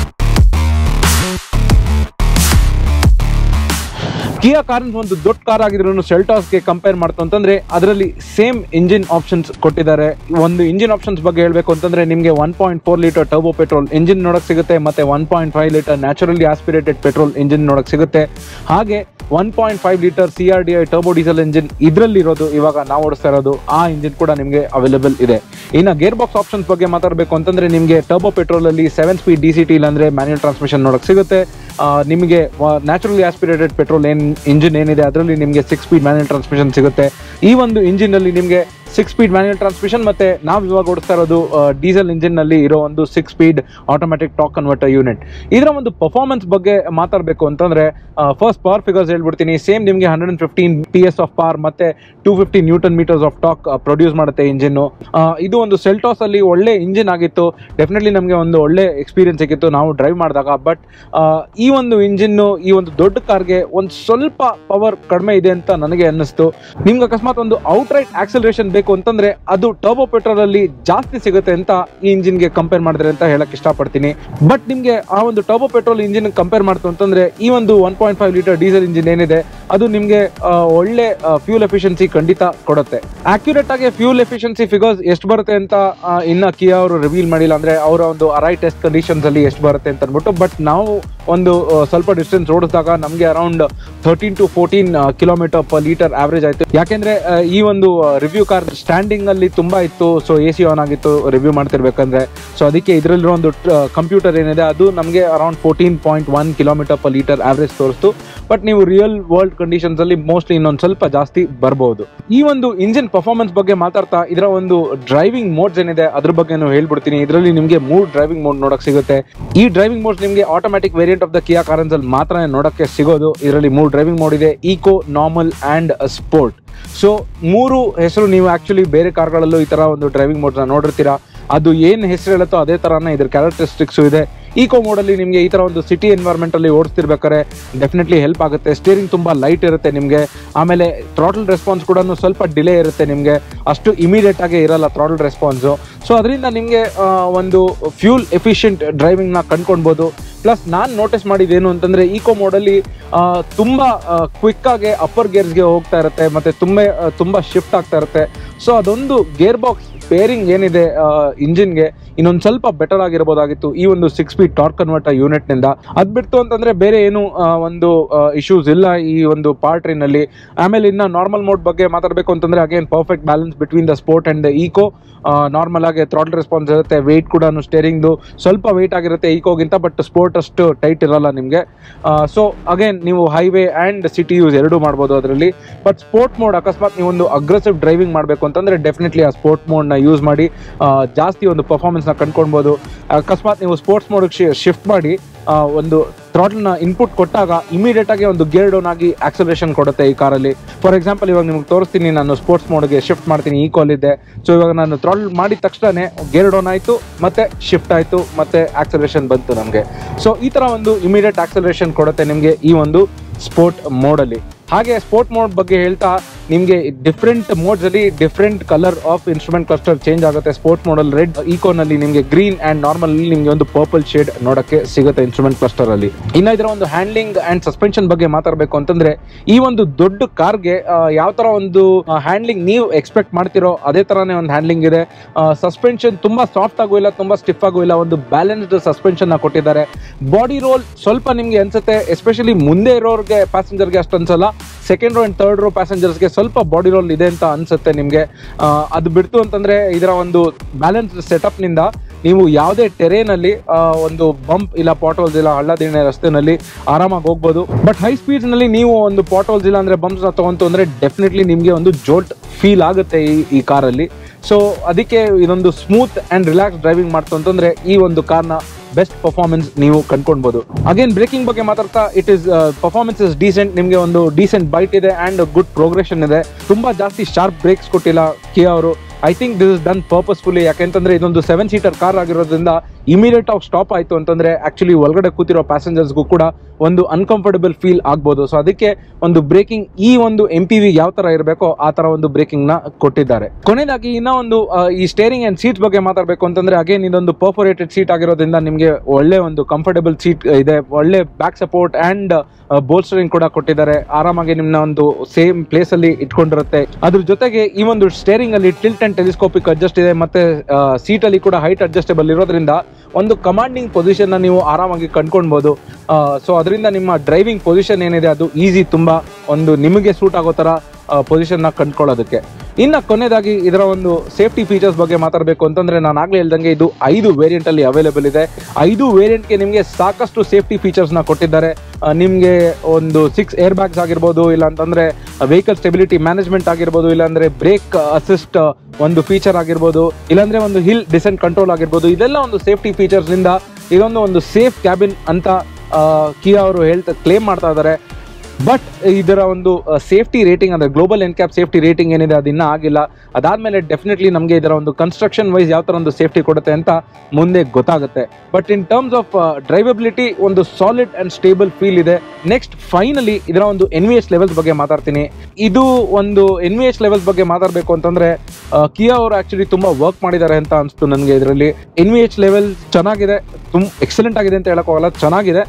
ಕಿಯಾ ಕಾರೆನ್ಸ್ ಒಂದು ದೊಡ್ಡ ಕಾರ್ ಆಗಿದ್ರು ಸೆಲ್ಟಾಸ್ಗೆ ಕಂಪೇರ್ ಮಾಡ್ತು ಅಂತಂದ್ರೆ ಅದರಲ್ಲಿ ಸೇಮ್ ಇಂಜಿನ್ ಆಪ್ಷನ್ಸ್ ಕೊಟ್ಟಿದ್ದಾರೆ. ಒಂದು ಇಂಜಿನ್ ಆಪ್ಷನ್ಸ್ ಬಗ್ಗೆ ಹೇಳಬೇಕು ಅಂತಂದ್ರೆ ನಿಮಗೆ 1.4 ಲೀಟರ್ ಟರ್ಬೋ ಪೆಟ್ರೋಲ್ ಇಂಜಿನ್ ನೋಡಕ್ ಸಿಗುತ್ತೆ, ಮತ್ತೆ 1.5 litre naturally aspirated petrol engine ನೋಡಕ್ ಸಿಗುತ್ತೆ. ಹಾಗೆ 1.5 litre CRDI turbo diesel engine ಇದರಲ್ಲಿರೋದು ಇವಾಗ ನಾವು ಓಡಿಸ್ತಾ ಇರೋದು ಆ ಇಂಜಿನ್ ಕೂಡ ನಿಮಗೆ ಅವೈಲೇಬಲ್ ಇದೆ. ಇನ್ನು ಗೇರ್ ಬಾಕ್ಸ್ ಆಪ್ಷನ್ಸ್ ಬಗ್ಗೆ ಮಾತಾಡಬೇಕು ಅಂತಂದ್ರೆ ನಿಮಗೆ ಟರ್ಬೋ ಪೆಟ್ರೋಲ್ ಅಲ್ಲಿ 7 ಸ್ಪೀಡ್ DCT ಇಲ್ಲಾಂದ್ರೆ ಮ್ಯಾನ್ಯುಯಲ್ ಟ್ರಾನ್ಸ್ಮಿಷನ್ ನೋಡಕ್ ಸಿಗುತ್ತೆ. ನಿಮಗೆ ನ್ಯಾಚುರಲಿ ಆಸ್ಪಿರೇಟೆಡ್ ಪೆಟ್ರೋಲ್ ಇಂಜಿನ್ ಏನಿದೆ ಅದರಲ್ಲಿ ನಿಮಗೆ 6 ಸ್ಪೀಡ್ ಮ್ಯಾನ್ಯುಯಲ್ ಟ್ರಾನ್ಸ್ಮಿಷನ್ ಸಿಗುತ್ತೆ. ಈ ಒಂದು ಇಂಜಿನ್ ಅಲ್ಲಿ ನಿಮಗೆ 6 ಸ್ಪೀಡ್ ಮ್ಯಾನ್ಯುಯಲ್ ಟ್ರಾನ್ಸ್ಮಿಷನ್ ಮತ್ತೆ ನಾವು ಇವಾಗ ಓಡಿಸ್ತಾ ಇರೋದು ಡೀಸೆಲ್ ಇಂಜಿನ್ ನಲ್ಲಿ ಇರೋ ಒಂದು 6 speed automatic torque converter unit. ಇದರ ಒಂದು ಪರ್ಫಾರ್ಮೆನ್ಸ್ ಬಗ್ಗೆ ಮಾತಾಡಬೇಕು ಅಂತಂದ್ರೆ ಫಸ್ಟ್ ಪವರ್ ಫಿಗರ್ಸ್ ಹೇಳ್ಬಿಡ್ತೀನಿ. ಸೇಮ್ ನಿಮಗೆ 115 PS ಆಫ್ ಪವರ್ ಮತ್ತೆ 250 newton metres of torque produce ಮಾಡುತ್ತೆ ಇಂಜಿನ್. ಇದು ಒಂದು ಸೆಲ್ಟಾಸ್ ಅಲ್ಲಿ ಒಳ್ಳೆ ಇಂಜಿನ್ ಆಗಿತ್ತು. ಡೆಫಿನೆಟ್ಲಿ ನಮಗೆ ಒಂದು ಒಳ್ಳೆ ಎಕ್ಸ್ಪೀರಿಯನ್ಸ್ ಸಿಕ್ಕಿತ್ತು ನಾವು ಡ್ರೈವ್ ಮಾಡಿದಾಗ. ಬಟ್ ಈ ಒಂದು ಇಂಜಿನ್ ಈ ಒಂದು ದೊಡ್ಡ ಕಾರ್ಗೆ ಒಂದು ಸ್ವಲ್ಪ ಪವರ್ ಕಡಿಮೆ ಇದೆ ಅಂತ ನನಗೆ ಅನ್ನಿಸ್ತು. ನಿಮ್ಗೆ ಅಕಸ್ಮಾತ್ ಒಂದು ಔಟ್ ರೈಟ್ ಆಕ್ಸಲರೇಷನ್ ಬೇಕು ಅಂತಂದ್ರೆ ಅದು ಟರ್ಬೋ ಪೆಟ್ರೋಲ್ ಅಲ್ಲಿ ಜಾಸ್ತಿ ಸಿಗುತ್ತೆ ಅಂತ ಈ ಇಂಜಿನ್ ಗೆ ಕಂಪೇರ್ ಮಾಡಿದ್ರೆ ಅಂತ ಹೇಳಕ್ ಇಷ್ಟಪಡ್ತೀನಿ. ಬಟ್ ನಿಮ್ಗೆ ಆ ಒಂದು ಟರ್ಬೋ ಪೆಟ್ರೋಲ್ ಇಂಜಿನ್ ಕಂಪೇರ್ ಮಾಡ್ತು ಅಂತಂದ್ರೆ ಈ ಒಂದು 1.5 ಲೀಟರ್ ಡೀಸೆಲ್ ಇಂಜಿನ್ ಏನಿದೆ ಅದು ನಿಮ್ಗೆ ಒಳ್ಳೆ ಫ್ಯೂಲ್ ಎಫಿಷಿಯನ್ಸಿ ಖಂಡಿತ ಕೊಡುತ್ತೆ. ಅಕ್ಯುರೇಟ್ ಆಗಿ ಫ್ಯೂಲ್ ಎಫಿಷಿಯನ್ಸಿ ಫಿಗರ್ಸ್ ಎಷ್ಟು ಬರುತ್ತೆ ಅಂತ ಇನ್ನ ಕಿಯಾ ಅವರು ರಿವೀಲ್ ಮಾಡಿಲ್ಲ, ಅಂದ್ರೆ ಅವರ ಒಂದು ಅರೈ ಟೆಸ್ಟ್ ಕಂಡೀಷನ್ಸ್ ಅಲ್ಲಿ ಎಷ್ಟು ಬರುತ್ತೆ ಅಂತ ಅನ್ಬಿಟ್ಟು. ಬಟ್ ನಾವು ಒಂದು ಸ್ವಲ್ಪ ಡಿಸ್ಟೆನ್ಸ್ ಓಡಿಸಿದಾಗ ನಮಗೆ around 13 to 14 kilometre per litre average ಆಯ್ತು. ಯಾಕೆಂದ್ರೆ ಈ ಒಂದು ರಿವ್ಯೂ ಕಾರ್ ಸ್ಟ್ಯಾಂಡಿಂಗ್ ಅಲ್ಲಿ ತುಂಬಾ ಇತ್ತು, ಸೊ AC ಆನ್ ಆಗಿತ್ತು ರಿವ್ಯೂ ಮಾಡ್ತಿರ್ಬೇಕಂದ್ರೆ. ಸೊ ಅದಕ್ಕೆ ಇದರಲ್ಲಿರೋ ಒಂದು ಕಂಪ್ಯೂಟರ್ ಏನಿದೆ ಅದು ನಮಗೆ around 14.1 kilometre per litre average ತೋರಿಸ್ತು. ಬಟ್ ನೀವು ರಿಯಲ್ ವರ್ಲ್ಡ್ ಕಂಡೀಷನ್ಸ್ ಅಲ್ಲಿ ಮೋಸ್ಟ್ಲಿ ಇನ್ನೊಂದು ಸ್ವಲ್ಪ ಜಾಸ್ತಿ ಬರಬಹುದು. ಈ ಒಂದು ಇಂಜಿನ್ ಪರ್ಫಾರ್ಮೆನ್ಸ್ ಬಗ್ಗೆ ಮಾತಾಡ್ತಾ ಇದರ ಒಂದು ಡ್ರೈವಿಂಗ್ ಮೋಡ್ಸ್ ಏನಿದೆ ಅದ್ರ ಬಗ್ಗೆ ಹೇಳ್ಬಿಡ್ತೀನಿ. ಇದರಲ್ಲಿ ನಿಮಗೆ 3 ಡ್ರೈವಿಂಗ್ ಮೋಡ್ ನೋಡಕ್ ಸಿಗುತ್ತೆ. ಈ ಡ್ರೈವಿಂಗ್ ಮೋಡ್ಸ್ ನಿಮಗೆ automatic variant of the Kia Carens ಅಲ್ಲಿ ಮಾತ್ರ ನೋಡಕ್ಕೆ ಸಿಗೋದು. ಇದರಲ್ಲಿ 3 ಡ್ರೈವಿಂಗ್ ಮೋಡ್ ಇದೆ, eco, normal and sport. So 3 ಹೆಸರು ನೀವು ಆಕ್ಚುಲಿ ಬೇರೆ ಕಾರ್ಗಳಲ್ಲೂ ಈ ತರ ಒಂದು ಡ್ರೈವಿಂಗ್ ಮೋಡ್ಸ್ ನೋಡಿರ್ತೀರಾ. ಅದು ಏನ್ ಹೆಸರು ಹೇಳುತ್ತೋ ಅದೇ ತರಾನೇ ಇದ್ರ ಕ್ಯಾರೆಕ್ಟರಿಸ್ಟಿಕ್ಸ್ ಇದೆ. ಈಕೋ ಮೋಡ್ ಅಲ್ಲಿ ನಿಮಗೆ ಈ ತರ ಒಂದು ಸಿಟಿ ಎನ್ವೈರ್ಮೆಂಟ್ ಅಲ್ಲಿ ಓಡಿಸ್ತಿರ್ಬೇಕಾದ್ರೆ ಡೆಫಿನೆಟ್ಲಿ ಹೆಲ್ಪ್ ಆಗುತ್ತೆ. ಸ್ಟೀರಿಂಗ್ ತುಂಬಾ ಲೈಟ್ ಇರುತ್ತೆ ನಿಮಗೆ. ಆಮೇಲೆ ಥ್ರಾಟಲ್ ರೆಸ್ಪಾನ್ಸ್ ಕೂಡ ಸ್ವಲ್ಪ ಡಿಲೇ ಇರುತ್ತೆ ನಿಮಗೆ, ಅಷ್ಟು ಇಮಿಡಿಯೇಟ್ ಆಗಿ ಇರಲ್ಲ ಥ್ರಾಟಲ್ ರೆಸ್ಪಾನ್ಸ್. ಸೊ ಅದರಿಂದ ನಿಮಗೆ ಒಂದು ಫ್ಯೂಲ್ ಎಫಿಷಿಯಂಟ್ ಡ್ರೈವಿಂಗ್ ನ ಕಂಡ್ಕೊಳ್ಬಹುದು. ಪ್ಲಸ್ ನಾನು ನೋಟಿಸ್ ಮಾಡಿದ್ದೇನು ಅಂತಂದ್ರೆ ಈಕೋ ಮೋಡಲ್ಲಿ ತುಂಬಾ ಕ್ವಿಕ್ ಆಗಿ ಅಪ್ಪರ್ ಗೇರ್ಸ್ಗೆ ಹೋಗ್ತಾ ಇರುತ್ತೆ, ಮತ್ತೆ ತುಂಬಾ ಶಿಫ್ಟ್ ಆಗ್ತಾ ಇರುತ್ತೆ. ಸೊ ಅದೊಂದು ಗೇರ್ ಬಾಕ್ಸ್ ಪೇರಿಂಗ್ ಏನಿದೆ ಇಂಜಿನ್ಗೆ ಇನ್ನೊಂದು ಸ್ವಲ್ಪ ಬೆಟರ್ ಆಗಿರ್ಬೋದಾಗಿತ್ತು ಈ ಒಂದು 6 ಸ್ಪೀಡ್ ಟಾರ್ಕ್ ಕನ್ವರ್ಟರ್ ಯೂನಿಟ್ ನಿಂದ. ಅದ್ ಬಿಟ್ಟು ಅಂತಂದ್ರೆ ಬೇರೆ ಏನು ಒಂದು ಇಶ್ಯೂಸ್ ಇಲ್ಲ ಈ ಒಂದು ಪಾರ್ಟ್ ಟ್ರೈನ್ ಅಲ್ಲಿ. ಆಮೇಲೆ ಇನ್ನ ನಾರ್ಮಲ್ ಮೋಡ್ ಬಗ್ಗೆ ಮಾತಾಡಬೇಕು ಅಂತಂದ್ರೆ again perfect balance between the sport and the eco. Normal ಆಗಿ ಥ್ರಾಟಲ್ ರೆಸ್ಪಾನ್ಸ್ ಇರುತ್ತೆ, ವೆಯ್ಟ್ ಕೂಡ ಸ್ಟೇರಿಂಗ್ದು ಸ್ವಲ್ಪ ವೆಯ್ಟ್ ಆಗಿರುತ್ತೆ ಈಕೋಗಿಂತ, ಬಟ್ ಸ್ಪೋರ್ಟ್ ಅಷ್ಟು ಟೈಟ್ ಇರಲ್ಲ ನಿಮಗೆ. ಸೊ ಅಗೇನ್ ನೀವು ಹೈವೇ ಅಂಡ್ ಸಿಟಿ ಯೂಸ್ ಎರಡೂ ಮಾಡ್ಬೋದು ಅದರಲ್ಲಿ. ಬಟ್ ಸ್ಪೋರ್ಟ್ ಮೋಡ್ ಅಕಸ್ಮಾತ್ ನೀವು ಒಂದು ಅಗ್ರೆಸಿವ್ ಡ್ರೈವಿಂಗ್ ಮಾಡಬೇಕು ಅಂತಂದ್ರೆ ಡೆಫಿನೆಟ್ಲಿ ಆ ಸ್ಪೋರ್ಟ್ ಮೋಡ್ ನ ಯೂಸ್ ಮಾಡಿ ಜಾಸ್ತಿ ಒಂದು ಪರ್ಫಾರ್ಮೆನ್ಸ್ ನ ಕಂಡ್ಕೊಳ್ಬಹುದು. ಅಕಸ್ಮಾತ್ ನೀವು ಸ್ಪೋರ್ಟ್ಸ್ ಮೋಡ್ ಶಿಫ್ಟ್ ಮಾಡಿ ಒಂದು ಥ್ರಾಟಲ್ ನ ಇನ್ಪುಟ್ ಕೊಟ್ಟಾಗ ಇಮಿಡಿಯೇಟ್ ಆಗಿ ಒಂದು ಗೇರ್ ಡೌನ್ ಆಗಿ ಆಕ್ಸಲರೇಷನ್ ಕೊಡುತ್ತೆ ಈ ಕಾರಲ್ಲಿ. ಫಾರ್ ಎಕ್ಸಾಂಪಲ್ ಇವಾಗ ನಿಮ್ಗೆ ತೋರಿಸ್ತೀನಿ, ನಾನು ಸ್ಪೋರ್ಟ್ಸ್ ಮೋಡ್ಗೆ ಶಿಫ್ಟ್ ಮಾಡ್ತೀನಿ, ಈ ಕಾಲ್ ಇದೆ. ಸೊ ಇವಾಗ ನಾನು ಥ್ರಾಟಲ್ ಮಾಡಿದ ತಕ್ಷಣ ಗೇರ್ ಡೌನ್ ಆಯ್ತು, ಮತ್ತೆ ಶಿಫ್ಟ್ ಆಯ್ತು, ಮತ್ತೆ ಆಕ್ಸಲರೇಷನ್ ಬಂತು ನಮಗೆ. ಸೊ ಈ ತರ ಒಂದು ಇಮಿಡಿಯೇಟ್ ಆಕ್ಸಲರೇಷನ್ ಕೊಡುತ್ತೆ ನಿಮಗೆ ಈ ಒಂದು ಸ್ಪೋರ್ಟ್ ಮೋಡ್ ಅಲ್ಲಿ. ಹಾಗೆ ಸ್ಪೋರ್ಟ್ ಮೋಡ್ ಬಗ್ಗೆ ಹೇಳ್ತಾ ನಿಮಗೆ ಡಿಫ್ರೆಂಟ್ ಮೋಡ್ಸ್ ಅಲ್ಲಿ different colour of instrument cluster change ಆಗುತ್ತೆ. ಸ್ಪೋರ್ಟ್ ಮೋಡ್ ಅಲ್ಲಿ ರೆಡ್, ಈಕೋನಲ್ಲಿ ನಿಮಗೆ ಗ್ರೀನ್ ಅಂಡ್ ನಾರ್ಮಲ್ ಅಲ್ಲಿ ನಿಮಗೆ ಒಂದು ಪರ್ಪಲ್ ಶೇಡ್ ನೋಡಕ್ಕೆ ಸಿಗುತ್ತೆ ಇನ್ಸ್ಟ್ರೂಮೆಂಟ್ ಕ್ಲಸ್ಟರ್ ಅಲ್ಲಿ. ಇನ್ನ ಇದರ ಒಂದು ಹ್ಯಾಂಡ್ಲಿಂಗ್ ಅಂಡ್ ಸಸ್ಪೆನ್ಷನ್ ಬಗ್ಗೆ ಮಾತಾಡಬೇಕು ಅಂತಂದ್ರೆ ಈ ಒಂದು ದೊಡ್ಡ ಕಾರ್ಗೆ ಯಾವ ತರ ಒಂದು ಹ್ಯಾಂಡ್ಲಿಂಗ್ ನೀವು ಎಕ್ಸ್ಪೆಕ್ಟ್ ಮಾಡ್ತಿರೋ ಅದೇ ತರಾನೇ ಒಂದು ಹ್ಯಾಂಡ್ಲಿಂಗ್ ಇದೆ. ಸಸ್ಪೆನ್ಷನ್ ತುಂಬಾ ಸಾಫ್ಟ್ ಆಗೂ ಇಲ್ಲ, ತುಂಬಾ ಸ್ಟಿಫ್ ಆಗೂ ಇಲ್ಲ, ಒಂದು ಬ್ಯಾಲೆನ್ಸ್ಡ್ ಸಸ್ಪೆನ್ಷನ್ ಕೊಟ್ಟಿದ್ದಾರೆ. ಬಾಡಿ ರೋಲ್ ಸ್ವಲ್ಪ ನಿಮ್ಗೆ ಅನ್ಸುತ್ತೆ, ಎಸ್ಪೆಷಲಿ ಮುಂದೆ ಇರೋರ್ಗೆ ಪ್ಯಾಸೆಂಜರ್ಗೆ ಅಷ್ಟು ಅನ್ಸಲ್ಲ, second row and third row ಪ್ಯಾಸೆಂಜರ್ಸ್ಗೆ ಸ್ವಲ್ಪ ಬಾಡಿ ರೋಲ್ ಇದೆ ಅಂತ ಅನ್ಸುತ್ತೆ ನಿಮಗೆ. ಅದು ಬಿಡ್ತು ಅಂತಂದ್ರೆ ಇದರ ಒಂದು ಬ್ಯಾಲೆನ್ಸ್ ಸೆಟಪ್ ನಿಂದ ನೀವು ಯಾವುದೇ ಟೆರೇನ್ ಅಲ್ಲಿ ಒಂದು ಬಂಪ್ ಇಲ್ಲ ಪಾಟ್ಹೋಲ್ಸ್ ಇಲ್ಲ ಹಳ್ಳದಿಣ್ಣೆ ರಸ್ತೆನಲ್ಲಿ ಆರಾಮಾಗಿ ಹೋಗ್ಬೋದು. ಬಟ್ ಹೈ ಸ್ಪೀಡ್ಸ್ ನಲ್ಲಿ ನೀವು ಒಂದು ಪಾಟ್ಹೋಲ್ಸ್ ಇಲ್ಲ ಅಂದ್ರೆ ಬಂಪ್ಸ್ ತಗೊಂತು ಅಂದ್ರೆ ಡೆಫಿನೆಟ್ಲಿ ನಿಮಗೆ ಒಂದು ಜೋಲ್ಟ್ ಫೀಲ್ ಆಗುತ್ತೆ ಈ ಕಾರಲ್ಲಿ. ಸೊ ಅದಕ್ಕೆ ಇದೊಂದು ಸ್ಮೂತ್ ಅಂಡ್ ರಿಲ್ಯಾಕ್ಸ್ ಡ್ರೈವಿಂಗ್ ಮಾಡ್ತು ಅಂತಂದ್ರೆ ಈ ಒಂದು ಕಾರ್ನ ಬೆಸ್ಟ್ ಪರ್ಫಾರ್ಮೆನ್ಸ್ ನೀವು ಕಂಡ್ಕೊಳ್ಬಹುದು. ಅಗೇನ್ ಬ್ರೇಕಿಂಗ್ ಬಗ್ಗೆ ಮಾತಾಡ್ತಾ ಪರ್ಫಾರ್ಮೆನ್ಸ್ ಇಸ್ ಡೀಸೆಂಟ್. ನಿಮಗೆ ಒಂದು ಡೀಸೆಂಟ್ ಬೈಟ್ ಇದೆ ಅಂಡ್ ಗುಡ್ ಪ್ರೋಗ್ರೆಷನ್ ಇದೆ. ತುಂಬಾ ಜಾಸ್ತಿ ಶಾರ್ಪ್ ಬ್ರೇಕ್ಸ್ ಕೊಟ್ಟಿಲ್ಲ ಕಿಯಾ ಅವರು. I think this is done purposefully. ಯಾಕೆಂತಂದ್ರೆ ಇದೊಂದು 7 ಸೀಟರ್ ಕಾರ್ ಆಗಿರೋದ್ರಿಂದ ಇಮಿಡಿಯೇಟ್ ಆಗಿ ಸ್ಟಾಪ್ ಆಯಿತು ಅಂತಂದರೆ ಆ್ಯಕ್ಚುಲಿ ಒಳಗಡೆ ಕೂತಿರೋ ಪ್ಯಾಸೆಂಜರ್ಸ್ಗೂ ಕೂಡ ಒಂದು ಅನ್ಕಂಫರ್ಟಬಲ್ ಫೀಲ್ ಆಗ್ಬೋದು. ಸೊ ಅದಕ್ಕೆ ಒಂದು ಬ್ರೇಕಿಂಗ್ ಈ ಒಂದು MPV ಯಾವ ಥರ ಇರಬೇಕೋ ಆ ಥರ ಒಂದು ಬ್ರೇಕಿಂಗ್ನ ಕೊಟ್ಟಿದ್ದಾರೆ. ಕೊನೆಯದಾಗಿ ಇನ್ನೂ ಒಂದು ಈ ಸ್ಟೇರಿಂಗ್ ಆ್ಯಂಡ್ ಸೀಟ್ಸ್ ಬಗ್ಗೆ ಮಾತಾಡಬೇಕು ಅಂತಂದರೆ ಅಗೇನ್ ಇದೊಂದು ಪರ್ಫೋರೇಟೆಡ್ ಸೀಟ್ ಆಗಿರೋದ್ರಿಂದ ನಿಮಗೆ ಒಳ್ಳೆ ಒಂದು ಕಂಫರ್ಟಬಲ್ ಸೀಟ್ ಇದೆ, ಒಳ್ಳೆ ಬ್ಯಾಕ್ ಸಪೋರ್ಟ್ ಆ್ಯಂಡ್ ಬೋಲ್ಸ್ಟರಿಂಗ್ ಕೂಡ ಕೊಟ್ಟಿದ್ದಾರೆ. ಆರಾಮಾಗಿ ನಿಮ್ಮನ್ನ ಒಂದು ಸೇಮ್ ಪ್ಲೇಸಲ್ಲಿ ಇಟ್ಕೊಂಡಿರುತ್ತೆ. ಅದ್ರ ಜೊತೆಗೆ ಈ ಒಂದು ಸ್ಟೇರಿಂಗ್ ಅಲ್ಲಿ ಟಿಲ್ಟ್ ಅಂಡ್ ಟೆಲಿಸ್ಕೋಪಿಕ್ ಅಡ್ಜಸ್ಟ್ ಇದೆ, ಮತ್ತೆ ಸೀಟಲ್ಲಿ ಕೂಡ ಹೈಟ್ ಅಡ್ಜಸ್ಟೇಬಲ್ ಇರೋದ್ರಿಂದ ಒಂದು ಕಮಾಂಡಿಂಗ್ ಪೊಸಿಷನ್ನ ನೀವು ಆರಾಮಾಗಿ ಕಂಡ್ಕೊಳ್ಬೋದು. ಸೊ ಅದರಿಂದ ನಿಮ್ಮ ಡ್ರೈವಿಂಗ್ ಪೊಸಿಷನ್ ಏನಿದೆ ಅದು ಈಸಿ, ತುಂಬ ಒಂದು ನಿಮಗೆ ಸೂಟ್ ಆಗೋ ಥರ ಪೊಸಿಷನ್ನ ಕಂಡ್ಕೊಳ್ಳೋದಕ್ಕೆ. ಇನ್ನು ಕೊನೆಯದಾಗಿ ಇದರ ಒಂದು ಸೇಫ್ಟಿ ಫೀಚರ್ಸ್ ಬಗ್ಗೆ ಮಾತಾಡಬೇಕು ಅಂತಂದರೆ ನಾನು ಆಗಲೇ ಹೇಳ್ದಂಗೆ ಇದು 5 ವೇರಿಯಂಟಲ್ಲಿ ಅವೈಲೇಬಲ್ ಇದೆ. 5 ವೇರಿಯಂಟ್ಗೆ ನಿಮಗೆ ಸಾಕಷ್ಟು ಸೇಫ್ಟಿ ಫೀಚರ್ಸ್ನ ಕೊಟ್ಟಿದ್ದಾರೆ. ನಿಮಗೆ ಒಂದು 6 ಏರ್ ಬ್ಯಾಗ್ಸ್ ಆಗಿರ್ಬೋದು, ಇಲ್ಲ ಅಂತಂದರೆ ವೆಹಿಕಲ್ ಸ್ಟೆಬಿಲಿಟಿ ಮ್ಯಾನೇಜ್ಮೆಂಟ್ ಆಗಿರ್ಬೋದು, ಇಲ್ಲಾಂದರೆ ಬ್ರೇಕ್ ಅಸಿಸ್ಟ್ ಒಂದು ಫೀಚರ್ ಆಗಿರ್ಬೋದು, ಇಲ್ಲಾಂದರೆ ಒಂದು ಹಿಲ್ ಡಿಸೆಂಟ್ ಕಂಟ್ರೋಲ್ ಆಗಿರ್ಬೋದು. ಇದೆಲ್ಲ ಒಂದು ಸೇಫ್ಟಿ ಫೀಚರ್ಸ್ನಿಂದ ಇದೊಂದು ಸೇಫ್ ಕ್ಯಾಬಿನ್ ಅಂತ ಕಿಯಾ ಅವರು ಕ್ಲೇಮ್ ಮಾಡ್ತಾ ಇದ್ದಾರೆ. ಬಟ್ ಇದರ ಒಂದು ಸೇಫ್ಟಿ ರೇಟಿಂಗ್ ಅಂದರೆ ಗ್ಲೋಬಲ್ ಎನ್ಕ್ಯಾಪ್ ಸೇಫ್ಟಿ ರೇಟಿಂಗ್ ಏನಿದೆ ಅದು ಇನ್ನೂ ಆಗಿಲ್ಲ. ಅದಾದಮೇಲೆ ಡೆಫಿನೆಟ್ಲಿ ನಮಗೆ ಇದರ ಒಂದು ಕನ್ಸ್ಟ್ರಕ್ಷನ್ ವೈಸ್ ಯಾವ ಥರ ಒಂದು ಸೇಫ್ಟಿ ಕೊಡುತ್ತೆ ಅಂತ ಮುಂದೆ ಗೊತ್ತಾಗುತ್ತೆ. But in terms of drivability ಒಂದು ಸಾಲಿಡ್ ಆ್ಯಂಡ್ ಸ್ಟೇಬಲ್ ಫೀಲ್ ಇದೆ. ನೆಕ್ಸ್ಟ್ ಫೈನಲಿ ಇದರ ಒಂದು NVH ಲೆವೆಲ್ಸ್ ಬಗ್ಗೆ ಮಾತಾಡ್ತೀನಿ. ಇದು ಒಂದು NVH ಲೆವೆಲ್ಸ್ ಬಗ್ಗೆ ಮಾತಾಡಬೇಕು ಅಂತಂದರೆ ಕಿಯಾ ಅವರು ಆ್ಯಕ್ಚುಲಿ ತುಂಬ ವರ್ಕ್ ಮಾಡಿದ್ದಾರೆ ಅಂತ ಅನಿಸ್ತು ನನಗೆ. ಇದರಲ್ಲಿ NVH ಲೆವೆಲ್ ಚೆನ್ನಾಗಿದೆ, ಎಕ್ಸಲೆಂಟ್ ಆಗಿದೆ ಅಂತ ಹೇಳೋಕ್ಕಾಗಲ್ಲ, ಚೆನ್ನಾಗಿದೆ.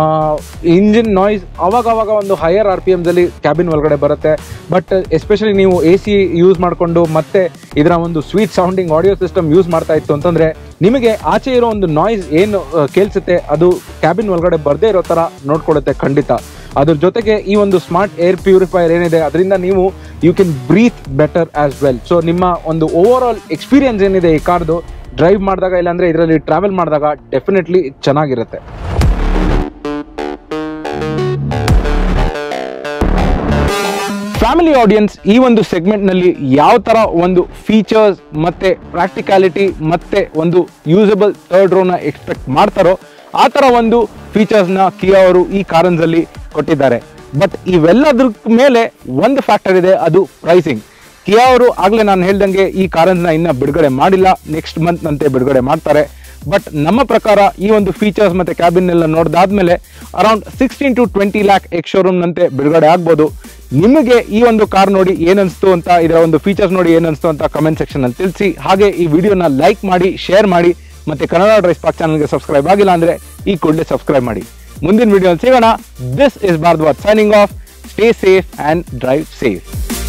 ಇಂಜಿನ್ ನಾಯ್ಸ್ ಅವಾಗ ಒಂದು ಹೈಯರ್ RPMs ಅಲ್ಲಿ ಕ್ಯಾಬಿನ್ ಒಳಗಡೆ ಬರುತ್ತೆ. ಬಟ್ ಎಸ್ಪೆಷಲಿ ನೀವು AC ಯೂಸ್ ಮಾಡಿಕೊಂಡು ಮತ್ತೆ ಇದರ ಒಂದು sweet sounding audio system use ಮಾಡ್ತಾ ಇತ್ತು ಅಂತಂದರೆ ನಿಮಗೆ ಆಚೆ ಇರೋ ಒಂದು ನಾಯ್ಸ್ ಏನು ಕೇಳಿಸುತ್ತೆ ಅದು ಕ್ಯಾಬಿನ್ ಒಳಗಡೆ ಬರದೇ ಇರೋ ಥರ ನೋಡ್ಕೊಳ್ಳುತ್ತೆ ಖಂಡಿತ. ಅದ್ರ ಜೊತೆಗೆ ಈ ಒಂದು ಸ್ಮಾರ್ಟ್ ಏರ್ ಪ್ಯೂರಿಫೈಯರ್ ಏನಿದೆ ಅದರಿಂದ ನೀವು you can breathe better as well. So ನಿಮ್ಮ ಒಂದು ಓವರ್ ಆಲ್ ಎಕ್ಸ್ಪೀರಿಯನ್ಸ್ ಏನಿದೆ ಈ ಕಾರ್ದು ಡ್ರೈವ್ ಮಾಡಿದಾಗ ಇಲ್ಲಾಂದರೆ ಇದರಲ್ಲಿ ಟ್ರಾವೆಲ್ ಮಾಡಿದಾಗ ಡೆಫಿನೆಟ್ಲಿ ಚೆನ್ನಾಗಿರುತ್ತೆ. ಫ್ಯಾಮಿಲಿ ಆಡಿಯನ್ಸ್ ಈ ಒಂದು ಸೆಗ್ಮೆಂಟ್ನಲ್ಲಿ ಯಾವ ಥರ ಒಂದು ಫೀಚರ್ಸ್ ಮತ್ತು ಪ್ರಾಕ್ಟಿಕ್ಯಾಲಿಟಿ ಮತ್ತು ಒಂದು ಯೂಸಬಲ್ ಥರ್ಡ್ ರೋನ ಎಕ್ಸ್ಪೆಕ್ಟ್ ಮಾಡ್ತಾರೋ ಆ ಥರ ಒಂದು ಫೀಚರ್ಸ್ನ ಕಿಯಾ ಅವರು ಈ ಕಾರನ್ಸಲ್ಲಿ ಕೊಟ್ಟಿದ್ದಾರೆ. ಬಟ್ ಇವೆಲ್ಲದ್ರ ಮೇಲೆ ಒಂದು ಫ್ಯಾಕ್ಟರ್ ಇದೆ, ಅದು ಪ್ರೈಸಿಂಗ್. ಕಿಯಾ ಅವರು ಆಗಲೇ ನಾನು ಹೇಳ್ದಂಗೆ ಈ ಕಾರನ್ಸ್ನ ಇನ್ನೂ ಬಿಡುಗಡೆ ಮಾಡಿಲ್ಲ, ನೆಕ್ಸ್ಟ್ ಮಂತ್ ನಂತೆ ಬಿಡುಗಡೆ ಮಾಡ್ತಾರೆ. ಬಟ್ ನಮ್ಮ ಪ್ರಕಾರ ಈ ಒಂದು ಫೀಚರ್ಸ್ ಮತ್ತು ಕ್ಯಾಬಿನ್ ಎಲ್ಲ ನೋಡಿದಾದ್ಮೇಲೆ ಅರೌಂಡ್ 16 to 20 lakh ಎಕ್ಸ್ ಶೋರೂಮ್ನಂತೆ ಬಿಡುಗಡೆ ಆಗ್ಬೋದು. ನಿಮಗೆ ಈ ಒಂದು ಕಾರ್ ನೋಡಿ ಏನನ್ನಿಸ್ತು ಅಂತ, ಇದರ ಒಂದು ಫೀಚರ್ಸ್ ನೋಡಿ ಏನನ್ನಿಸ್ತು ಅಂತ ಕಮೆಂಟ್ ಸೆಕ್ಷನಲ್ಲಿ ತಿಳಿಸಿ. ಹಾಗೆ ಈ ವಿಡಿಯೋನ ಲೈಕ್ ಮಾಡಿ, ಶೇರ್ ಮಾಡಿ, ಮತ್ತು ಕನ್ನಡ DriveSpark ಚಾನಲ್ಗೆ ಸಬ್ಸ್ಕ್ರೈಬ್ ಆಗಿಲ್ಲ ಅಂದರೆ ಈ ಕೂಡಲೇ ಸಬ್ಸ್ಕ್ರೈಬ್ ಮಾಡಿ. ಮುಂದಿನ ವಿಡಿಯೋನಲ್ಲಿ ಸಿಗೋಣ. This is Bharadwaj signing off. Stay safe and drive safe.